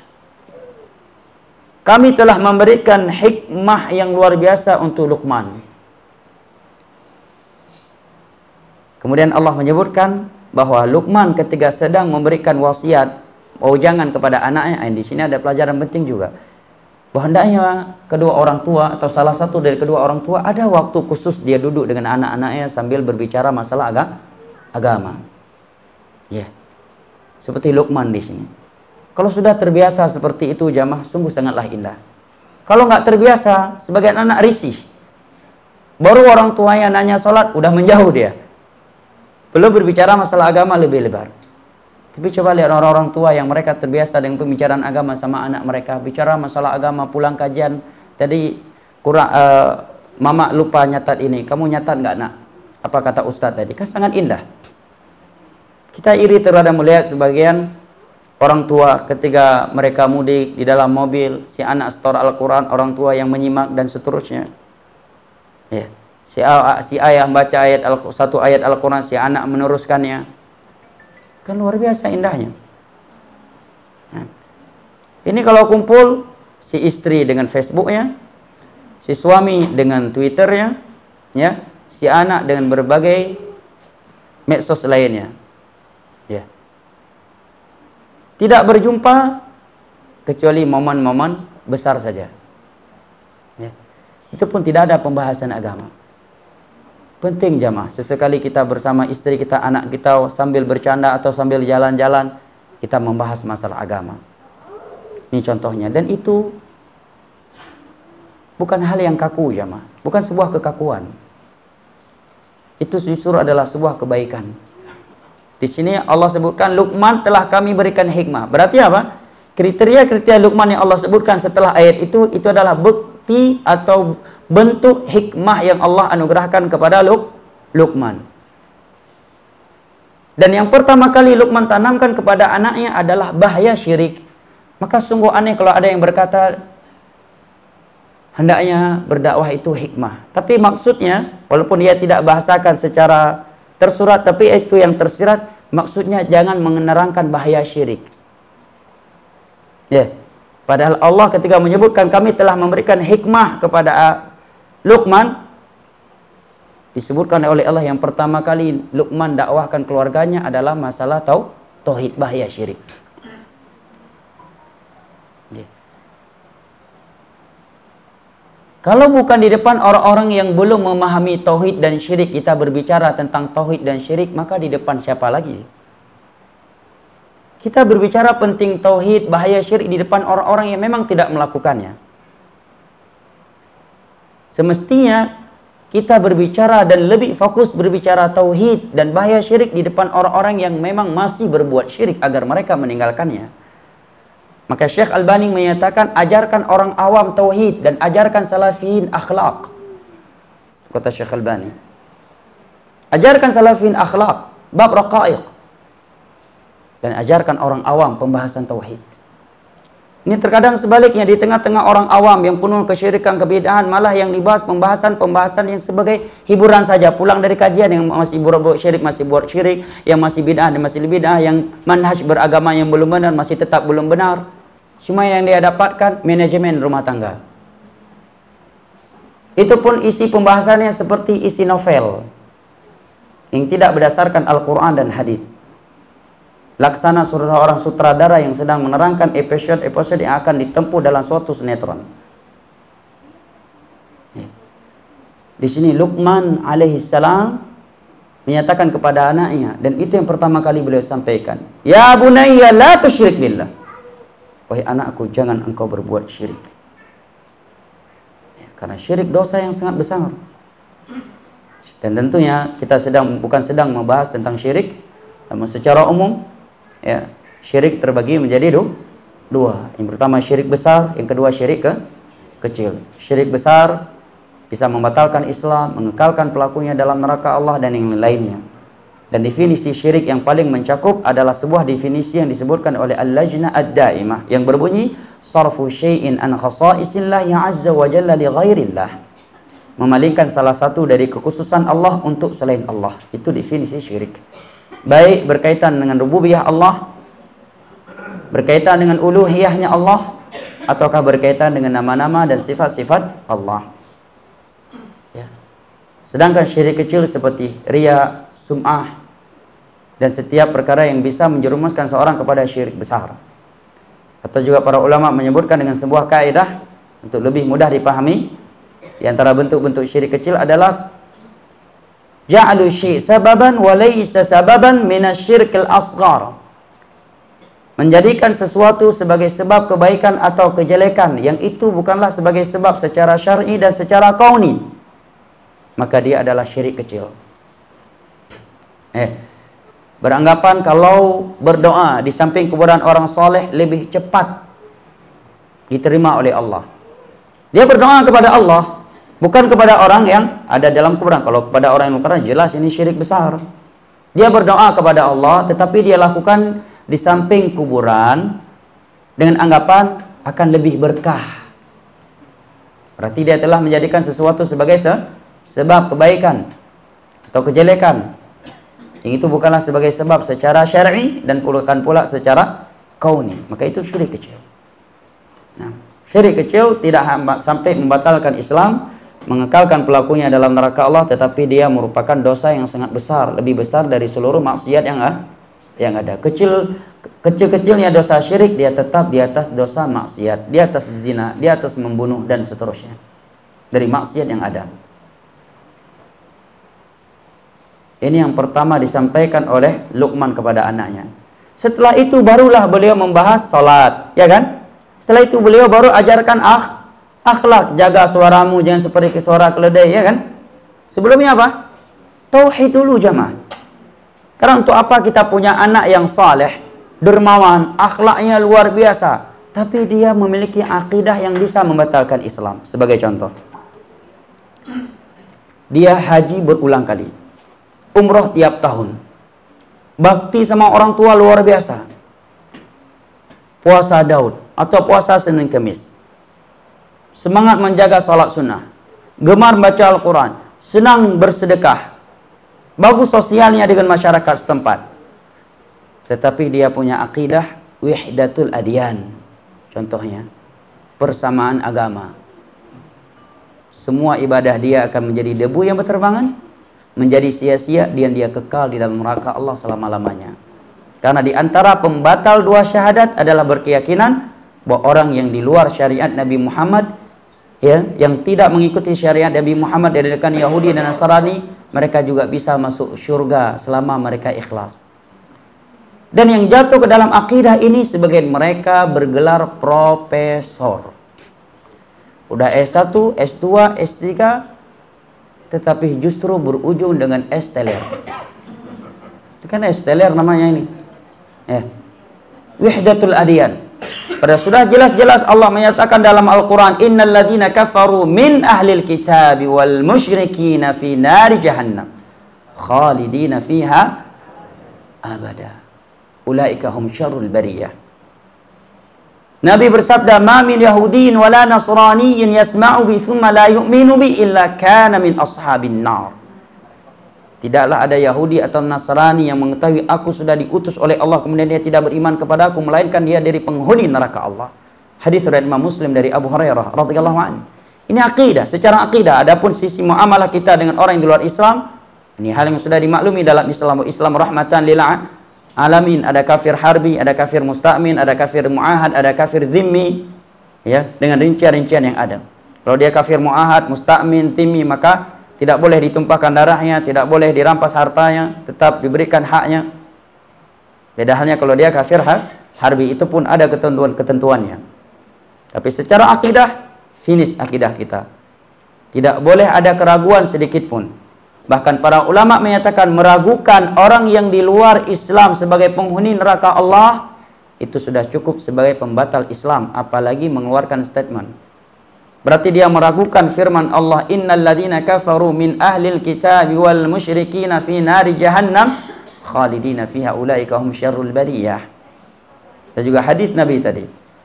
Kami telah memberikan hikmah yang luar biasa untuk Luqman. Kemudian Allah menyebutkan bahwa Luqman ketika sedang memberikan wasiat, jangan kepada anaknya, di sini ada pelajaran penting juga. Bahwa hendaknya kedua orang tua atau salah satu dari kedua orang tua ada waktu khusus dia duduk dengan anak-anaknya sambil berbicara masalah aga, agama. Ya. Yeah. Seperti Luqman di sini. Kalau sudah terbiasa seperti itu jamaah, sungguh sangatlah indah. Kalau nggak terbiasa, sebagian anak risih. Baru orang tuanya nanya sholat, udah menjauh dia. Belum berbicara masalah agama lebih lebar. Tapi coba lihat orang-orang tua yang mereka terbiasa dengan pembicaraan agama sama anak mereka. Bicara masalah agama, pulang kajian. Tadi kurang, uh, mama lupa nyatat ini. Kamu nyatat nggak nak? Apa kata ustadz tadi? Kan sangat indah. Kita iri terhadap melihat sebagian orang tua ketika mereka mudik di dalam mobil, si anak setor Al-Quran, orang tua yang menyimak dan seterusnya. Ya. Si, si ayah membaca ayat al, satu ayat Al-Quran, si anak meneruskannya. Kan luar biasa indahnya. Nah, ini kalau kumpul, si istri dengan Facebooknya, si suami dengan Twitternya, ya, si anak dengan berbagai medsos lainnya. Ya. Tidak berjumpa kecuali momen-momen besar saja. Ya. Itu pun tidak ada pembahasan agama. Penting jamaah, sesekali kita bersama istri kita, anak kita sambil bercanda atau sambil jalan-jalan, kita membahas masalah agama. Ini contohnya. Dan itu bukan hal yang kaku jamaah, bukan sebuah kekakuan. Itu justru adalah sebuah kebaikan. Di sini Allah sebutkan Luqman telah kami berikan hikmah. Berarti apa? Kriteria-kriteria Luqman yang Allah sebutkan setelah ayat itu, itu adalah bukti atau bentuk hikmah yang Allah anugerahkan kepada Luq Luqman. Dan yang pertama kali Luqman tanamkan kepada anaknya adalah bahaya syirik. Maka sungguh aneh kalau ada yang berkata hendaknya berdakwah itu hikmah. Tapi maksudnya, walaupun dia tidak bahasakan secara tersurat, tapi itu yang tersirat, maksudnya jangan menerangkan bahaya syirik. Ya, padahal Allah ketika menyebutkan kami telah memberikan hikmah kepada Luqman, disebutkan oleh Allah yang pertama kali Luqman dakwahkan keluarganya adalah masalah tau, tauhid, bahaya syirik. Ya. Kalau bukan di depan orang-orang yang belum memahami tauhid dan syirik kita berbicara tentang tauhid dan syirik, maka di depan siapa lagi? Kita berbicara penting tauhid, bahaya syirik di depan orang-orang yang memang tidak melakukannya. Semestinya kita berbicara dan lebih fokus berbicara tauhid dan bahaya syirik di depan orang-orang yang memang masih berbuat syirik agar mereka meninggalkannya. Maka Syekh Albani menyatakan ajarkan orang awam tauhid dan ajarkan salafiyin akhlak. Kata Syekh Albani. Ajarkan salafiyin akhlak, bab raqaiq. Dan ajarkan orang awam pembahasan tauhid. Ini terkadang sebaliknya, di tengah-tengah orang awam yang penuh kesyirikan, kebid'ahan, malah yang dibahas pembahasan-pembahasan yang sebagai hiburan saja. Pulang dari kajian yang masih buat syirik, masih buat syirik, yang masih bid'ah dan masih bid'ah, yang manhaj beragama yang belum benar, masih tetap belum benar. Cuma yang dia dapatkan manajemen rumah tangga. Itu pun isi pembahasannya seperti isi novel yang tidak berdasarkan Al-Quran dan hadis. Laksana seorang sutradara yang sedang menerangkan episode-episode yang akan ditempuh dalam suatu sinetron. Di sini Luqman alaihissalam menyatakan kepada anaknya, dan itu yang pertama kali beliau sampaikan, ya bunayya la tusyrik billah. Wahai anakku, jangan engkau berbuat syirik. Ya, karena syirik dosa yang sangat besar. Dan tentunya kita sedang bukan sedang membahas tentang syirik, namun secara umum, ya, syirik terbagi menjadi du, dua. Yang pertama syirik besar, yang kedua syirik ke kecil. Syirik besar bisa membatalkan Islam, mengekalkan pelakunya dalam neraka Allah dan yang lainnya. Dan definisi syirik yang paling mencakup adalah sebuah definisi yang disebutkan oleh Al-Lajnah Ad-Daimah yang berbunyi sarfu syai'in an khasaisillah azza wa jalla li ghairillah. Memalingkan salah satu dari kekhususan Allah untuk selain Allah. Itu definisi syirik. Baik berkaitan dengan rububiyah Allah, berkaitan dengan uluhiyahnya Allah, ataukah berkaitan dengan nama-nama dan sifat-sifat Allah. Ya. Sedangkan syirik kecil seperti riya, sum'ah, dan setiap perkara yang bisa menjerumuskan seorang kepada syirik besar. Atau juga para ulama menyebutkan dengan sebuah kaidah untuk lebih mudah dipahami, di antara bentuk-bentuk syirik kecil adalah ja'alu syai' sababan wa laysa sababan minasyirkil asghar. Menjadikan sesuatu sebagai sebab kebaikan atau kejelekan yang itu bukanlah sebagai sebab secara syar'i dan secara kauni, maka dia adalah syirik kecil. Eh, beranggapan kalau berdoa di samping kuburan orang soleh lebih cepat diterima oleh Allah. Dia berdoa kepada Allah, bukan kepada orang yang ada dalam kuburan. Kalau kepada orang yang kuburan jelas ini syirik besar. Dia berdoa kepada Allah, tetapi dia lakukan di samping kuburan dengan anggapan akan lebih berkah. Berarti dia telah menjadikan sesuatu sebagai se sebab kebaikan atau kejelekan. Yang itu bukanlah sebagai sebab secara syar'i dan bukan pula secara kauni. Maka itu syirik kecil. Nah, syirik kecil tidak sampai membatalkan Islam, mengekalkan pelakunya dalam neraka Allah, tetapi dia merupakan dosa yang sangat besar, lebih besar dari seluruh maksiat yang yang ada. Kecil kecil-kecilnya dosa syirik, dia tetap di atas dosa maksiat, di atas zina, di atas membunuh dan seterusnya dari maksiat yang ada. Ini yang pertama disampaikan oleh Luqman kepada anaknya. Setelah itu barulah beliau membahas salat, ya kan? Setelah itu beliau baru ajarkan akh, Akhlak, jaga suaramu jangan seperti suara keledai, ya kan? Sebelumnya apa? Tauhid dulu jamaah. Karena untuk apa kita punya anak yang saleh, dermawan, akhlaknya luar biasa, tapi dia memiliki akidah yang bisa membatalkan Islam. Sebagai contoh, dia haji berulang kali, umroh tiap tahun, bakti sama orang tua luar biasa, puasa Daud atau puasa Senin Kemis, semangat menjaga sholat sunnah, gemar baca Al-Quran, senang bersedekah, bagus sosialnya dengan masyarakat setempat. Tetapi dia punya akidah wahdatul adyan. Contohnya, persamaan agama. Semua ibadah dia akan menjadi debu yang berterbangan, menjadi sia-sia, dan dia kekal di dalam neraka Allah selama-lamanya. Karena di antara pembatal dua syahadat adalah berkeyakinan bahwa orang yang di luar syariat Nabi Muhammad, ya, yang tidak mengikuti syariat Nabi Muhammad dari rekan Yahudi dan Nasrani, mereka juga bisa masuk surga selama mereka ikhlas. Dan yang jatuh ke dalam akidah ini sebagian mereka bergelar profesor. Udah S satu, S dua, S tiga, tetapi justru berujung dengan S teler. Itu kan S teler namanya ini. Ya. Wahdatul adyan. Pada sudah jelas-jelas Allah menyatakan dalam Al-Quran, innal ladzina kafaru min ahlil kitabi wal musyrikina fi nari jahannam khalidina fiha abada ulaika hum syarrul bariyah. Nabi bersabda, ma min yahudiyin wala nasraniyin yasma'u bi thumma la yu'minu bi illa kana min ashabin nar. Tidaklah ada Yahudi atau Nasrani yang mengetahui aku sudah diutus oleh Allah kemudian dia tidak beriman kepada aku, melainkan dia dari penghuni neraka Allah. Hadis riwayat Imam Muslim dari Abu Hurairah radhiyallahu anhu. Ini akidah, secara akidah. Adapun sisi muamalah kita dengan orang yang di luar Islam, ini hal yang sudah dimaklumi dalam Islam. Islam rahmatan lil alamin. Ada kafir harbi, ada kafir musta'min, ada kafir mu'ahad, ada kafir zimmi, ya, dengan rincian-rincian yang ada. Kalau dia kafir mu'ahad, musta'min, zimmi, maka tidak boleh ditumpahkan darahnya, tidak boleh dirampas hartanya, tetap diberikan haknya. Beda halnya kalau dia kafir harbi, itu pun ada ketentuan-ketentuannya. Tapi secara akidah, finish akidah kita. Tidak boleh ada keraguan sedikit pun. Bahkan para ulama menyatakan meragukan orang yang di luar Islam sebagai penghuni neraka Allah, itu sudah cukup sebagai pembatal Islam, apalagi mengeluarkan statement. Berarti dia meragukan firman Allah, innal ladzina kafaru min ahlil kitabi wal musyrikina fi nari jahannam khalidina fiha ulaika hum syarrul bariyah. Dan juga hadis Nabi tadi.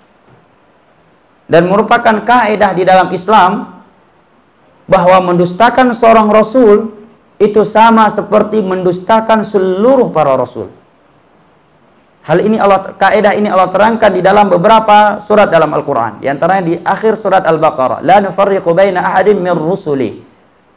Dan merupakan kaidah di dalam Islam bahwa mendustakan seorang rasul itu sama seperti mendustakan seluruh para rasul. Hal ini Allah, kaidah ini Allah terangkan di dalam beberapa surat dalam Al-Quran. Di antaranya di akhir surat Al-Baqarah. La nufarriqu baina ahadin min rusuli.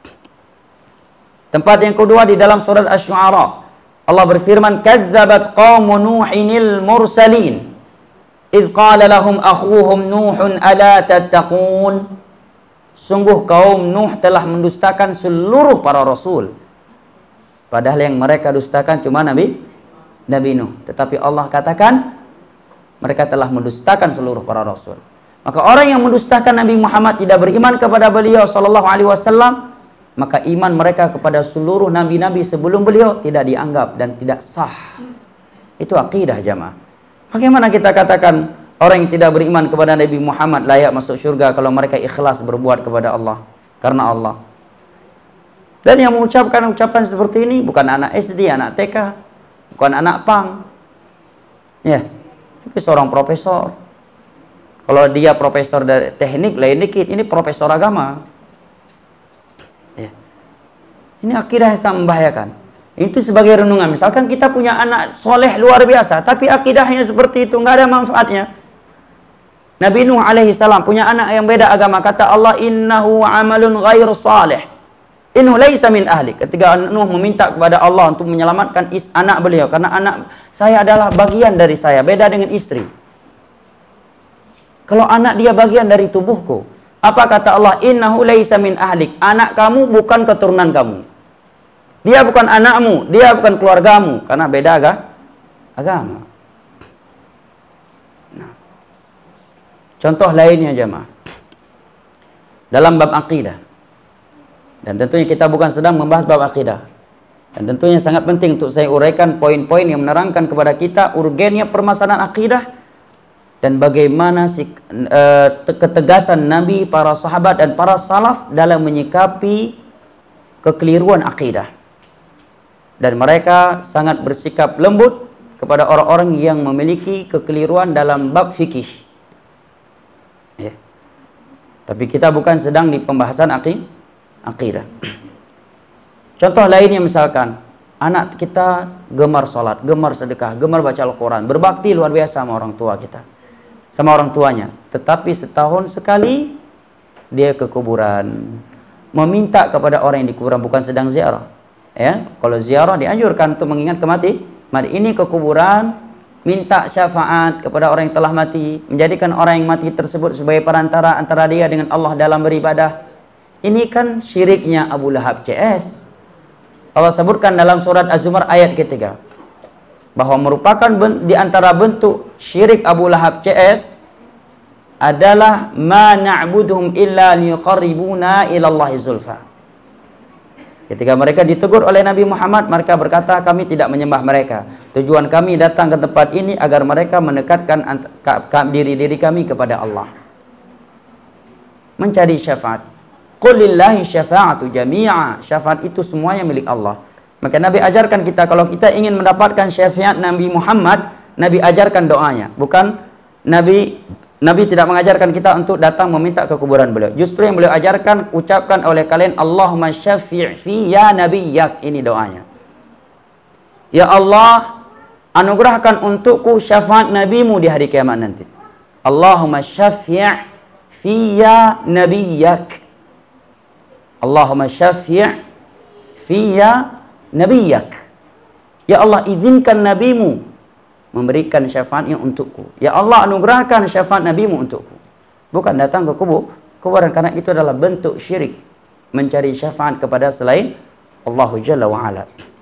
Tempat yang kedua di dalam surat Asy-Syu'ara. Allah berfirman, kadzabat qaumu Nuhinil mursalin. Idh qala lahum akhuhum Nuhun ala tattaqun. Sungguh kaum Nuh telah mendustakan seluruh para rasul. Padahal yang mereka dustakan cuma Nabi Nabi Nuh. Tetapi Allah katakan mereka telah mendustakan seluruh para rasul. Maka orang yang mendustakan Nabi Muhammad, tidak beriman kepada beliau sallallahu alaihi wasallam, maka iman mereka kepada seluruh nabi-nabi sebelum beliau tidak dianggap dan tidak sah. Itu akidah jamaah. Bagaimana kita katakan orang yang tidak beriman kepada Nabi Muhammad layak masuk surga kalau mereka ikhlas berbuat kepada Allah, karena Allah. Dan yang mengucapkan ucapan seperti ini bukan anak S D, anak T K, bukan anak pang, ya, tapi seorang profesor. Kalau dia profesor dari teknik lain dikit, ini profesor agama. Ya. Ini akidah yang sangat membahayakan. Itu sebagai renungan. Misalkan kita punya anak soleh luar biasa, tapi akidahnya seperti itu, nggak ada manfaatnya. Nabi Nuh alaihi salam punya anak yang beda agama. Kata Allah, innahu amalun ghairu salih. Innahu laisa min ahli. Ketika Nuh meminta kepada Allah untuk menyelamatkan is anak beliau, karena anak saya adalah bagian dari saya, beda dengan istri. Kalau anak dia bagian dari tubuhku, apa kata Allah? Innahu laisa min ahlik. Anak kamu bukan keturunan kamu. Dia bukan anakmu, dia bukan keluargamu, karena beda agak agama. Nah, contoh lainnya jemaah. dalam bab akidah. Dan tentunya kita bukan sedang membahas bab akidah. Dan tentunya sangat penting untuk saya uraikan poin-poin yang menerangkan kepada kita urgennya permasalahan akidah dan bagaimana si, uh, ketegasan Nabi, para sahabat dan para salaf dalam menyikapi kekeliruan akidah. Dan mereka sangat bersikap lembut kepada orang-orang yang memiliki kekeliruan dalam bab fikih. Ya. Tapi kita bukan sedang di pembahasan akidah. Contoh lainnya misalkan, anak kita gemar sholat, gemar sedekah, gemar baca Al-Quran, berbakti luar biasa sama orang tua kita, sama orang tuanya. Tetapi setahun sekali dia ke kuburan, meminta kepada orang yang di kuburan, bukan sedang ziarah. Ya, kalau ziarah dianjurkan untuk mengingat kemati. Mari ini ke kuburan, minta syafaat kepada orang yang telah mati, menjadikan orang yang mati tersebut sebagai perantara antara dia dengan Allah dalam beribadah. Ini kan syiriknya Abu Lahab C S. Allah sebutkan dalam surat Az-Zumar ayat ketiga bahwa merupakan di antara bentuk syirik Abu Lahab C S adalah ma na'buduhum illa liqarribuna ila Allahi zulfa. Ketika mereka ditegur oleh Nabi Muhammad, mereka berkata, kami tidak menyembah mereka. Tujuan kami datang ke tempat ini agar mereka mendekatkan diri-diri kami kepada Allah. Mencari syafaat. Qul lillahi syafa'atu jami'a. Syafaat itu semuanya milik Allah. Maka Nabi ajarkan kita, kalau kita ingin mendapatkan syafaat Nabi Muhammad, Nabi ajarkan doanya. Bukan Nabi Nabi tidak mengajarkan kita untuk datang meminta ke kuburan beliau. Justru yang beliau ajarkan, ucapkan oleh kalian, Allahumma syafi' fi ya nabiyyak. Ini doanya. Ya Allah, anugerahkan untukku syafaat nabimu di hari kiamat nanti. Allahumma syafi' fi ya nabiyyak. Allahumma syafi' fiyya nabiyyak. Ya Allah, izinkan nabimu memberikan syafaatnya untukku. Ya Allah, anugerahkan syafaat nabimu untukku. Bukan datang ke kubur kuburan, karena itu adalah bentuk syirik, mencari syafaat kepada selain Allah Jalla wa Ala.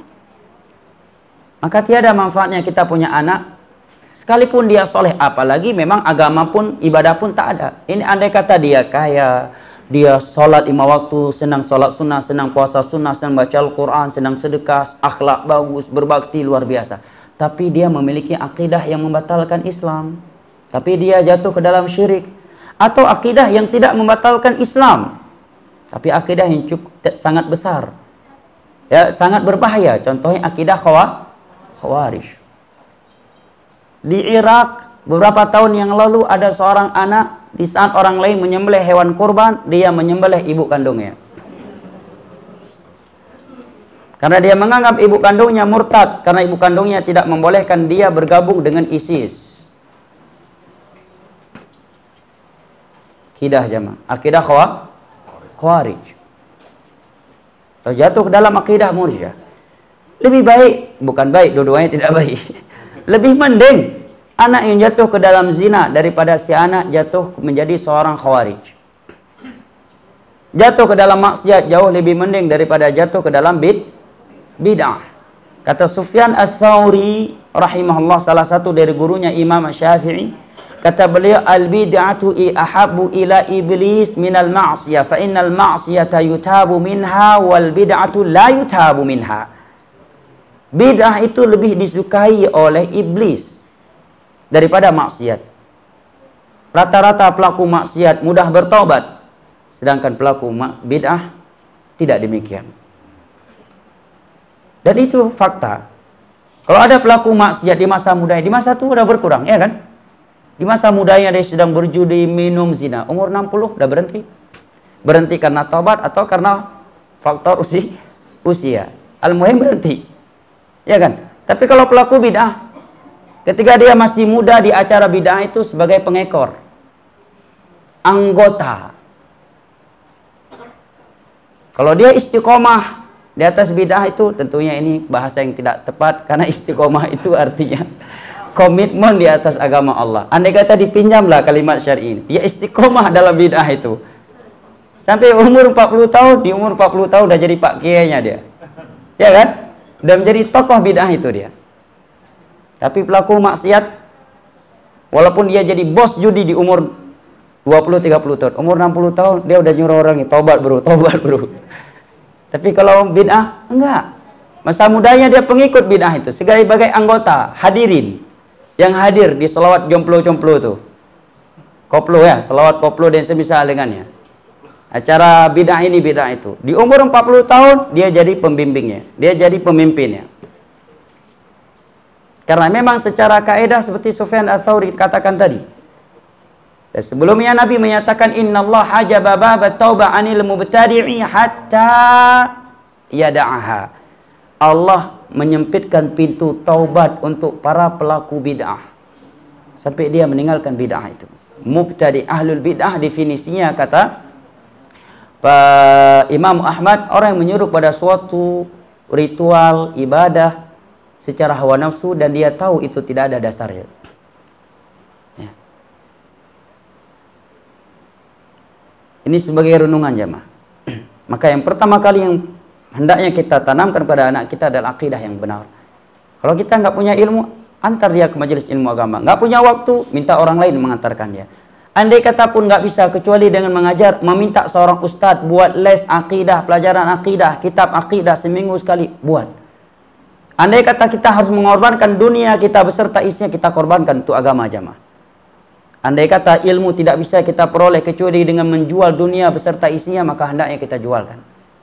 Maka tiada manfaatnya kita punya anak sekalipun dia soleh, apalagi memang agama pun, ibadah pun tak ada. Ini andai kata dia kaya, dia sholat lima waktu, senang sholat sunnah, senang puasa sunnah, senang baca Al-Quran, senang sedekah, akhlak bagus, berbakti luar biasa. Tapi dia memiliki akidah yang membatalkan Islam. Tapi dia jatuh ke dalam syirik. Atau akidah yang tidak membatalkan Islam, tapi akidah yang cukup sangat besar. Ya, sangat berbahaya. Contohnya akidah Khawarij. Di Irak beberapa tahun yang lalu ada seorang anak, di saat orang lain menyembelih hewan kurban, dia menyembelih ibu kandungnya. Karena dia menganggap ibu kandungnya murtad, karena ibu kandungnya tidak membolehkan dia bergabung dengan ISIS. Akidah jamaah, akidah Khawarij. Terjatuh ke dalam akidah Murji'ah. Lebih baik, bukan baik, dua-duanya tidak baik. Lebih mending anak yang jatuh ke dalam zina daripada si anak jatuh menjadi seorang Khawarij. Jatuh ke dalam maksiat jauh lebih mending daripada jatuh ke dalam bid bid'ah. Kata Sufyan Ats-Tsauri rahimahullah, salah satu dari gurunya Imam Syafi'i, kata beliau, al-bid'atu ahabbu ila iblis minal ma'siyah, fa innal ma'siyata yutabu minha wal bid'atu la yutabu minha. Bid'ah itu lebih disukai oleh iblis daripada maksiat. Rata-rata pelaku maksiat mudah bertobat, sedangkan pelaku bid'ah tidak demikian. Dan itu fakta. Kalau ada pelaku maksiat di masa mudanya, di masa tua sudah berkurang, ya kan? Di masa mudanya dia sedang berjudi, minum, zina, umur enam puluh sudah berhenti. Berhenti karena tobat atau karena faktor usia. usia. Al-muhim berhenti. Ya kan? Tapi kalau pelaku bid'ah, ketika dia masih muda di acara bid'ah itu sebagai pengekor, anggota. Kalau dia istiqomah di atas bid'ah itu, tentunya ini bahasa yang tidak tepat, karena istiqomah itu artinya komitmen di atas agama Allah. Andai kata dipinjamlah kalimat syar'i ini, dia istiqomah dalam bid'ah itu sampai umur empat puluh tahun, di umur empat puluh tahun udah jadi pak kiainya dia, ya kan? Udah menjadi tokoh bid'ah itu dia. Tapi pelaku maksiat, walaupun dia jadi bos judi di umur dua puluh tiga puluh tahun. Umur enam puluh tahun dia udah nyuruh orang ini, tobat bro, tobat bro. Tapi kalau bid'ah, enggak. Masa mudanya dia pengikut bid'ah itu, sebagai anggota, hadirin yang hadir di selawat jomplo-jomplo itu. Koplo ya, selawat koplo dan semisal dengannya. Acara bid'ah ini, bid'ah itu. Di umur empat puluh tahun, dia jadi pembimbingnya. Dia jadi pemimpinnya. Karena memang secara kaidah seperti Sufyan Ats-Tsauri katakan tadi. Dan sebelumnya Nabi menyatakan, Inna Allah hajaba baba taubah anil mubtadi'i hatta yada'aha. Allah menyempitkan pintu taubat untuk para pelaku bid'ah. Sampai dia meninggalkan bid'ah itu. Mubtadi ahlul bid'ah definisinya kata Pak Imam Ahmad, orang yang menyuruh pada suatu ritual ibadah secara hawa nafsu dan dia tahu itu tidak ada dasarnya. Ya. Ini sebagai renungan jamaah. Maka yang pertama kali yang hendaknya kita tanamkan pada anak kita adalah akidah yang benar. Kalau kita nggak punya ilmu, antar dia ke majelis ilmu agama. Nggak punya waktu, minta orang lain mengantarkan dia. Andai kata pun nggak bisa kecuali dengan mengajar, meminta seorang ustadz buat les akidah, pelajaran akidah, kitab akidah seminggu sekali buat. Andai kata kita harus mengorbankan dunia kita beserta isinya, kita korbankan untuk agama jamaah. Andai kata ilmu tidak bisa kita peroleh kecuali dengan menjual dunia beserta isinya, maka hendaknya kita jualkan.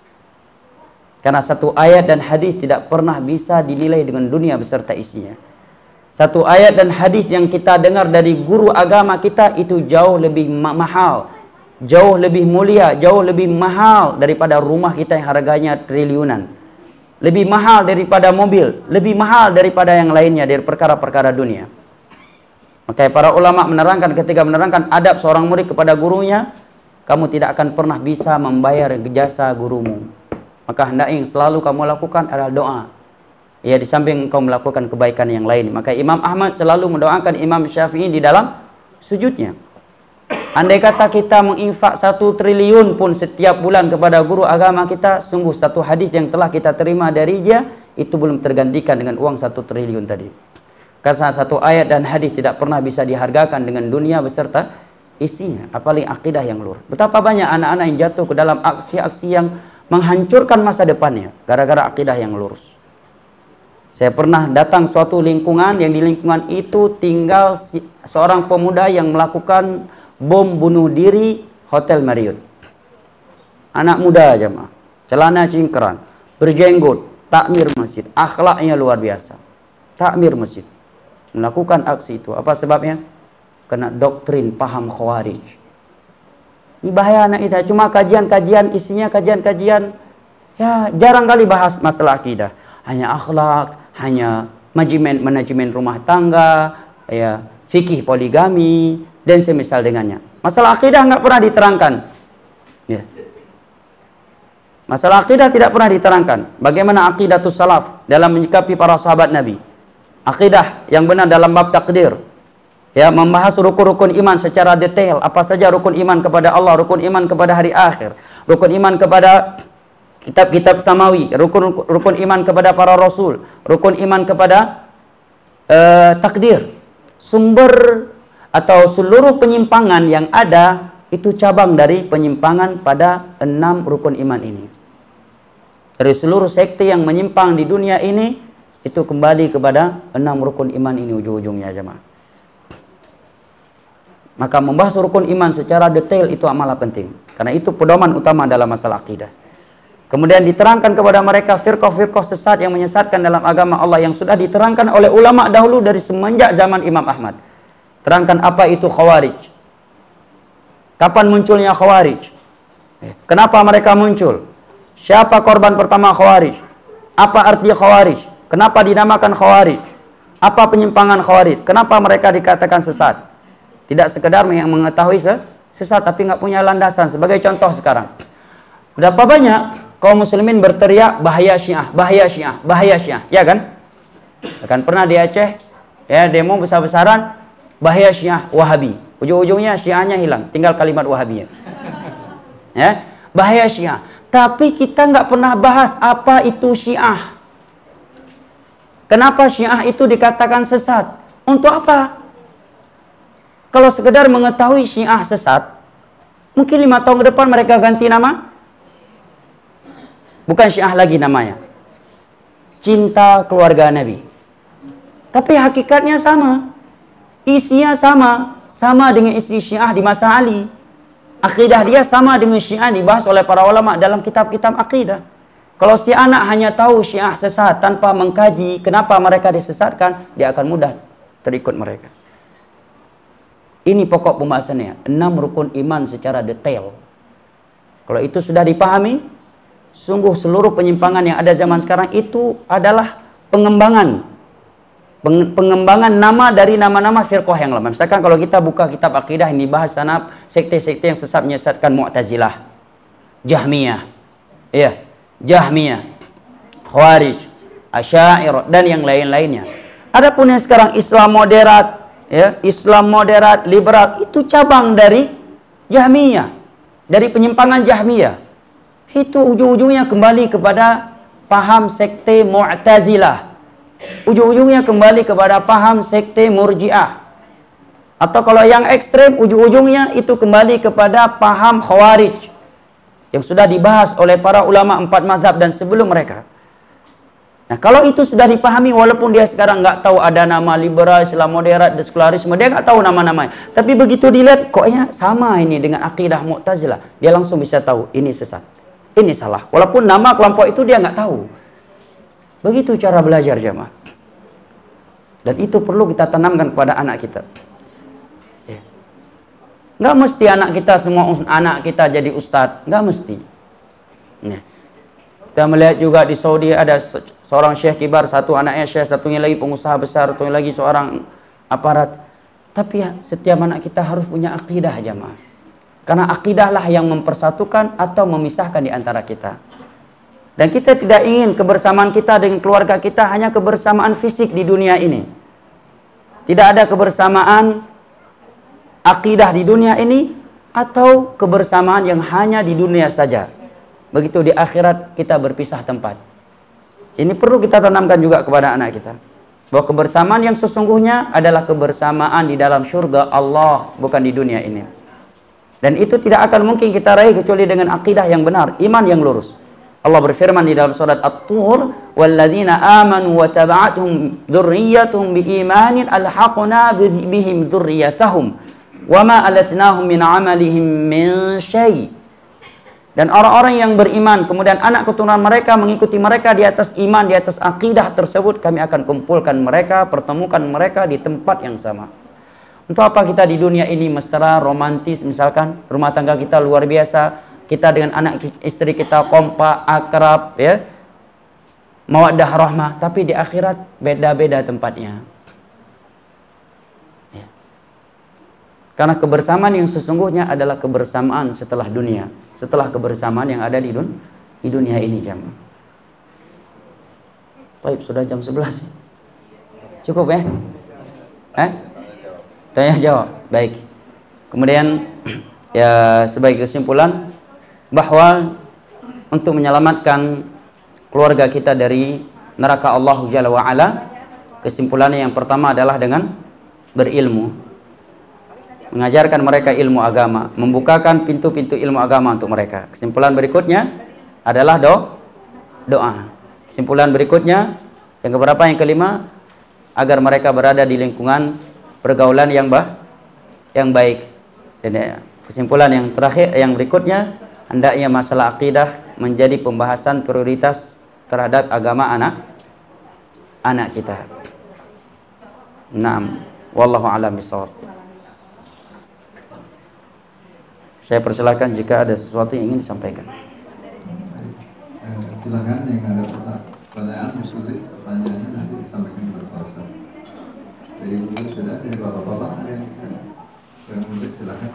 Karena satu ayat dan hadis tidak pernah bisa dinilai dengan dunia beserta isinya. Satu ayat dan hadis yang kita dengar dari guru agama kita itu jauh lebih ma mahal, jauh lebih mulia, jauh lebih mahal daripada rumah kita yang harganya triliunan. Lebih mahal daripada mobil, lebih mahal daripada yang lainnya dari perkara-perkara dunia. Maka para ulama menerangkan ketika menerangkan adab seorang murid kepada gurunya, kamu tidak akan pernah bisa membayar jasa gurumu. Maka hendaknya yang selalu kamu lakukan adalah doa. Ya, di samping engkau melakukan kebaikan yang lain. Maka Imam Ahmad selalu mendoakan Imam Syafi'i di dalam sujudnya. Andai kata kita menginfak satu triliun pun setiap bulan kepada guru agama kita, sungguh satu hadis yang telah kita terima dari dia, itu belum tergantikan dengan uang satu triliun tadi. Karena satu ayat dan hadis tidak pernah bisa dihargakan dengan dunia beserta isinya. Apalagi akidah yang lurus. Betapa banyak anak-anak yang jatuh ke dalam aksi-aksi yang menghancurkan masa depannya gara-gara akidah yang lurus. Saya pernah datang suatu lingkungan yang di lingkungan itu tinggal si, seorang pemuda yang melakukan bom bunuh diri Hotel Marriott. Anak muda jemaah, celana cingkrang, berjenggot, takmir masjid, akhlaknya luar biasa. Takmir masjid, melakukan aksi itu. Apa sebabnya? Kena doktrin paham khawarij. Ini bahaya anak kita. Cuma kajian-kajian, isinya kajian-kajian, ya jarang kali bahas masalah akidah. Hanya akhlak, hanya manajemen manajemen rumah tangga, ya fikih poligami dan semisal dengannya. Masalah akidah nggak pernah diterangkan. Ya. Masalah akidah tidak pernah diterangkan. Bagaimana aqidatus salaf dalam menyikapi para sahabat Nabi. Akidah yang benar dalam bab takdir. Ya, membahas rukun-rukun iman secara detail. Apa saja rukun iman kepada Allah, rukun iman kepada hari akhir, rukun iman kepada kitab-kitab samawi, rukun rukun iman kepada para rasul, rukun iman kepada uh, takdir. Sumber atau seluruh penyimpangan yang ada itu cabang dari penyimpangan pada enam rukun iman ini. Dari seluruh sekte yang menyimpang di dunia ini itu kembali kepada enam rukun iman ini ujung-ujungnya jemaah. Maka membahas rukun iman secara detail itu amalah penting. Karena itu pedoman utama dalam masalah akidah. Kemudian diterangkan kepada mereka firqah-firqah sesat yang menyesatkan dalam agama Allah yang sudah diterangkan oleh ulama dahulu dari semenjak zaman Imam Ahmad. Terangkan apa itu khawarij. Kapan munculnya khawarij? Kenapa mereka muncul? Siapa korban pertama khawarij? Apa arti khawarij? Kenapa dinamakan khawarij? Apa penyimpangan khawarij? Kenapa mereka dikatakan sesat? Tidak sekedar yang mengetahui sesat tapi nggak punya landasan. Sebagai contoh sekarang, berapa banyak kaum muslimin berteriak bahaya Syiah, bahaya Syiah, bahaya Syiah, ya kan? Akan pernah di Aceh ya demo besar-besaran bahaya Syiah, Wahabi. Ujung-ujungnya Syiahnya hilang, tinggal kalimat Wahabiyah. Ya, bahaya Syiah. Tapi kita nggak pernah bahas apa itu Syiah. Kenapa Syiah itu dikatakan sesat? Untuk apa? Kalau sekedar mengetahui Syiah sesat, Mungkin lima tahun ke depan mereka ganti nama. Bukan Syiah lagi namanya. Cinta keluarga Nabi. Tapi hakikatnya sama. Isinya sama. Sama dengan isi Syiah di masa Ali. Akidah dia sama dengan Syiah dibahas oleh para ulama dalam kitab-kitab akidah. Kalau si anak hanya tahu Syiah sesat tanpa mengkaji kenapa mereka disesatkan, dia akan mudah terikut mereka. Ini pokok pembahasannya. Enam rukun iman secara detail. Kalau itu sudah dipahami, sungguh seluruh penyimpangan yang ada zaman sekarang itu adalah pengembangan. Pengembangan nama dari nama-nama firqah yang lama. Misalkan kalau kita buka kitab akidah ini bahas sana sekte-sekte yang sesat menyesatkan Mu'tazilah, Jahmiyah, iya, Jahmiyah, Khawarij, Asy'ariyah dan yang lain-lainnya. Adapun yang sekarang Islam moderat, ya, Islam moderat, liberal itu cabang dari Jahmiyah, dari penyimpangan Jahmiyah. Itu ujung-ujungnya kembali kepada paham sekte Mu'tazilah. Ujung-ujungnya kembali kepada paham sekte Murji'ah. Atau kalau yang ekstrem, ujung-ujungnya itu kembali kepada paham Khawarij yang sudah dibahas oleh para ulama empat mazhab dan sebelum mereka. Nah, kalau itu sudah dipahami, walaupun dia sekarang nggak tahu ada nama liberal, Islam moderat, sekularisme, dia nggak tahu nama-namanya. Tapi begitu dilihat, koknya sama ini dengan akidah Mu'tazilah, dia langsung bisa tahu ini sesat, ini salah. Walaupun nama kelompok itu dia nggak tahu. Begitu cara belajar jamaah. Dan itu perlu kita tanamkan kepada anak kita. Ya. Nggak mesti anak kita semua anak kita jadi ustadz, nggak mesti. Ya. Kita melihat juga di Saudi ada seorang syekh kibar, satu anaknya syekh, satunya lagi pengusaha besar, satunya lagi seorang aparat. Tapi ya, setiap anak kita harus punya akidah jamaah. Karena akidahlah yang mempersatukan atau memisahkan di antara kita. Dan kita tidak ingin kebersamaan kita dengan keluarga kita hanya kebersamaan fisik di dunia ini. Tidak ada kebersamaan akidah di dunia ini atau kebersamaan yang hanya di dunia saja. Begitu di akhirat kita berpisah tempat. Ini perlu kita tanamkan juga kepada anak kita. Bahwa kebersamaan yang sesungguhnya adalah kebersamaan di dalam surga Allah, bukan di dunia ini. Dan itu tidak akan mungkin kita raih kecuali dengan akidah yang benar, iman yang lurus. Allah berfirman di dalam surat At-Tur, "Walladzina amanu wa taba'atuhum dzurriyyatuhum biimanin alhaqna bihim dzurriyyatahum wa ma alatnahum min 'amalihim min syai'." Dan orang-orang yang beriman, kemudian anak keturunan mereka mengikuti mereka di atas iman, di atas akidah tersebut, kami akan kumpulkan mereka, pertemukan mereka di tempat yang sama. Untuk apa kita di dunia ini mesra, romantis, misalkan rumah tangga kita luar biasa, kita dengan anak istri kita kompak, akrab, ya, mawaddah rahmah, tapi di akhirat beda-beda tempatnya. Ya. Karena kebersamaan yang sesungguhnya adalah kebersamaan setelah dunia, setelah kebersamaan yang ada di, dun di dunia ini jamaah. Baik, sudah jam sebelas. Cukup ya? Eh? Tanya jawab. Baik. Kemudian ya sebagai kesimpulan bahwa untuk menyelamatkan keluarga kita dari neraka Allah Jalla wa'ala, kesimpulannya yang pertama adalah dengan berilmu, mengajarkan mereka ilmu agama, membukakan pintu-pintu ilmu agama untuk mereka. Kesimpulan berikutnya adalah do doa. Kesimpulan berikutnya yang keberapa? Yang kelima, agar mereka berada di lingkungan pergaulan yang bah yang baik. Dan ya, kesimpulan yang terakhir, yang berikutnya, hendaknya masalah akidah menjadi pembahasan prioritas terhadap agama anak anak kita. Naam, wallahu a'lam bishawab. Saya persilakan jika ada sesuatu yang ingin disampaikan. Silakan yang ada pertanyaan, tulis pertanyaannya nanti disampaikan kepada Pak Ustaz. Dari ibu sudah, dari bapak-bapak yang yang menulis silakan.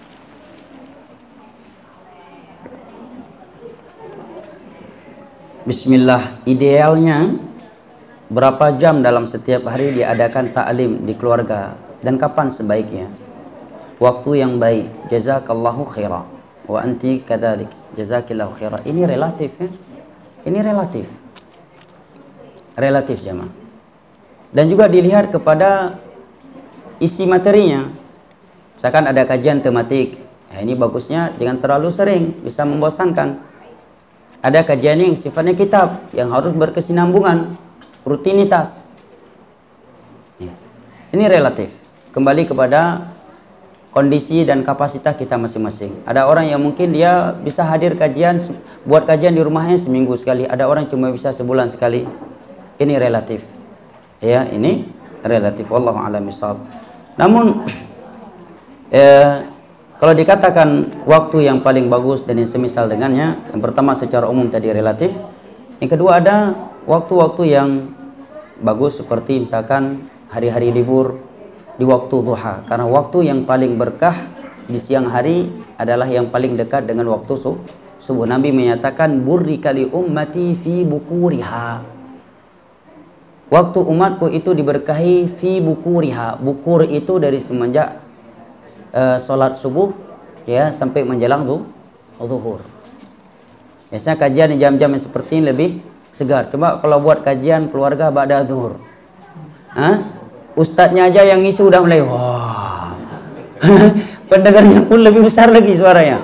Bismillah, idealnya berapa jam dalam setiap hari diadakan ta'lim di keluarga dan kapan sebaiknya? Waktu yang baik. Jazakallahu khaira wa anti kadzalik. Jazakillahu khaira. Ini relatif ya. Ini relatif. Relatif jamaah. Dan juga dilihat kepada isi materinya. Misalkan ada kajian tematik Nah, ini bagusnya jangan terlalu sering, bisa membosankan. Ada kajian yang sifatnya kitab, yang harus berkesinambungan, rutinitas. Ya. Ini relatif, kembali kepada kondisi dan kapasitas kita masing-masing. Ada orang yang mungkin dia bisa hadir kajian, buat kajian di rumahnya seminggu sekali. Ada orang cuma bisa sebulan sekali. Ini relatif. Ya, ini relatif. Wallahu a'lam bishawab. Namun eh, kalau dikatakan waktu yang paling bagus dan yang semisal dengannya, yang pertama secara umum tadi relatif. Yang kedua ada waktu-waktu yang bagus seperti misalkan hari-hari libur di waktu duha, karena waktu yang paling berkah di siang hari adalah yang paling dekat dengan waktu subuh. Nabi menyatakan burrika li ummati fi bukuriha. Waktu umatku itu diberkahi fi bukuriha. Bukur itu dari semenjak uh, sholat subuh ya sampai menjelang tuh zuhur. Biasanya kajian di jam-jam yang seperti ini lebih segar. Coba kalau buat kajian keluarga ba'da zuhur. Hah? Ustadznya aja yang ngisi udah mulai wah. Pendengarnya pun lebih besar lagi suaranya.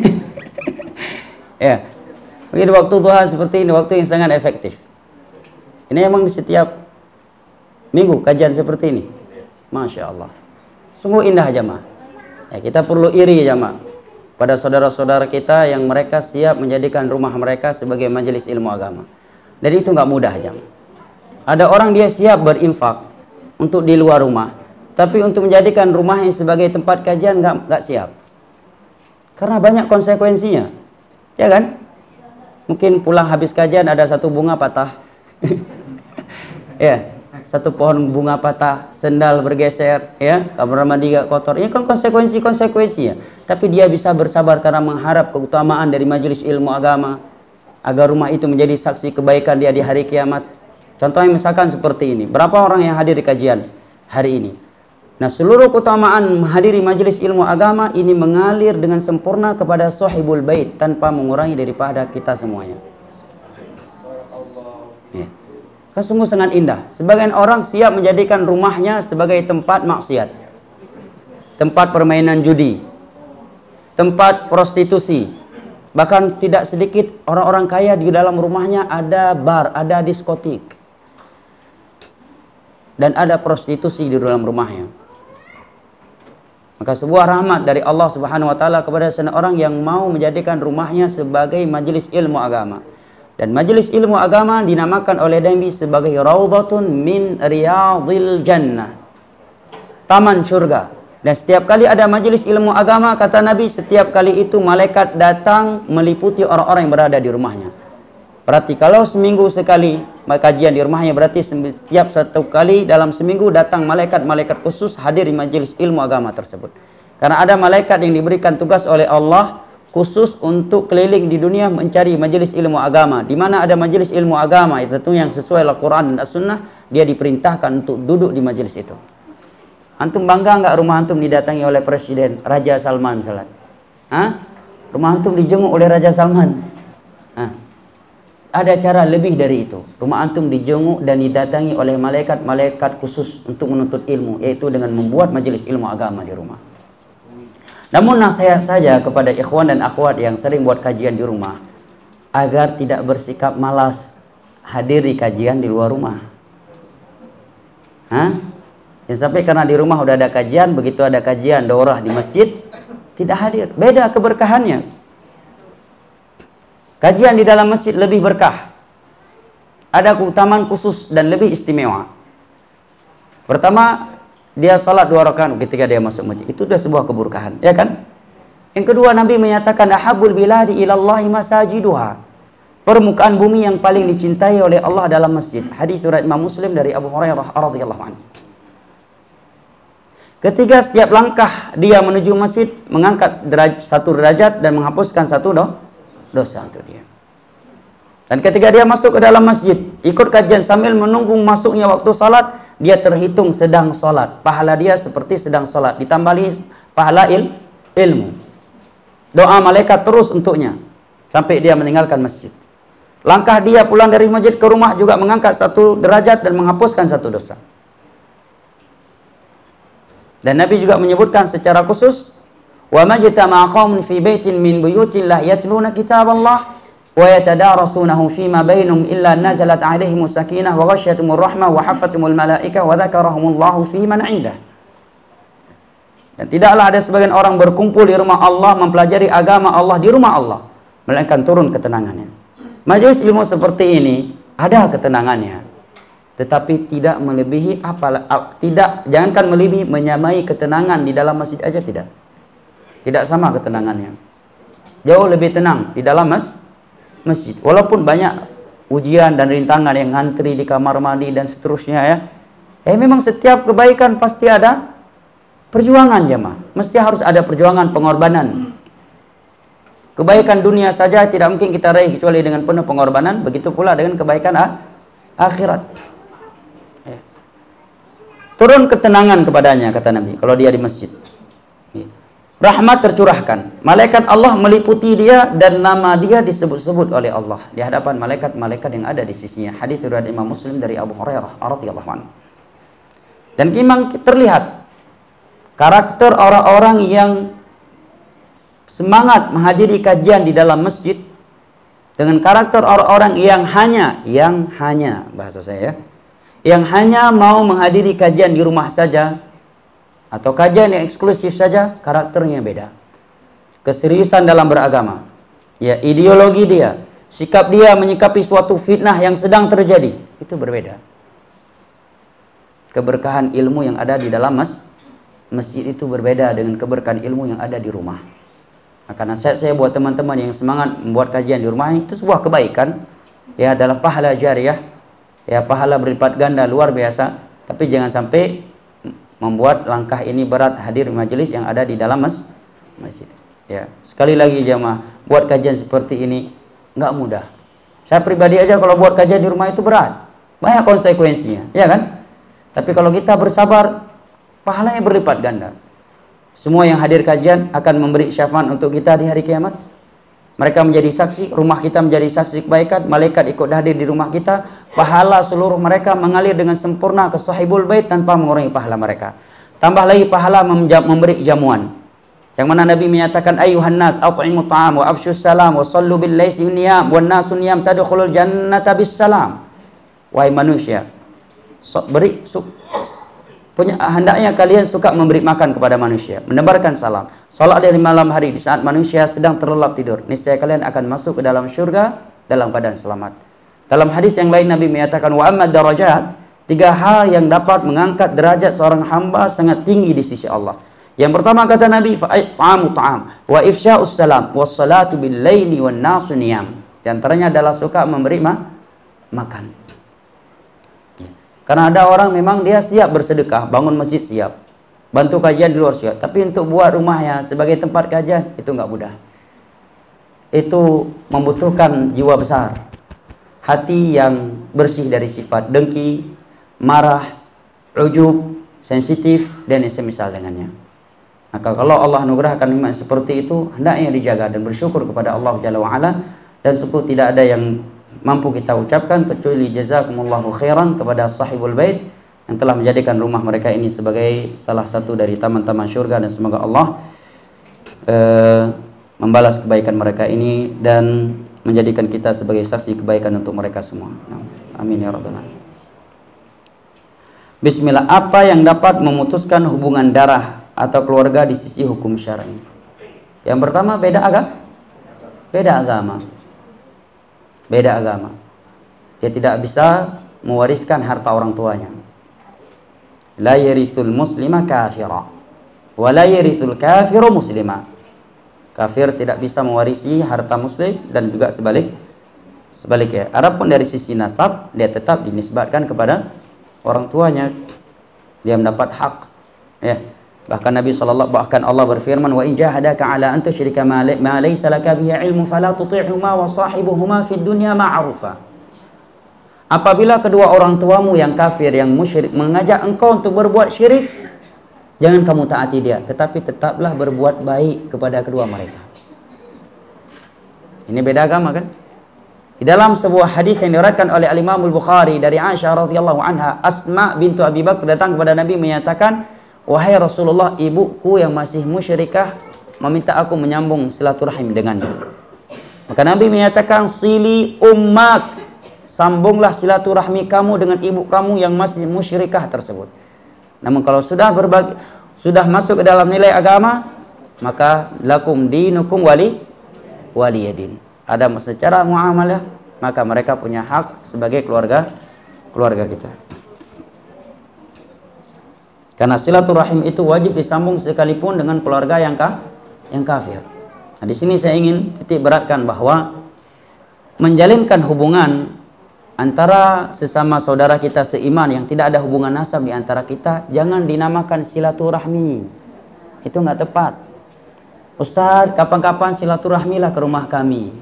Ya. Begitu waktu duha seperti ini, waktu yang sangat efektif. Ini emang di setiap minggu kajian seperti ini. Masya Allah. Sungguh indah jamaah. Ya, kita perlu iri jamaah pada saudara-saudara kita yang mereka siap menjadikan rumah mereka sebagai majelis ilmu agama. Dan itu nggak mudah jamaah. Ada orang dia siap berinfak untuk di luar rumah, tapi untuk menjadikan rumahnya sebagai tempat kajian nggak nggak siap. Karena banyak konsekuensinya. Ya kan? Mungkin pulang habis kajian ada satu bunga patah. Ya, satu pohon bunga patah, sendal bergeser, ya, kamar mandi gak kotor. Ini kan konsekuensi-konsekuensinya. Tapi dia bisa bersabar karena mengharap keutamaan dari majelis ilmu agama agar rumah itu menjadi saksi kebaikan dia di hari kiamat. Contohnya misalkan seperti ini. Berapa orang yang hadir di kajian hari ini? Nah, seluruh keutamaan menghadiri majelis ilmu agama ini mengalir dengan sempurna kepada sahibul bait tanpa mengurangi daripada kita semuanya. Ya. Kan sungguh sangat indah. Sebagian orang siap menjadikan rumahnya sebagai tempat maksiat, tempat permainan judi, tempat prostitusi. Bahkan tidak sedikit orang-orang kaya di dalam rumahnya ada bar, ada diskotik, dan ada prostitusi di dalam rumahnya. Maka sebuah rahmat dari Allah Subhanahu wa taala kepada seorang yang mau menjadikan rumahnya sebagai majelis ilmu agama. Dan majelis ilmu agama dinamakan oleh Nabi sebagai raudhatun min riyadhil jannah, taman surga. Dan setiap kali ada majelis ilmu agama, kata Nabi, setiap kali itu malaikat datang meliputi orang-orang yang berada di rumahnya. Berarti kalau seminggu sekali kajian di rumahnya, berarti setiap satu kali dalam seminggu datang malaikat-malaikat khusus hadir di majelis ilmu agama tersebut. Karena ada malaikat yang diberikan tugas oleh Allah khusus untuk keliling di dunia mencari majelis ilmu agama. Di mana ada majelis ilmu agama, itu tentu yang sesuai Al-Quran dan As-Sunnah, dia diperintahkan untuk duduk di majelis itu. Antum bangga nggak rumah antum didatangi oleh Presiden Raja Salman misalnya? Hah? Rumah antum dijenguk oleh Raja Salman? Hah? Ada cara lebih dari itu. Rumah antum dijenguk dan didatangi oleh malaikat-malaikat khusus untuk menuntut ilmu, yaitu dengan membuat majelis ilmu agama di rumah. Namun nasihat saja kepada ikhwan dan akhwat yang sering buat kajian di rumah, agar tidak bersikap malas hadir di kajian di luar rumah. Hah? Yang sampai karena di rumah udah ada kajian, begitu ada kajian daurah di masjid, tidak hadir. Beda keberkahannya. Kajian di dalam masjid lebih berkah. Ada keutamaan khusus dan lebih istimewa. Pertama, dia salat dua rakaat ketika dia masuk masjid. Itu sudah sebuah keberkahan, ya kan? Yang kedua, Nabi menyatakan ahabul biladi ilallahi masajiduha. Permukaan bumi yang paling dicintai oleh Allah dalam masjid. Hadis riwayat Imam Muslim dari Abu Hurairah radhiyallahu anhu. Ketiga, setiap langkah dia menuju masjid mengangkat deraj satu derajat dan menghapuskan satu do dosa untuk dia. Dan ketika dia masuk ke dalam masjid, ikut kajian sambil menunggu masuknya waktu salat, dia terhitung sedang salat. Pahala dia seperti sedang salat, ditambahi pahala il, ilmu. Doa malaikat terus untuknya sampai dia meninggalkan masjid. Langkah dia pulang dari masjid ke rumah juga mengangkat satu derajat dan menghapuskan satu dosa. Dan Nabi juga menyebutkan secara khusus Wa majtama'a qaumun fi baitin min buyutillah yatluna kitaballah wa yatadarasunahu fima bainahum illa nazalat 'alaihimus sakinah wa ghasyiyatuhumur rahmah wa haffathumul malaikah wa dzakarahumullahu fi man 'indah. Dan tidaklah ada sebagian orang berkumpul di rumah Allah mempelajari agama Allah di rumah Allah, melainkan turun ketenangannya. Majelis ilmu seperti ini ada ketenangannya, tetapi tidak melebihi apa tidak jangankan melebihi, menyamai ketenangan di dalam masjid aja tidak. Tidak sama ketenangannya. Jauh lebih tenang di dalam mas masjid. Walaupun banyak ujian dan rintangan yang ngantri di kamar mandi dan seterusnya ya. Eh memang setiap kebaikan pasti ada perjuangan jemaah. Mesti harus ada perjuangan, pengorbanan. Kebaikan dunia saja tidak mungkin kita raih kecuali dengan penuh pengorbanan. Begitu pula dengan kebaikan ah, akhirat. Ya. Turun ketenangan kepadanya, kata Nabi, kalau dia di masjid. Ya. Rahmat tercurahkan. Malaikat Allah meliputi dia dan nama dia disebut-sebut oleh Allah di hadapan malaikat-malaikat yang ada di sisinya. Hadis riwayat Imam Muslim dari Abu Hurairah radhiyallahu anhu. Dan memang terlihat karakter orang-orang yang semangat menghadiri kajian di dalam masjid dengan karakter orang-orang yang hanya yang hanya bahasa saya yang hanya mau menghadiri kajian di rumah saja atau kajian yang eksklusif saja, karakternya beda. Keseriusan dalam beragama, ya, ideologi dia, sikap dia menyikapi suatu fitnah yang sedang terjadi, itu berbeda. Keberkahan ilmu yang ada di dalam mas masjid itu berbeda dengan keberkahan ilmu yang ada di rumah. Maka nasihat saya buat teman-teman yang semangat membuat kajian di rumah, itu sebuah kebaikan, ya, adalah pahala jariyah, ya, pahala berlipat ganda luar biasa. Tapi jangan sampai membuat langkah ini berat hadir majelis yang ada di dalam mas masjid. Ya, sekali lagi jamaah, buat kajian seperti ini nggak mudah. Saya pribadi aja kalau buat kajian di rumah itu berat, banyak konsekuensinya, ya kan? Tapi kalau kita bersabar, pahalanya berlipat ganda. Semua yang hadir kajian akan memberi syafaat untuk kita di hari kiamat. Mereka menjadi saksi, rumah kita menjadi saksi kebaikan, malaikat ikut hadir di rumah kita, pahala seluruh mereka mengalir dengan sempurna ke sahibul bait tanpa mengurangi pahala mereka. Tambah lagi pahala memberi jamuan. Yang mana Nabi menyatakan, ayuhan nas at'imu ta'am wa afshus salam wa sallu bil laisi niyam wan nasun niyam tadkhulul jannata bis salam. Wahai manusia, so, beri su, punya hendaknya kalian suka memberi makan kepada manusia, menebarkan salam, salat di malam hari di saat manusia sedang terlelap tidur. Niscaya kalian akan masuk ke dalam syurga dalam keadaan selamat. Dalam hadis yang lain Nabi menyatakan, wa amma darajat, tiga hal yang dapat mengangkat derajat seorang hamba sangat tinggi di sisi Allah. Yang pertama kata Nabi, fa'amu ta'am wa ifsya'us salam was salatu bil laili wan nasu niyam. Di antaranya adalah suka memberi ma makan. Karena ada orang memang dia siap bersedekah, bangun masjid siap, bantu kajian di luar siap, tapi untuk buat rumahnya sebagai tempat kajian itu nggak mudah. Itu membutuhkan jiwa besar, hati yang bersih dari sifat dengki, marah, ujub, sensitif, dan yang semisal dengannya. Maka kalau Allah anugerahkan nikmat seperti itu, hendaknya dijaga dan bersyukur kepada Allah Jalla wa'ala. Dan syukur tidak ada yang mampu kita ucapkan kecuali jazakumullahu khairan kepada sahibul bait yang telah menjadikan rumah mereka ini sebagai salah satu dari taman-taman syurga, dan semoga Allah uh, membalas kebaikan mereka ini dan menjadikan kita sebagai saksi kebaikan untuk mereka semua. Amin ya rabbal alamin. Bismillah. Apa yang dapat memutuskan hubungan darah atau keluarga di sisi hukum syar'i? Yang pertama, beda agama. Beda agama. Beda agama. Dia tidak bisa mewariskan harta orang tuanya. La yarithul muslima kafira wa la yarithul kafiru muslima. Kafir tidak bisa mewarisi harta muslim dan juga sebalik sebaliknya. Adapun dari sisi nasab, dia tetap dinisbatkan kepada orang tuanya. Dia mendapat hak. Ya. Bahkan Nabi sallallahu bahkan Allah berfirman, wa in jahadaka ala an tusyrika ma laysa laka bihi ilmu fala tuti'huma wa sahibuhuma fid dunya ma'rufa. Apabila kedua orang tuamu yang kafir, yang musyrik mengajak engkau untuk berbuat syirik, jangan kamu taati dia, tetapi tetaplah berbuat baik kepada kedua mereka. Ini beda agama kan? Di dalam sebuah hadis yang diriwayatkan oleh Al-Imam Al-Bukhari dari Aisyah radhiyallahu anha, Asma bintu Abi Bakar datang kepada Nabi menyatakan, wahai Rasulullah, ibuku yang masih musyrikah meminta aku menyambung silaturahim dengannya. Maka Nabi menyatakan, sili ummak, sambunglah silaturahmi kamu dengan ibu kamu yang masih musyrikah tersebut. Namun kalau sudah berbagi, sudah masuk ke dalam nilai agama, maka lakum dinukum wali waliyadin. Ada secara muamalah, maka mereka punya hak sebagai keluarga keluarga kita. Karena silaturahim itu wajib disambung sekalipun dengan keluarga yang kah, yang kafir. Nah, di sini saya ingin titik beratkan bahwa menjalinkan hubungan antara sesama saudara kita seiman yang tidak ada hubungan nasab di antara kita, jangan dinamakan silaturahmi. Itu nggak tepat. Ustaz, kapan-kapan silaturahmilah ke rumah kami.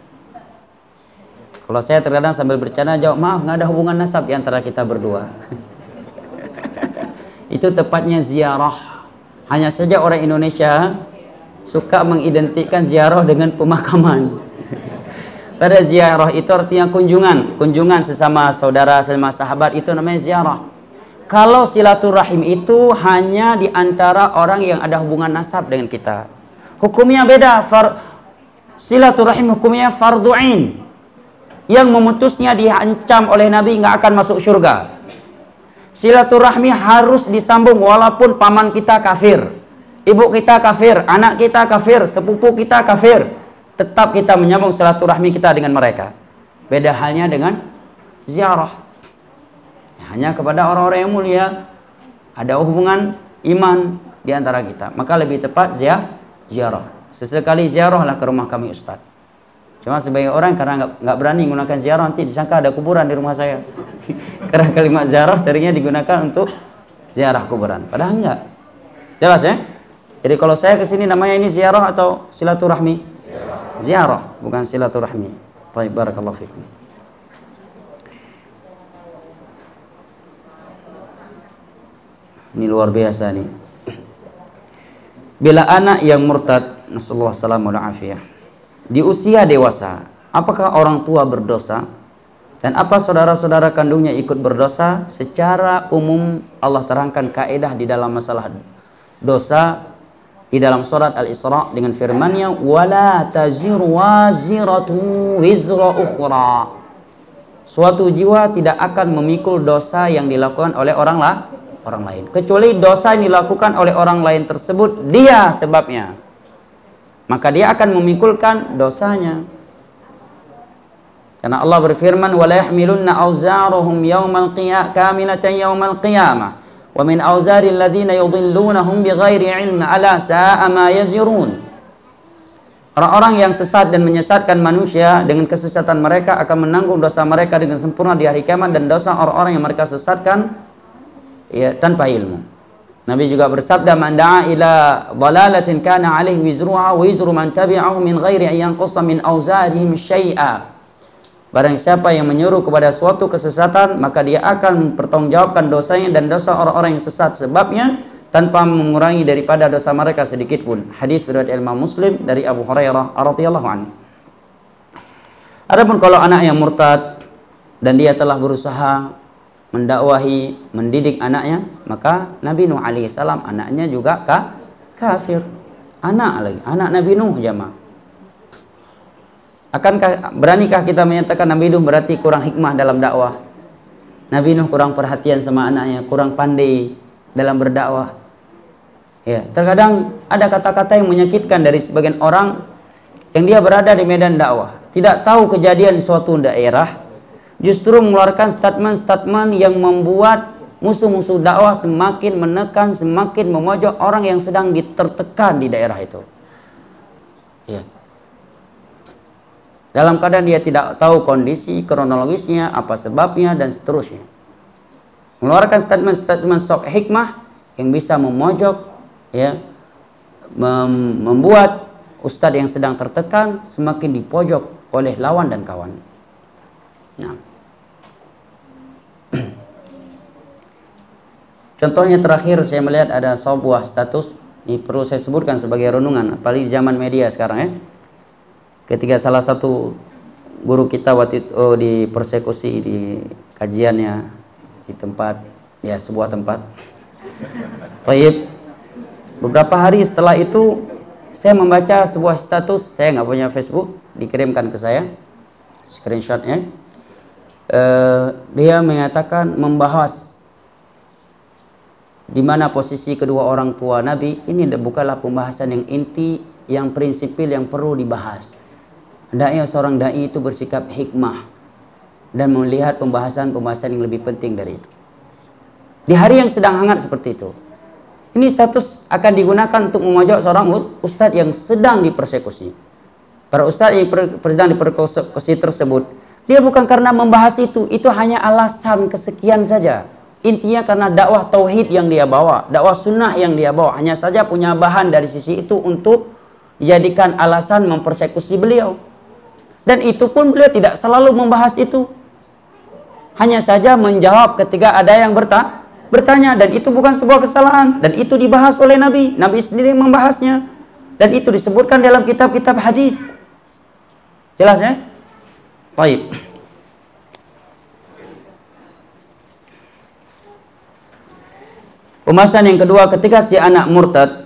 Kalau saya terkadang sambil bercanda jawab, maaf, nggak ada hubungan nasab di antara kita berdua. Itu tepatnya ziarah. Hanya saja orang Indonesia suka mengidentikan ziarah dengan pemakaman. Pada ziarah itu artinya kunjungan, kunjungan sesama saudara, sesama sahabat, itu namanya ziarah. Kalau silaturahim itu hanya di antara orang yang ada hubungan nasab dengan kita. Hukumnya beda. Far, silaturahim hukumnya fardhu ain. Yang memutusnya diancam oleh Nabi nggak akan masuk surga. Silaturahmi harus disambung walaupun paman kita kafir, ibu kita kafir, anak kita kafir, sepupu kita kafir, tetap kita menyambung silaturahmi kita dengan mereka. Beda halnya dengan ziarah. Hanya kepada orang-orang yang mulia ada hubungan iman di antara kita. Maka lebih tepat ziarah. Sesekali ziarahlah ke rumah kami Ustaz. Cuma sebagai orang karena nggak nggak berani menggunakan ziarah, nanti disangka ada kuburan di rumah saya. Karena kalimat ziarah seringnya digunakan untuk ziarah kuburan. Padahal enggak. Jelas ya? Jadi kalau saya kesini namanya ini ziarah atau silaturahmi? Ziarah, ziarah bukan silaturahmi. Baik, barakallahu fikum. Ini luar biasa nih. Bila anak yang murtad, nasallahu salamu alaihi, di usia dewasa, apakah orang tua berdosa? Dan apa saudara-saudara kandungnya ikut berdosa? Secara umum Allah terangkan kaidah di dalam masalah dosa di dalam surat Al-Isra dengan firman-Nya, wala taziru waziratu wizra ukhra. Suatu jiwa tidak akan memikul dosa yang dilakukan oleh orang lah, orang lain, kecuali dosa yang dilakukan oleh orang lain tersebut dia sebabnya, maka dia akan memikulkan dosanya. Karena Allah berfirman, wala yahmilunna awzaruhum yawmal qiyamah kamilatan yawmal qiyamah wa min awzaril ladzina yudhillunahum bighairi ilmin ala sa'a ma yazirun. Orang-orang yang sesat dan menyesatkan manusia dengan kesesatan mereka akan menanggung dosa mereka dengan sempurna di hari kiamat, dan dosa orang-orang yang mereka sesatkan ya tanpa ilmu. Nabi juga bersabda, man da'a ila dhalalatin kana alaihi wizruha wa wizru man tabi'ahu min ghairi an yanqusa min awzarihim syai'a. Barang siapa yang menyuruh kepada suatu kesesatan, maka dia akan mempertanggungjawabkan dosanya dan dosa orang-orang yang sesat sebabnya tanpa mengurangi daripada dosa mereka sedikit pun. Hadis riwayat Imam Muslim dari Abu Hurairah radhiyallahu anhu. Adapun kalau anak yang murtad dan dia telah berusaha mendakwahi, mendidik anaknya, maka Nabi Nuh alaihi salam anaknya juga ka kafir. Anak lagi, anak Nabi Nuh jamaah. Akankah, beranikah kita menyatakan Nabi Nuh berarti kurang hikmah dalam dakwah? Nabi Nuh kurang perhatian sama anaknya, kurang pandai dalam berdakwah. Ya, terkadang ada kata-kata yang menyakitkan dari sebagian orang yang dia berada di medan dakwah, tidak tahu kejadian suatu daerah, justru mengeluarkan statement-statement yang membuat musuh-musuh dakwah semakin menekan, semakin memojok orang yang sedang ditertekan di daerah itu. Ya. Dalam keadaan dia tidak tahu kondisi kronologisnya, apa sebabnya, dan seterusnya. Mengeluarkan statement-statement sok hikmah yang bisa memojok, ya, mem membuat ustadz yang sedang tertekan semakin dipojok oleh lawan dan kawan. Nah, contohnya terakhir saya melihat ada sebuah status, ini perlu saya sebutkan sebagai renungan, apalagi di zaman media sekarang ya. Ketika salah satu guru kita waktu itu oh, dipersekusi di kajiannya di tempat, ya sebuah tempat. Taib. Beberapa hari setelah itu saya membaca sebuah status, saya nggak punya Facebook, dikirimkan ke saya screenshotnya. Uh, dia mengatakan membahas di mana posisi kedua orang tua Nabi. Ini bukanlah pembahasan yang inti, yang prinsipil, yang perlu dibahas. Hendaknya seorang dai itu bersikap hikmah dan melihat pembahasan-pembahasan yang lebih penting dari itu. Di hari yang sedang hangat seperti itu, ini status akan digunakan untuk memojok seorang ustadz yang sedang dipersekusi. Para ustadz yang sedang dipersekusi tersebut, dia bukan karena membahas itu, itu hanya alasan kesekian saja. Intinya karena dakwah tauhid yang dia bawa, dakwah sunnah yang dia bawa, hanya saja punya bahan dari sisi itu untuk dijadikan alasan mempersekusi beliau. Dan itu pun beliau tidak selalu membahas itu, hanya saja menjawab ketika ada yang berta bertanya, dan itu bukan sebuah kesalahan, dan itu dibahas oleh Nabi. Nabi sendiri membahasnya, dan itu disebutkan dalam kitab-kitab hadis. Jelas ya? Baik. Pembahasan yang kedua, ketika si anak murtad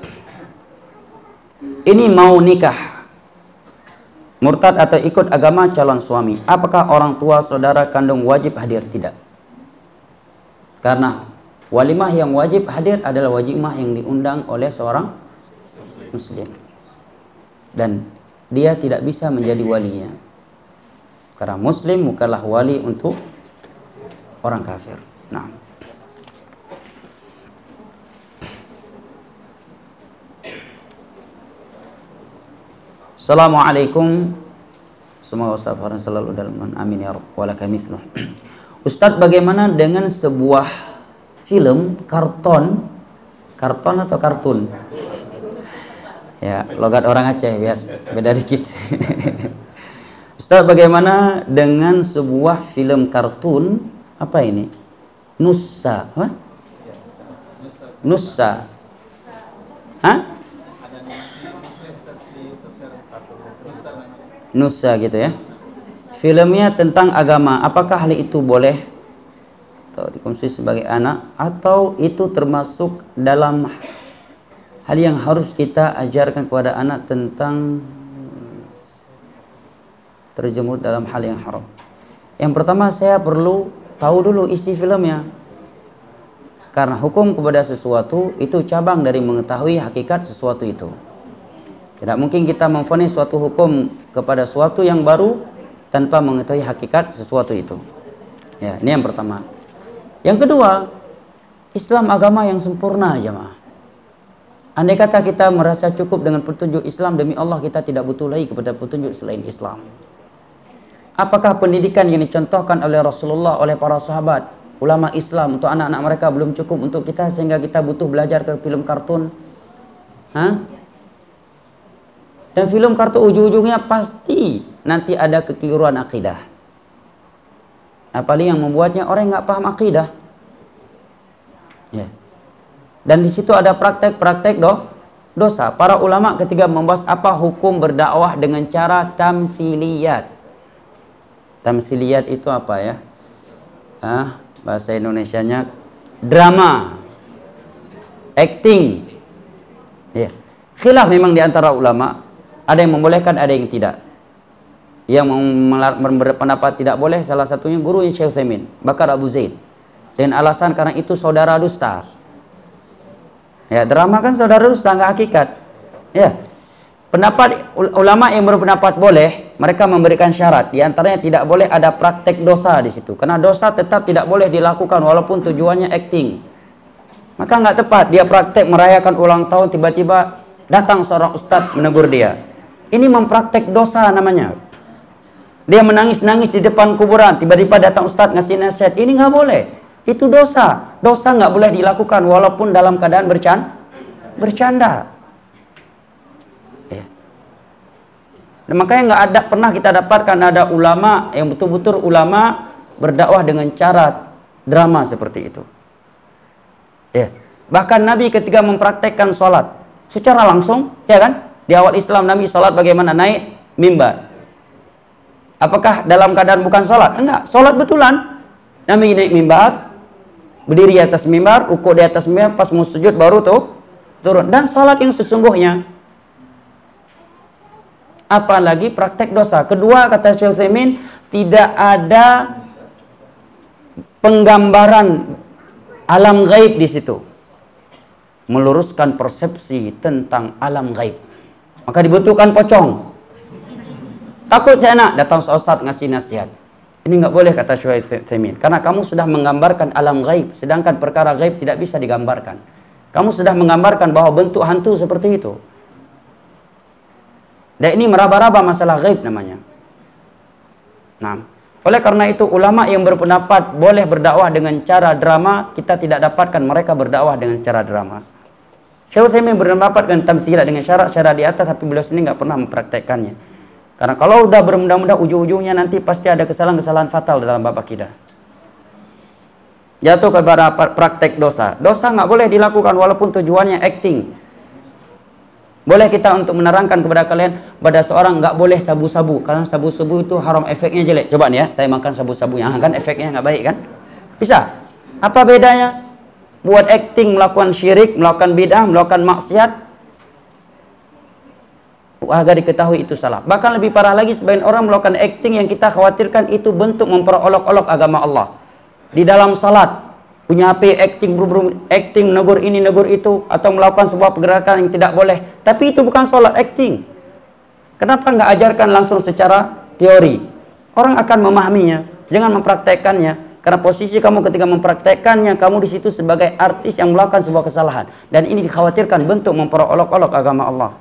ini mau nikah, murtad atau ikut agama calon suami, apakah orang tua saudara kandung wajib hadir? Tidak. Karena walimah yang wajib hadir adalah walimah yang diundang oleh seorang muslim, dan dia tidak bisa menjadi walinya, karena muslim bukanlah wali untuk orang kafir. Nah, Assalamualaikum. Semoga Ustaz Farhan selalu dalam amin ya rabb walaka misluh. Ustaz, bagaimana dengan sebuah film karton, karton atau kartun? Ya, logat orang Aceh biasa, beda dikit. Ustaz, bagaimana dengan sebuah film kartun, apa ini? Nusa, apa? Nusa. Hah? Nusa gitu ya. Filmnya tentang agama, apakah hal itu boleh atau dikonsumsi sebagai anak, atau itu termasuk dalam hal yang harus kita ajarkan kepada anak tentang terjemur dalam hal yang haram? Yang pertama, saya perlu tahu dulu isi filmnya, karena hukum kepada sesuatu itu cabang dari mengetahui hakikat sesuatu itu. Tidak mungkin kita memvonis suatu hukum kepada suatu yang baru tanpa mengetahui hakikat sesuatu itu. Ya, ini yang pertama. Yang kedua, Islam agama yang sempurna, jemaah. Andai kata kita merasa cukup dengan petunjuk Islam, demi Allah kita tidak butuh lagi kepada petunjuk selain Islam. Apakah pendidikan yang dicontohkan oleh Rasulullah, oleh para sahabat, ulama Islam untuk anak-anak mereka belum cukup untuk kita sehingga kita butuh belajar ke film kartun? Hah? Dan film kartun ujung-ujungnya pasti nanti ada kekeliruan akidah. Apalagi yang membuatnya orang yang nggak paham akidah. Ya. Dan di situ ada praktek-praktek do, dosa. Para ulama ketika membahas apa hukum berdakwah dengan cara tamtsiliyat. Tamtsiliyat itu apa ya? Ah, bahasa Indonesianya drama, acting. Ya. Khilaf memang di antara ulama. Ada yang membolehkan, ada yang tidak. Yang berpendapat tidak boleh, salah satunya guru Syekh Utsaimin, Bakar Abu Zaid. Dan alasan karena itu saudara dusta. Ya, drama kan saudara dusta, nggak hakikat. Ya. Pendapat ulama yang berpendapat boleh, mereka memberikan syarat. Di antaranya tidak boleh ada praktek dosa di situ. Karena dosa tetap tidak boleh dilakukan walaupun tujuannya acting. Maka nggak tepat dia praktek merayakan ulang tahun, tiba-tiba datang seorang ustadz menegur dia. Ini mempraktek dosa namanya. Dia menangis-nangis di depan kuburan, tiba-tiba datang ustadz ngasih nasihat. Ini nggak boleh. Itu dosa. Dosa nggak boleh dilakukan walaupun dalam keadaan bercanda. Bercanda. Ya. Dan makanya nggak ada pernah kita dapatkan ada ulama yang betul-betul ulama berdakwah dengan cara drama seperti itu. Ya. Bahkan Nabi ketika mempraktekkan sholat secara langsung, ya kan? Di awal Islam Nabi sholat bagaimana? Naik mimbar. Apakah dalam keadaan bukan sholat? Enggak, sholat betulan. Nabi naik mimbar, berdiri di atas mimbar, rukuk di atas mimbar, pas mau sujud baru tuh turun. Dan sholat yang sesungguhnya. apalagi praktek dosa. Kedua, kata Syekh Utsaimin, tidak ada penggambaran alam gaib di situ. Meluruskan persepsi tentang alam gaib. Maka dibutuhkan pocong. Takut saya nak datang ustaz ngasih nasihat. Ini nggak boleh, kata Syekh Utsaimin, karena kamu sudah menggambarkan alam gaib, sedangkan perkara gaib tidak bisa digambarkan. Kamu sudah menggambarkan bahwa bentuk hantu seperti itu. Dan ini meraba-raba masalah gaib namanya. Nah, oleh karena itu ulama yang berpendapat boleh berdakwah dengan cara drama, kita tidak dapatkan mereka berdakwah dengan cara drama. Syekh Utsaimin berpendapat dengan tamtsilah, dengan syarat-syarat di atas, tapi beliau sendiri nggak pernah mempraktekkannya. Karena kalau udah bermudah-mudah, ujung-ujungnya nanti pasti ada kesalahan-kesalahan fatal dalam bab akidah. Jatuh kepada praktek dosa. Dosa nggak boleh dilakukan walaupun tujuannya acting. Boleh kita untuk menerangkan kepada kalian, pada seorang nggak boleh sabu-sabu, karena sabu-sabu itu haram, efeknya jelek. Coba nih ya, saya makan sabu-sabu, yang kan efeknya nggak baik kan? Bisa. Apa bedanya? Buat acting, melakukan syirik, melakukan bid'ah, melakukan maksiat, agar diketahui itu salah. Bahkan lebih parah lagi, sebagian orang melakukan acting yang kita khawatirkan itu bentuk memperolok-olok agama Allah. Di dalam salat punya H P acting, acting negur ini negur itu, atau melakukan sebuah pergerakan yang tidak boleh, tapi itu bukan sholat, acting. Kenapa nggak ajarkan langsung secara teori? Orang akan memahaminya, jangan mempraktekkannya. Karena posisi kamu ketika mempraktekkannya, kamu di situ sebagai artis yang melakukan sebuah kesalahan, dan ini dikhawatirkan bentuk memperolok-olok agama Allah.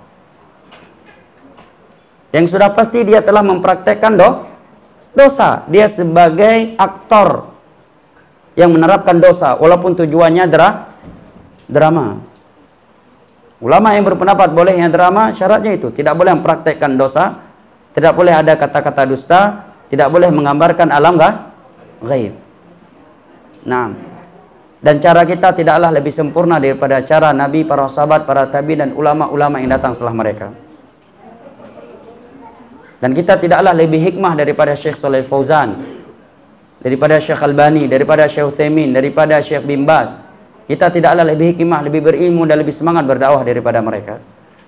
Yang sudah pasti dia telah mempraktekkan do, dosa. Dia sebagai aktor yang menerapkan dosa, walaupun tujuannya dra, drama. Ulama yang berpendapat bolehnya drama, syaratnya itu tidak boleh mempraktekkan dosa, tidak boleh ada kata-kata dusta, tidak boleh menggambarkan alam gaib. Nah, dan cara kita tidaklah lebih sempurna daripada cara Nabi, para sahabat, para tabi, dan ulama-ulama yang datang setelah mereka. Dan kita tidaklah lebih hikmah daripada Syekh Shalih Fauzan, daripada Syekh Albani, daripada Syekh Utsaimin, daripada Syekh Bin Baz. Kita tidaklah lebih hikmah, lebih berilmu, dan lebih semangat berdakwah daripada mereka.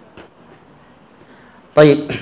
Baik.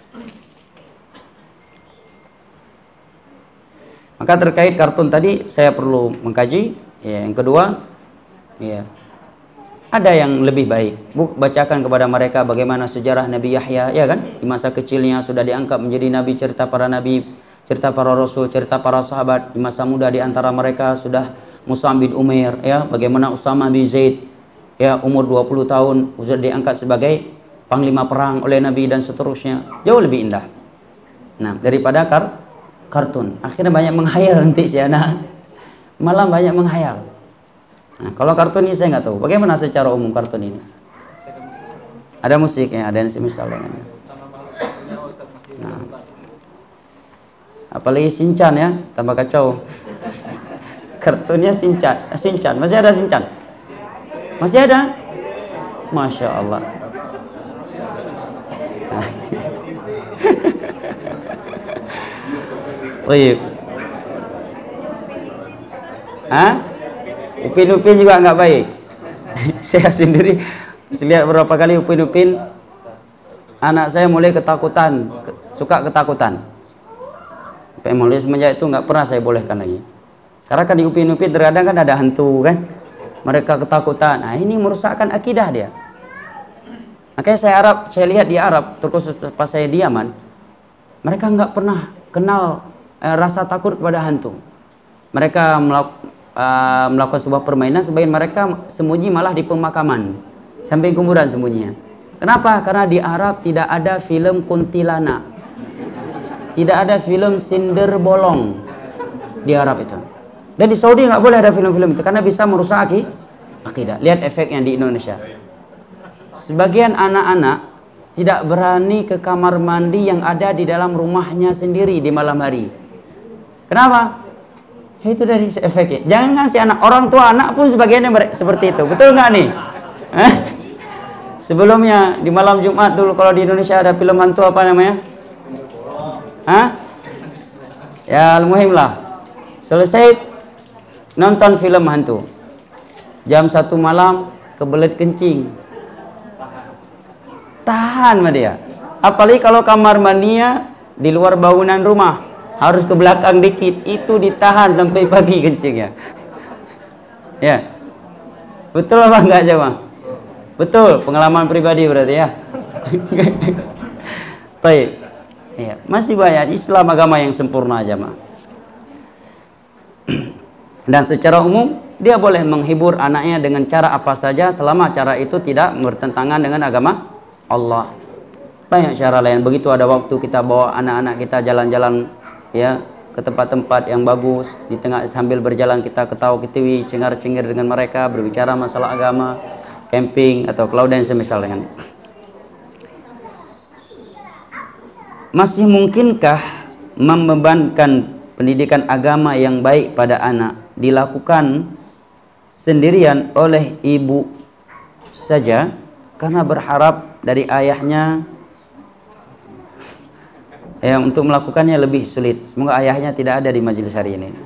Maka terkait kartun tadi saya perlu mengkaji. Ya, yang kedua, ya, ada yang lebih baik. Buk, bacakan kepada mereka bagaimana sejarah Nabi Yahya, ya kan? Di masa kecilnya sudah diangkat menjadi nabi, cerita para nabi, cerita para rasul, cerita para sahabat. Di masa muda di antara mereka sudah Mus'ab bin Umair, ya, bagaimana Usama bin Zaid, ya, umur dua puluh tahun sudah diangkat sebagai panglima perang oleh Nabi, dan seterusnya. Jauh lebih indah. Nah, daripada kar kartun. Akhirnya banyak menghayal nanti si anak. Malah banyak menghayal. Nah, kalau kartun ini saya nggak tahu. Bagaimana secara umum kartun ini? Ada musiknya, ada yang semisal dengannya. Nah, apalagi Shinchan, ya, tambah kacau. Kartunnya Shinchan, Shinchan. Masih ada Shinchan? Masih ada? Masya Allah. Nah. Baik. Hah? Upin-upin juga nggak baik. Saya sendiri lihat beberapa kali upin-upin, anak saya mulai ketakutan, suka ketakutan. Sampai mulai semenjak itu nggak pernah saya bolehkan lagi. Karena kan di upin-upin terkadang kan ada hantu kan, mereka ketakutan. Nah, ini merusakkan akidah dia. Makanya saya Arab, saya lihat di Arab, terkhusus pas saya di Yaman, mereka nggak pernah kenal eh, rasa takut kepada hantu. Mereka melak, uh, melakukan sebuah permainan, sebagian mereka sembunyi malah di pemakaman, samping kuburan sembunyinya. Kenapa? Karena di Arab tidak ada film kuntilanak, tidak ada film sinder bolong di Arab itu. Dan di Saudi nggak boleh ada film-film itu karena bisa merusak akidah. Lihat efeknya di Indonesia. Sebagian anak-anak tidak berani ke kamar mandi yang ada di dalam rumahnya sendiri di malam hari. Kenapa? Itu dari efeknya. Jangan si anak, orang tua anak pun sebagiannya seperti itu. Betul nggak nih? Eh? Sebelumnya di malam Jumat dulu kalau di Indonesia ada film hantu apa namanya? Hah? Ya, al-muhim lah. Selesai nonton film hantu. Jam satu malam kebelet kencing. Tahan mah dia. Apalagi kalau kamar mandinya di luar bangunan rumah, harus ke belakang dikit, itu ditahan sampai pagi kencingnya. Ya, betul apa enggak jemaah? Betul, pengalaman pribadi berarti ya. Baik, ya, masih banyak. Islam agama yang sempurna jemaah. Dan secara umum dia boleh menghibur anaknya dengan cara apa saja selama cara itu tidak bertentangan dengan agama Allah. Banyak cara lain. Begitu ada waktu kita bawa anak-anak kita jalan-jalan ya ke tempat-tempat yang bagus, di tengah sambil berjalan kita ketawa-ketiwi, cengar-cengir dengan mereka, berbicara masalah agama, camping atau cloud dan semisal dengan. Masih mungkinkah membebankan pendidikan agama yang baik pada anak dilakukan sendirian oleh ibu saja karena berharap dari ayahnya yang untuk melakukannya lebih sulit? Semoga ayahnya tidak ada di majelis hari ini.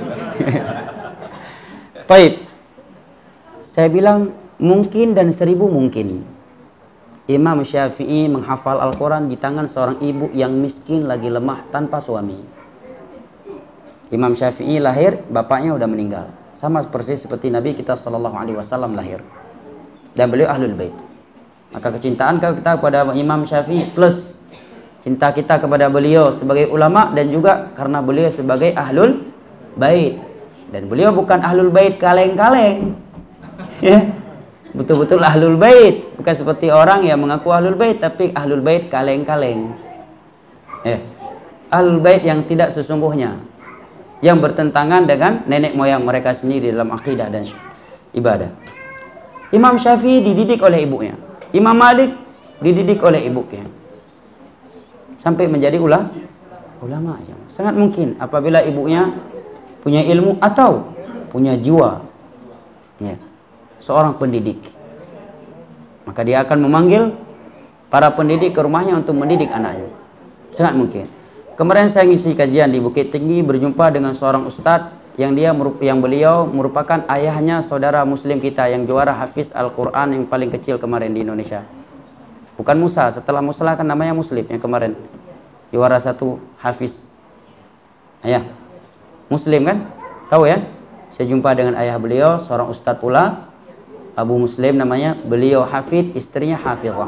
Baik, saya bilang mungkin dan seribu mungkin. Imam Syafi'i menghafal Al-Quran di tangan seorang ibu yang miskin lagi lemah tanpa suami. Imam Syafi'i lahir, bapaknya udah meninggal. Sama persis seperti Nabi kita Shallallahu Alaihi Wasallam lahir. Dan beliau ahlul bait. Maka kecintaan kita kepada Imam Syafi'i plus cinta kita kepada beliau sebagai ulama dan juga karena beliau sebagai ahlul bait. Dan beliau bukan ahlul bait kaleng-kaleng. Ya. Betul-betul ahlul bait, bukan seperti orang yang mengaku ahlul bait tapi ahlul bait kaleng-kaleng. Ya. Ahlul bait yang tidak sesungguhnya, yang bertentangan dengan nenek moyang mereka sendiri dalam akidah dan ibadah. Imam Syafi'i dididik oleh ibunya. Imam Malik dididik oleh ibunya. Sampai menjadi ula, ulama. Sangat mungkin apabila ibunya punya ilmu atau punya jiwa ya, seorang pendidik, maka dia akan memanggil para pendidik ke rumahnya untuk mendidik anaknya. Sangat mungkin. Kemarin saya ngisi kajian di Bukit Tinggi, berjumpa dengan seorang ustadz yang dia yang beliau merupakan ayahnya saudara muslim kita yang juara hafiz Al-Quran yang paling kecil kemarin di Indonesia. Bukan Musa, setelah Musa kan namanya Muslim yang kemarin juara satu hafiz. Ayah Muslim kan? Tahu ya? Saya jumpa dengan ayah beliau, seorang ustadz pula, Abu Muslim namanya. Beliau hafid, istrinya hafizah.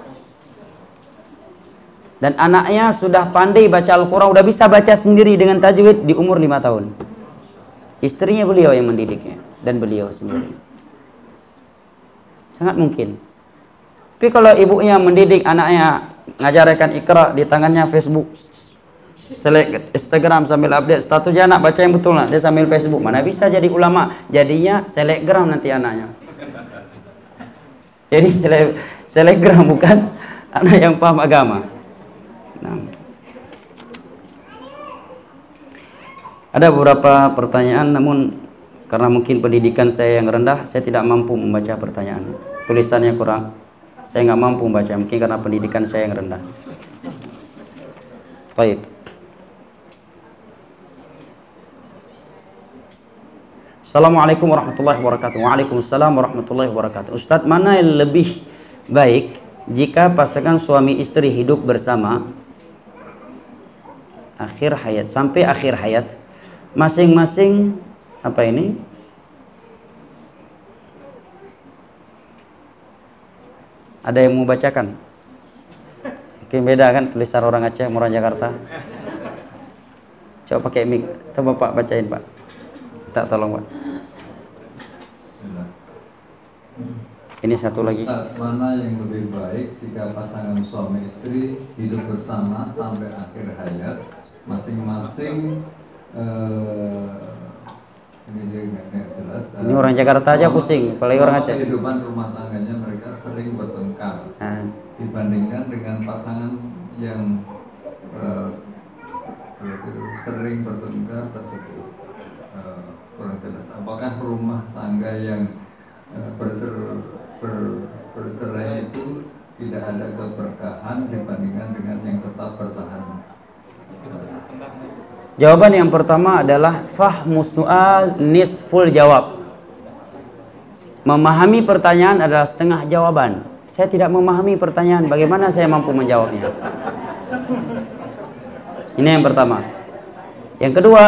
Dan anaknya sudah pandai baca Al-Quran, udah bisa baca sendiri dengan tajwid di umur lima tahun. Istrinya beliau yang mendidiknya dan beliau sendiri. Sangat mungkin. Tapi kalau ibunya mendidik anaknya, ngajarkan Iqra di tangannya Facebook, select Instagram sambil update statusnya, anak baca yang betul nak, dia sambil Facebook, mana bisa jadi ulama? Jadinya selebgram nanti anaknya. Jadi selebgram bukan anak yang paham agama. Nah. Ada beberapa pertanyaan, namun karena mungkin pendidikan saya yang rendah, saya tidak mampu membaca pertanyaan. Tulisannya kurang, saya nggak mampu membaca, mungkin karena pendidikan saya yang rendah. Baik. Assalamualaikum warahmatullahi wabarakatuh. Waalaikumsalam warahmatullahi wabarakatuh. Ustadz, mana yang lebih baik jika pasangan suami istri hidup bersama akhir hayat sampai akhir hayat, masing-masing apa ini? Ada yang mau bacakan? Mungkin beda kan tulisan orang Aceh, orang Jakarta. Coba pakai mic. Coba Pak bacain Pak. Tak tolong Pak. Ini satu lagi. Mana yang lebih baik jika pasangan suami istri hidup bersama sampai akhir hayat, masing-masing eh, ini dia nggak jelas. Ini orang Jakarta aja pusing, apalagi orang Aceh. Kehidupan rumah tangganya mereka sering bertengkar ah. dibandingkan dengan pasangan yang eh, sering bertengkar tersebut. Eh, kurang jelas. Apakah rumah tangga yang eh, bercer ber, bercerai itu tidak ada keberkahan dibandingkan dengan yang tetap bertahan? Jawaban yang pertama adalah fahmu su'al nisful jawab. Memahami pertanyaan adalah setengah jawaban. Saya tidak memahami pertanyaan, bagaimana saya mampu menjawabnya? Ini yang pertama. Yang kedua,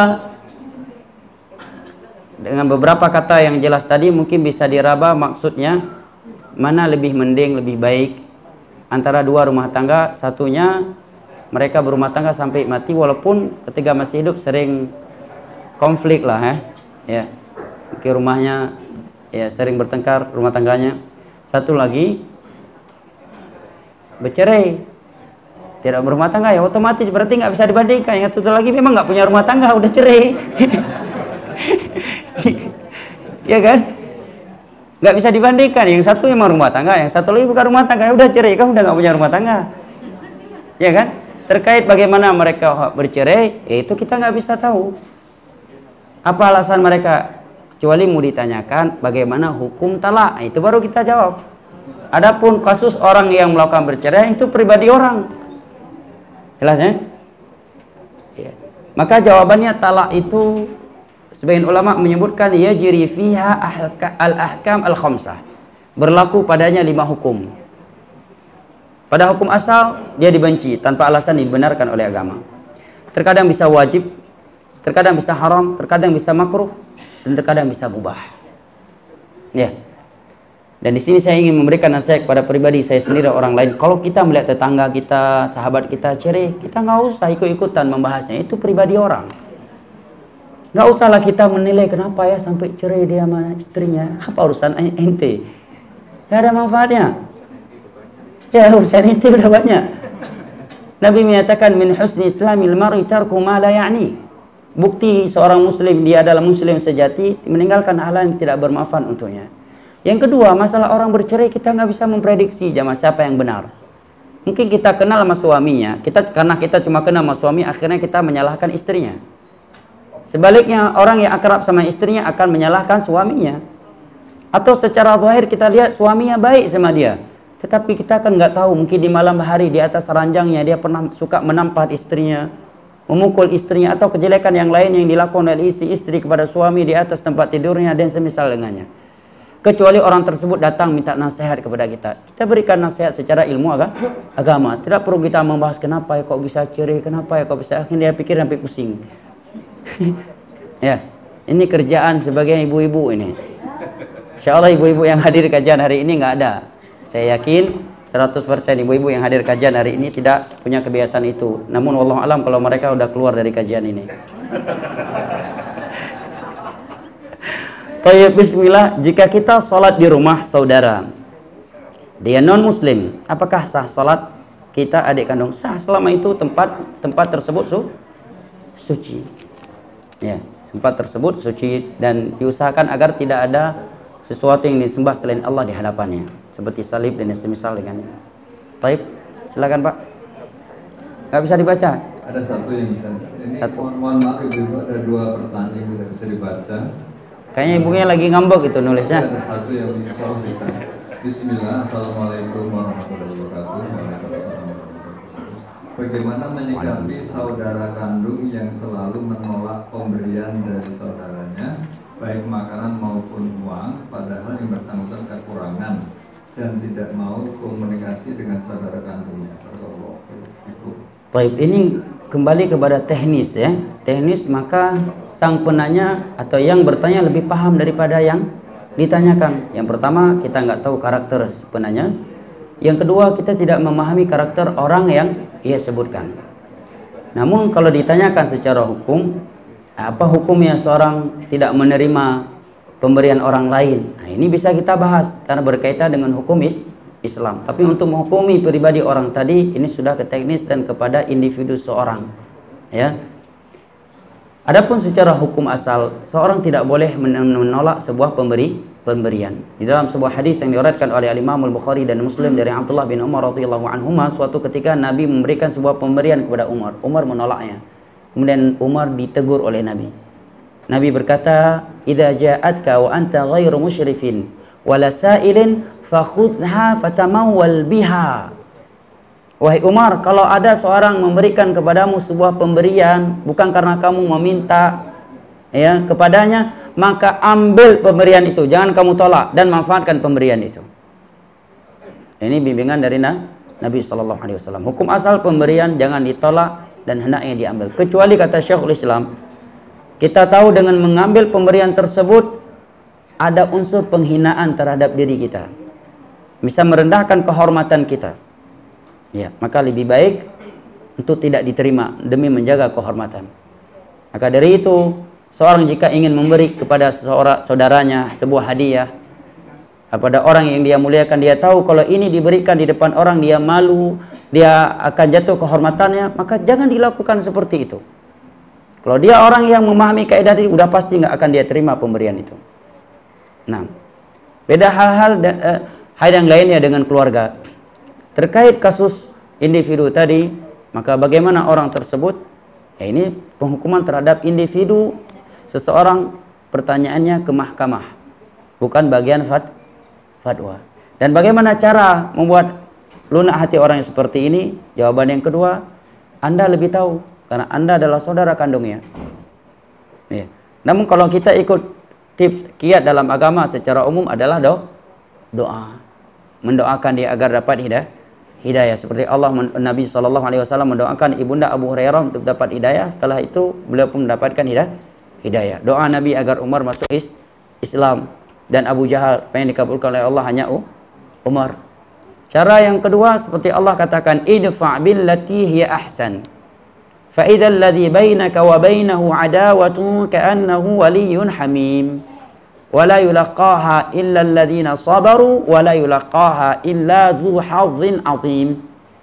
dengan beberapa kata yang jelas tadi mungkin bisa diraba maksudnya mana lebih mending, lebih baik antara dua rumah tangga. Satunya mereka berumah tangga sampai mati, walaupun ketika masih hidup sering konflik lah ya. Ya. Mungkin rumahnya ya sering bertengkar rumah tangganya. Satu lagi bercerai, tidak berumah tangga, ya otomatis berarti nggak bisa dibandingkan. Yang satu lagi memang nggak punya rumah tangga, udah cerai. Ya kan? Nggak bisa dibandingkan. Yang satu memang rumah tangga, yang satu lagi bukan rumah tangga, udah cerai, kan udah nggak punya rumah tangga. Ya kan? Terkait bagaimana mereka bercerai, ya itu kita nggak bisa tahu. Apa alasan mereka? Kecuali mau ditanyakan bagaimana hukum talak, nah, itu baru kita jawab. Adapun kasus orang yang melakukan bercerai itu pribadi orang. Jelas ya? Ya. Maka jawabannya talak itu sebagian ulama menyebutkan yajri fiha al-ahkam al-khamsah. Berlaku padanya lima hukum. Pada hukum asal dia dibenci tanpa alasan dibenarkan oleh agama. Terkadang bisa wajib, terkadang bisa haram, terkadang bisa makruh, dan terkadang bisa mubah. Ya. Dan di sini saya ingin memberikan nasihat kepada pribadi saya sendiri dan orang lain. Kalau kita melihat tetangga kita, sahabat kita cerai, kita nggak usah ikut-ikutan membahasnya. Itu pribadi orang. Nggak usahlah kita menilai kenapa ya sampai cerai dia sama istrinya. Apa urusan ente? Nggak ada manfaatnya. Ya urusan itu udah banyak. Nabi menyatakan min husni islamil mar'i tarku ma la ya'ni. Bukti seorang muslim dia adalah muslim sejati meninggalkan hal yang tidak bermanfaat untuknya. Yang kedua, masalah orang bercerai kita nggak bisa memprediksi jamaah siapa yang benar. Mungkin kita kenal sama suaminya, kita karena kita cuma kenal sama suami akhirnya kita menyalahkan istrinya. Sebaliknya orang yang akrab sama istrinya akan menyalahkan suaminya. Atau secara zahir kita lihat suaminya baik sama dia, tetapi kita kan nggak tahu, mungkin di malam hari di atas ranjangnya dia pernah suka menampar istrinya, memukul istrinya, atau kejelekan yang lain yang dilakukan oleh isi istri kepada suami di atas tempat tidurnya dan semisal dengannya. Kecuali orang tersebut datang minta nasihat kepada kita, kita berikan nasihat secara ilmu agama. Tidak perlu kita membahas kenapa ya kok bisa cerai, kenapa ya kok bisa, akhirnya dia pikir sampai pusing. Ya, ini kerjaan sebagai ibu-ibu ini. Insya Allah ibu-ibu yang hadir kajian hari ini nggak ada. Saya yakin seratus persen ibu-ibu yang hadir kajian hari ini tidak punya kebiasaan itu. Namun wallahu alam kalau mereka udah keluar dari kajian ini. Tayyib, bismillah. Jika kita sholat di rumah saudara, dia non muslim, apakah sah sholat kita adik kandung? Sah selama itu tempat tempat tersebut su, suci. Ya, tempat tersebut suci dan diusahakan agar tidak ada sesuatu yang disembah selain Allah di hadapannya, seperti salib dan semisal dengannya. Taib, silakan Pak. Gak bisa dibaca? Ada satu yang bisa. Ini Satu. Mohon, mohon maaf ibu, ada dua pertanyaan yang tidak bisa dibaca. Kayaknya ibunya lagi ngambek itu nulisnya. Ada satu yang insya Allah bisa. Bismillah, assalamualaikum warahmatullahi wabarakatuh. Waalaikumsalam warahmatullahi wabarakatuh. Bagaimana menyikapi saudara kandung yang selalu menolak pemberian dari saudaranya, baik makanan maupun uang, padahal yang bersangkutan kekurangan dan tidak mau komunikasi dengan saudara kandungnya? Baik, ini kembali kepada teknis ya. Teknis, maka sang penanya atau yang bertanya lebih paham daripada yang ditanyakan. Yang pertama, kita nggak tahu karakter penanya. Yang kedua, kita tidak memahami karakter orang yang ia sebutkan. Namun kalau ditanyakan secara hukum, apa hukumnya seorang tidak menerima pemberian orang lain? Nah, ini bisa kita bahas karena berkaitan dengan hukum Islam. Tapi untuk menghukumi pribadi orang tadi, ini sudah ke teknis dan kepada individu seorang. Ya. Adapun secara hukum asal, seorang tidak boleh menolak sebuah pemberi pemberian. Di dalam sebuah hadis yang diriwayatkan oleh Imam Al-Bukhari dan Muslim dari Abdullah bin Umar radhiyallahu anhuma, suatu ketika Nabi memberikan sebuah pemberian kepada Umar. Umar menolaknya. Kemudian Umar ditegur oleh Nabi. Nabi berkata, "Idza ja'atka wa anta ghairu musyrifin wala sa'ilin fakhudha fatamawwal biha." Wahai Umar, kalau ada seorang memberikan kepadamu sebuah pemberian bukan karena kamu meminta ya kepadanya, maka ambil pemberian itu, jangan kamu tolak dan manfaatkan pemberian itu. Ini bimbingan dari Nabi Shallallahu Alaihi Wasallam. Hukum asal pemberian jangan ditolak dan hendaknya diambil. Kecuali kata Syekhul Islam, kita tahu dengan mengambil pemberian tersebut ada unsur penghinaan terhadap diri kita, bisa merendahkan kehormatan kita. Ya, maka lebih baik untuk tidak diterima demi menjaga kehormatan. Maka dari itu, seorang jika ingin memberi kepada seseorang saudaranya sebuah hadiah, kepada orang yang dia muliakan, dia tahu kalau ini diberikan di depan orang dia malu, dia akan jatuh kehormatannya, maka jangan dilakukan seperti itu. Kalau dia orang yang memahami kaidah ini, udah pasti nggak akan dia terima pemberian itu. Nah, beda hal-hal uh, hal yang lainnya dengan keluarga. Terkait kasus individu tadi, maka bagaimana orang tersebut? Ya, ini penghukuman terhadap individu seseorang, pertanyaannya ke mahkamah, bukan bagian fat fatwa. Dan bagaimana cara membuat lunak hati orang yang seperti ini? Jawaban yang kedua, Anda lebih tahu karena Anda adalah saudara kandungnya. Ya. Namun kalau kita ikut tips kiat dalam agama secara umum adalah do doa, mendoakan dia agar dapat hidayah. Hidayah seperti Allah Nabi Shallallahu Alaihi Wasallam mendoakan ibunda Abu Hurairah untuk dapat hidayah. Setelah itu beliau pun mendapatkan hidayah. Hidayah. Doa Nabi agar Umar masuk is Islam dan Abu Jahal pengen dikabulkan oleh Allah hanya Umar. Cara yang kedua seperti Allah katakan, idfa' billati hiya ahsan. Fa idzal ladzi bainaka wa bainahu adawatun ka'annahu waliyyun hamim. Wa la yulaqaha illa alladhina sabaru wa la yulaqaha illa dzu hazzin 'azim.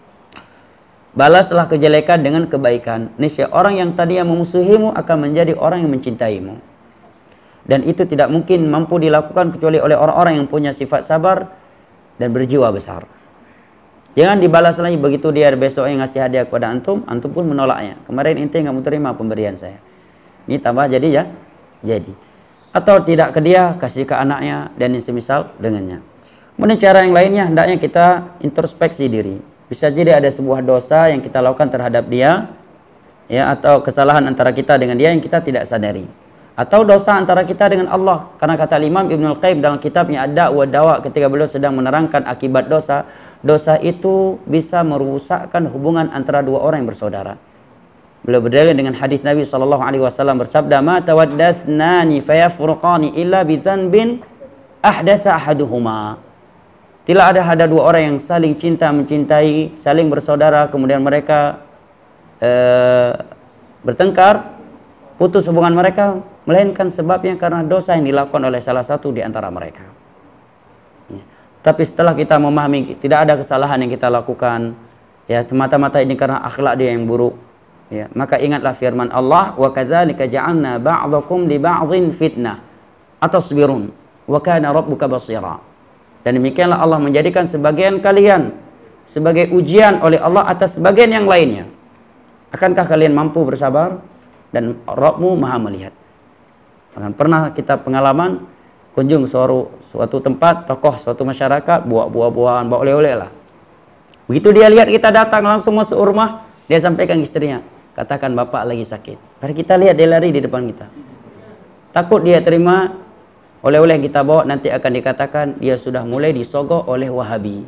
Balaslah kejelekan dengan kebaikan. Niscaya orang yang tadinya memusuhimu akan menjadi orang yang mencintaimu. Dan itu tidak mungkin mampu dilakukan kecuali oleh orang-orang yang punya sifat sabar dan berjiwa besar. Jangan dibalas lagi begitu dia besok yang ngasih hadiah kepada antum, antum pun menolaknya. Kemarin ente nggak mau terima pemberian saya. Ini tambah jadi ya, jadi. Atau tidak ke dia, kasih ke anaknya dan yang semisal dengannya. Kemudian cara yang lainnya hendaknya kita introspeksi diri. Bisa jadi ada sebuah dosa yang kita lakukan terhadap dia, ya, atau kesalahan antara kita dengan dia yang kita tidak sadari. Atau dosa antara kita dengan Allah. Karena kata Imam Ibnul Qayyim dalam kitabnya Ad-Da' wa Dawa, ketika beliau sedang menerangkan akibat dosa, dosa itu bisa merusakkan hubungan antara dua orang yang bersaudara. Beliau berdalil dengan hadis Nabi Shallallahu Alaihi Wasallam bersabda, ma tawaddathnani fayafruqani illa bidzanbin ahdatsa ahaduhuma. Tidak ada ada dua orang yang saling cinta mencintai, saling bersaudara, kemudian mereka uh, bertengkar, putus hubungan mereka, melainkan sebabnya karena dosa yang dilakukan oleh salah satu di antara mereka. Ya. Tapi setelah kita memahami tidak ada kesalahan yang kita lakukan, ya semata-mata ini karena akhlak dia yang buruk, ya, maka ingatlah firman Allah, wa kadzalika ja'alna ba'dhakum li ba'dhin fitnah atasbirun wa kana rabbuka basira. Dan demikianlah Allah menjadikan sebagian kalian sebagai ujian oleh Allah atas sebagian yang lainnya. Akankah kalian mampu bersabar? Dan Rabbmu maha melihat. Pernah kita pengalaman kunjung suatu, suatu tempat, tokoh suatu masyarakat, bawa buah-buahan, bawa oleh-oleh lah. Begitu dia lihat kita datang, langsung masuk rumah, dia sampaikan ke istrinya, katakan bapak lagi sakit. Mari kita lihat dia lari di depan kita. Takut dia terima oleh-oleh yang kita bawa, nanti akan dikatakan dia sudah mulai disogok oleh Wahabi.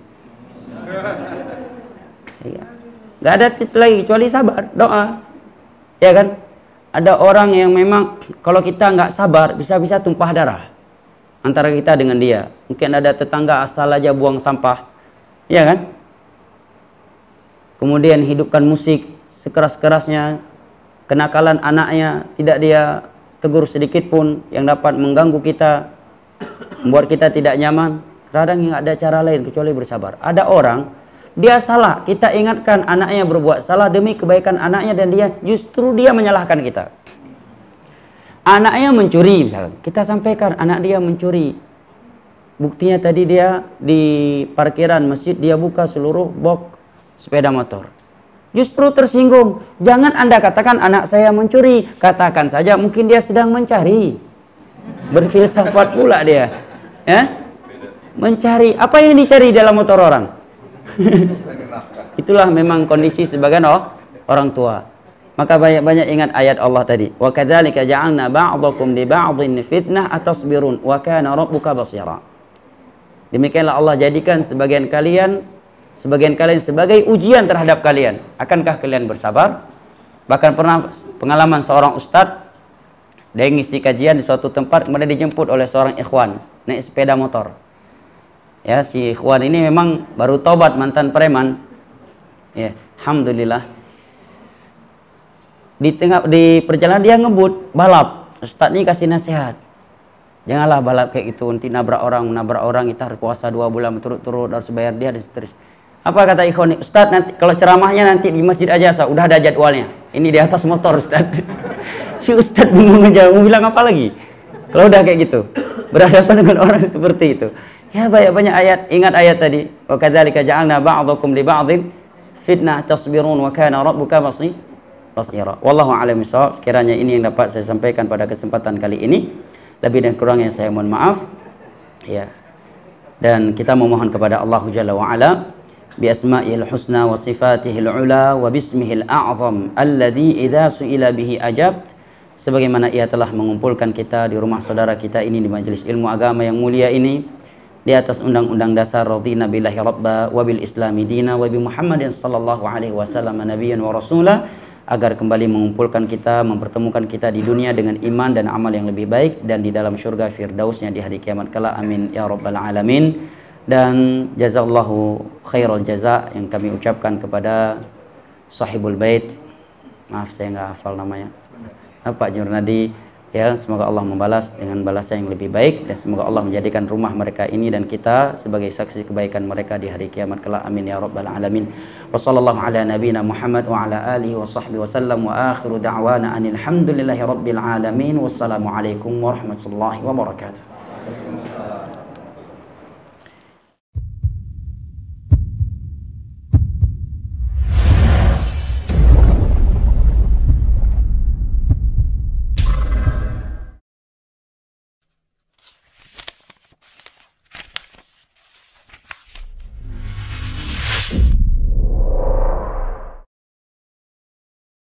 Ya. Gak ada tips lagi kecuali sabar, doa, ya kan? Ada orang yang memang kalau kita nggak sabar bisa-bisa tumpah darah antara kita dengan dia. Mungkin ada tetangga asal aja buang sampah, ya kan? Kemudian hidupkan musik sekeras-kerasnya, kenakalan anaknya tidak dia tegur sedikit pun yang dapat mengganggu kita, membuat kita tidak nyaman. Kadang nggak ada cara lain kecuali bersabar. Ada orang dia salah, kita ingatkan anaknya berbuat salah demi kebaikan anaknya dan dia justru dia menyalahkan kita. Anaknya mencuri misalnya, kita sampaikan anak dia mencuri. Buktinya tadi dia di parkiran masjid dia buka seluruh box sepeda motor. Justru tersinggung. Jangan Anda katakan anak saya mencuri, katakan saja mungkin dia sedang mencari. Berfilsafat pula dia. Ya? Mencari, apa yang dicari dalam motor orang? Itulah memang kondisi sebagian oh, orang tua. Maka banyak-banyak ingat ayat Allah tadi. Wa kadzalika ja'alna ba'dhakum li ba'dhin fitnah atasbirun wa kana rabbuka basira. Demikianlah Allah jadikan sebagian kalian sebagian kalian sebagai ujian terhadap kalian. Akankah kalian bersabar? Bahkan pernah pengalaman seorang ustadz, dia ngisi kajian di suatu tempat, kemudian dijemput oleh seorang ikhwan naik sepeda motor. Ya, si ikhwan ini memang baru tobat mantan preman. Ya, alhamdulillah. Di tengah di perjalanan dia ngebut balap. Ustadz ini kasih nasihat, janganlah balap kayak gitu, nanti nabrak orang, menabrak orang, kita harus puasa dua bulan berturut-turut, harus bayar dia dan seterusnya. Apa kata ikhwan? Ustadz, nanti kalau ceramahnya nanti di masjid aja, so, udah ada jadwalnya. Ini di atas motor Ustadz. Si Ustadz bingung aja, mau bilang apa lagi? Kalau udah kayak gitu, berhadapan dengan orang seperti itu. Ya banyak-banyak ayat, ingat ayat tadi. Wa kadzalika ja'alna ba'dakum li ba'dhin fitnah tasbirun wa kana rabbuka basira. Wallahu a'lam bishawab. Kiranya ini yang dapat saya sampaikan pada kesempatan kali ini. Lebih dan kurangnya saya mohon maaf. Ya. Dan kita memohon kepada Allah Jalla wa Ala bi asma'il husna wa sifatihil ula wa bismihil a'zam alladhi idza su'ila bihi ajabt. Sebagaimana ia telah mengumpulkan kita di rumah saudara kita ini di majelis ilmu agama yang mulia ini, di atas undang-undang dasar radhina billahi rabba wa bil islami dina wa bi Muhammadin sallallahu alaihi wasallam nabiyyan wa rasula, agar kembali mengumpulkan kita, mempertemukan kita di dunia dengan iman dan amal yang lebih baik, dan di dalam surga firdausnya di hari kiamat kelak. Amin ya rabbal alamin. Dan jazallahu khairul jaza yang kami ucapkan kepada sahibul bait, maaf saya nggak hafal namanya, Pak Jurnadi, ya, semoga Allah membalas dengan balasan yang lebih baik, dan semoga Allah menjadikan rumah mereka ini dan kita sebagai saksi kebaikan mereka di hari kiamat kelak. Amin ya rabbal alamin. Wa sallallahu ala nabiyyina Muhammad wa ala alihi wa sahbihi wa sallam, wa akhiru da'wana anil hamdulillahi rabbil alamin. Wassalamu alaikum warahmatullahi wabarakatuh.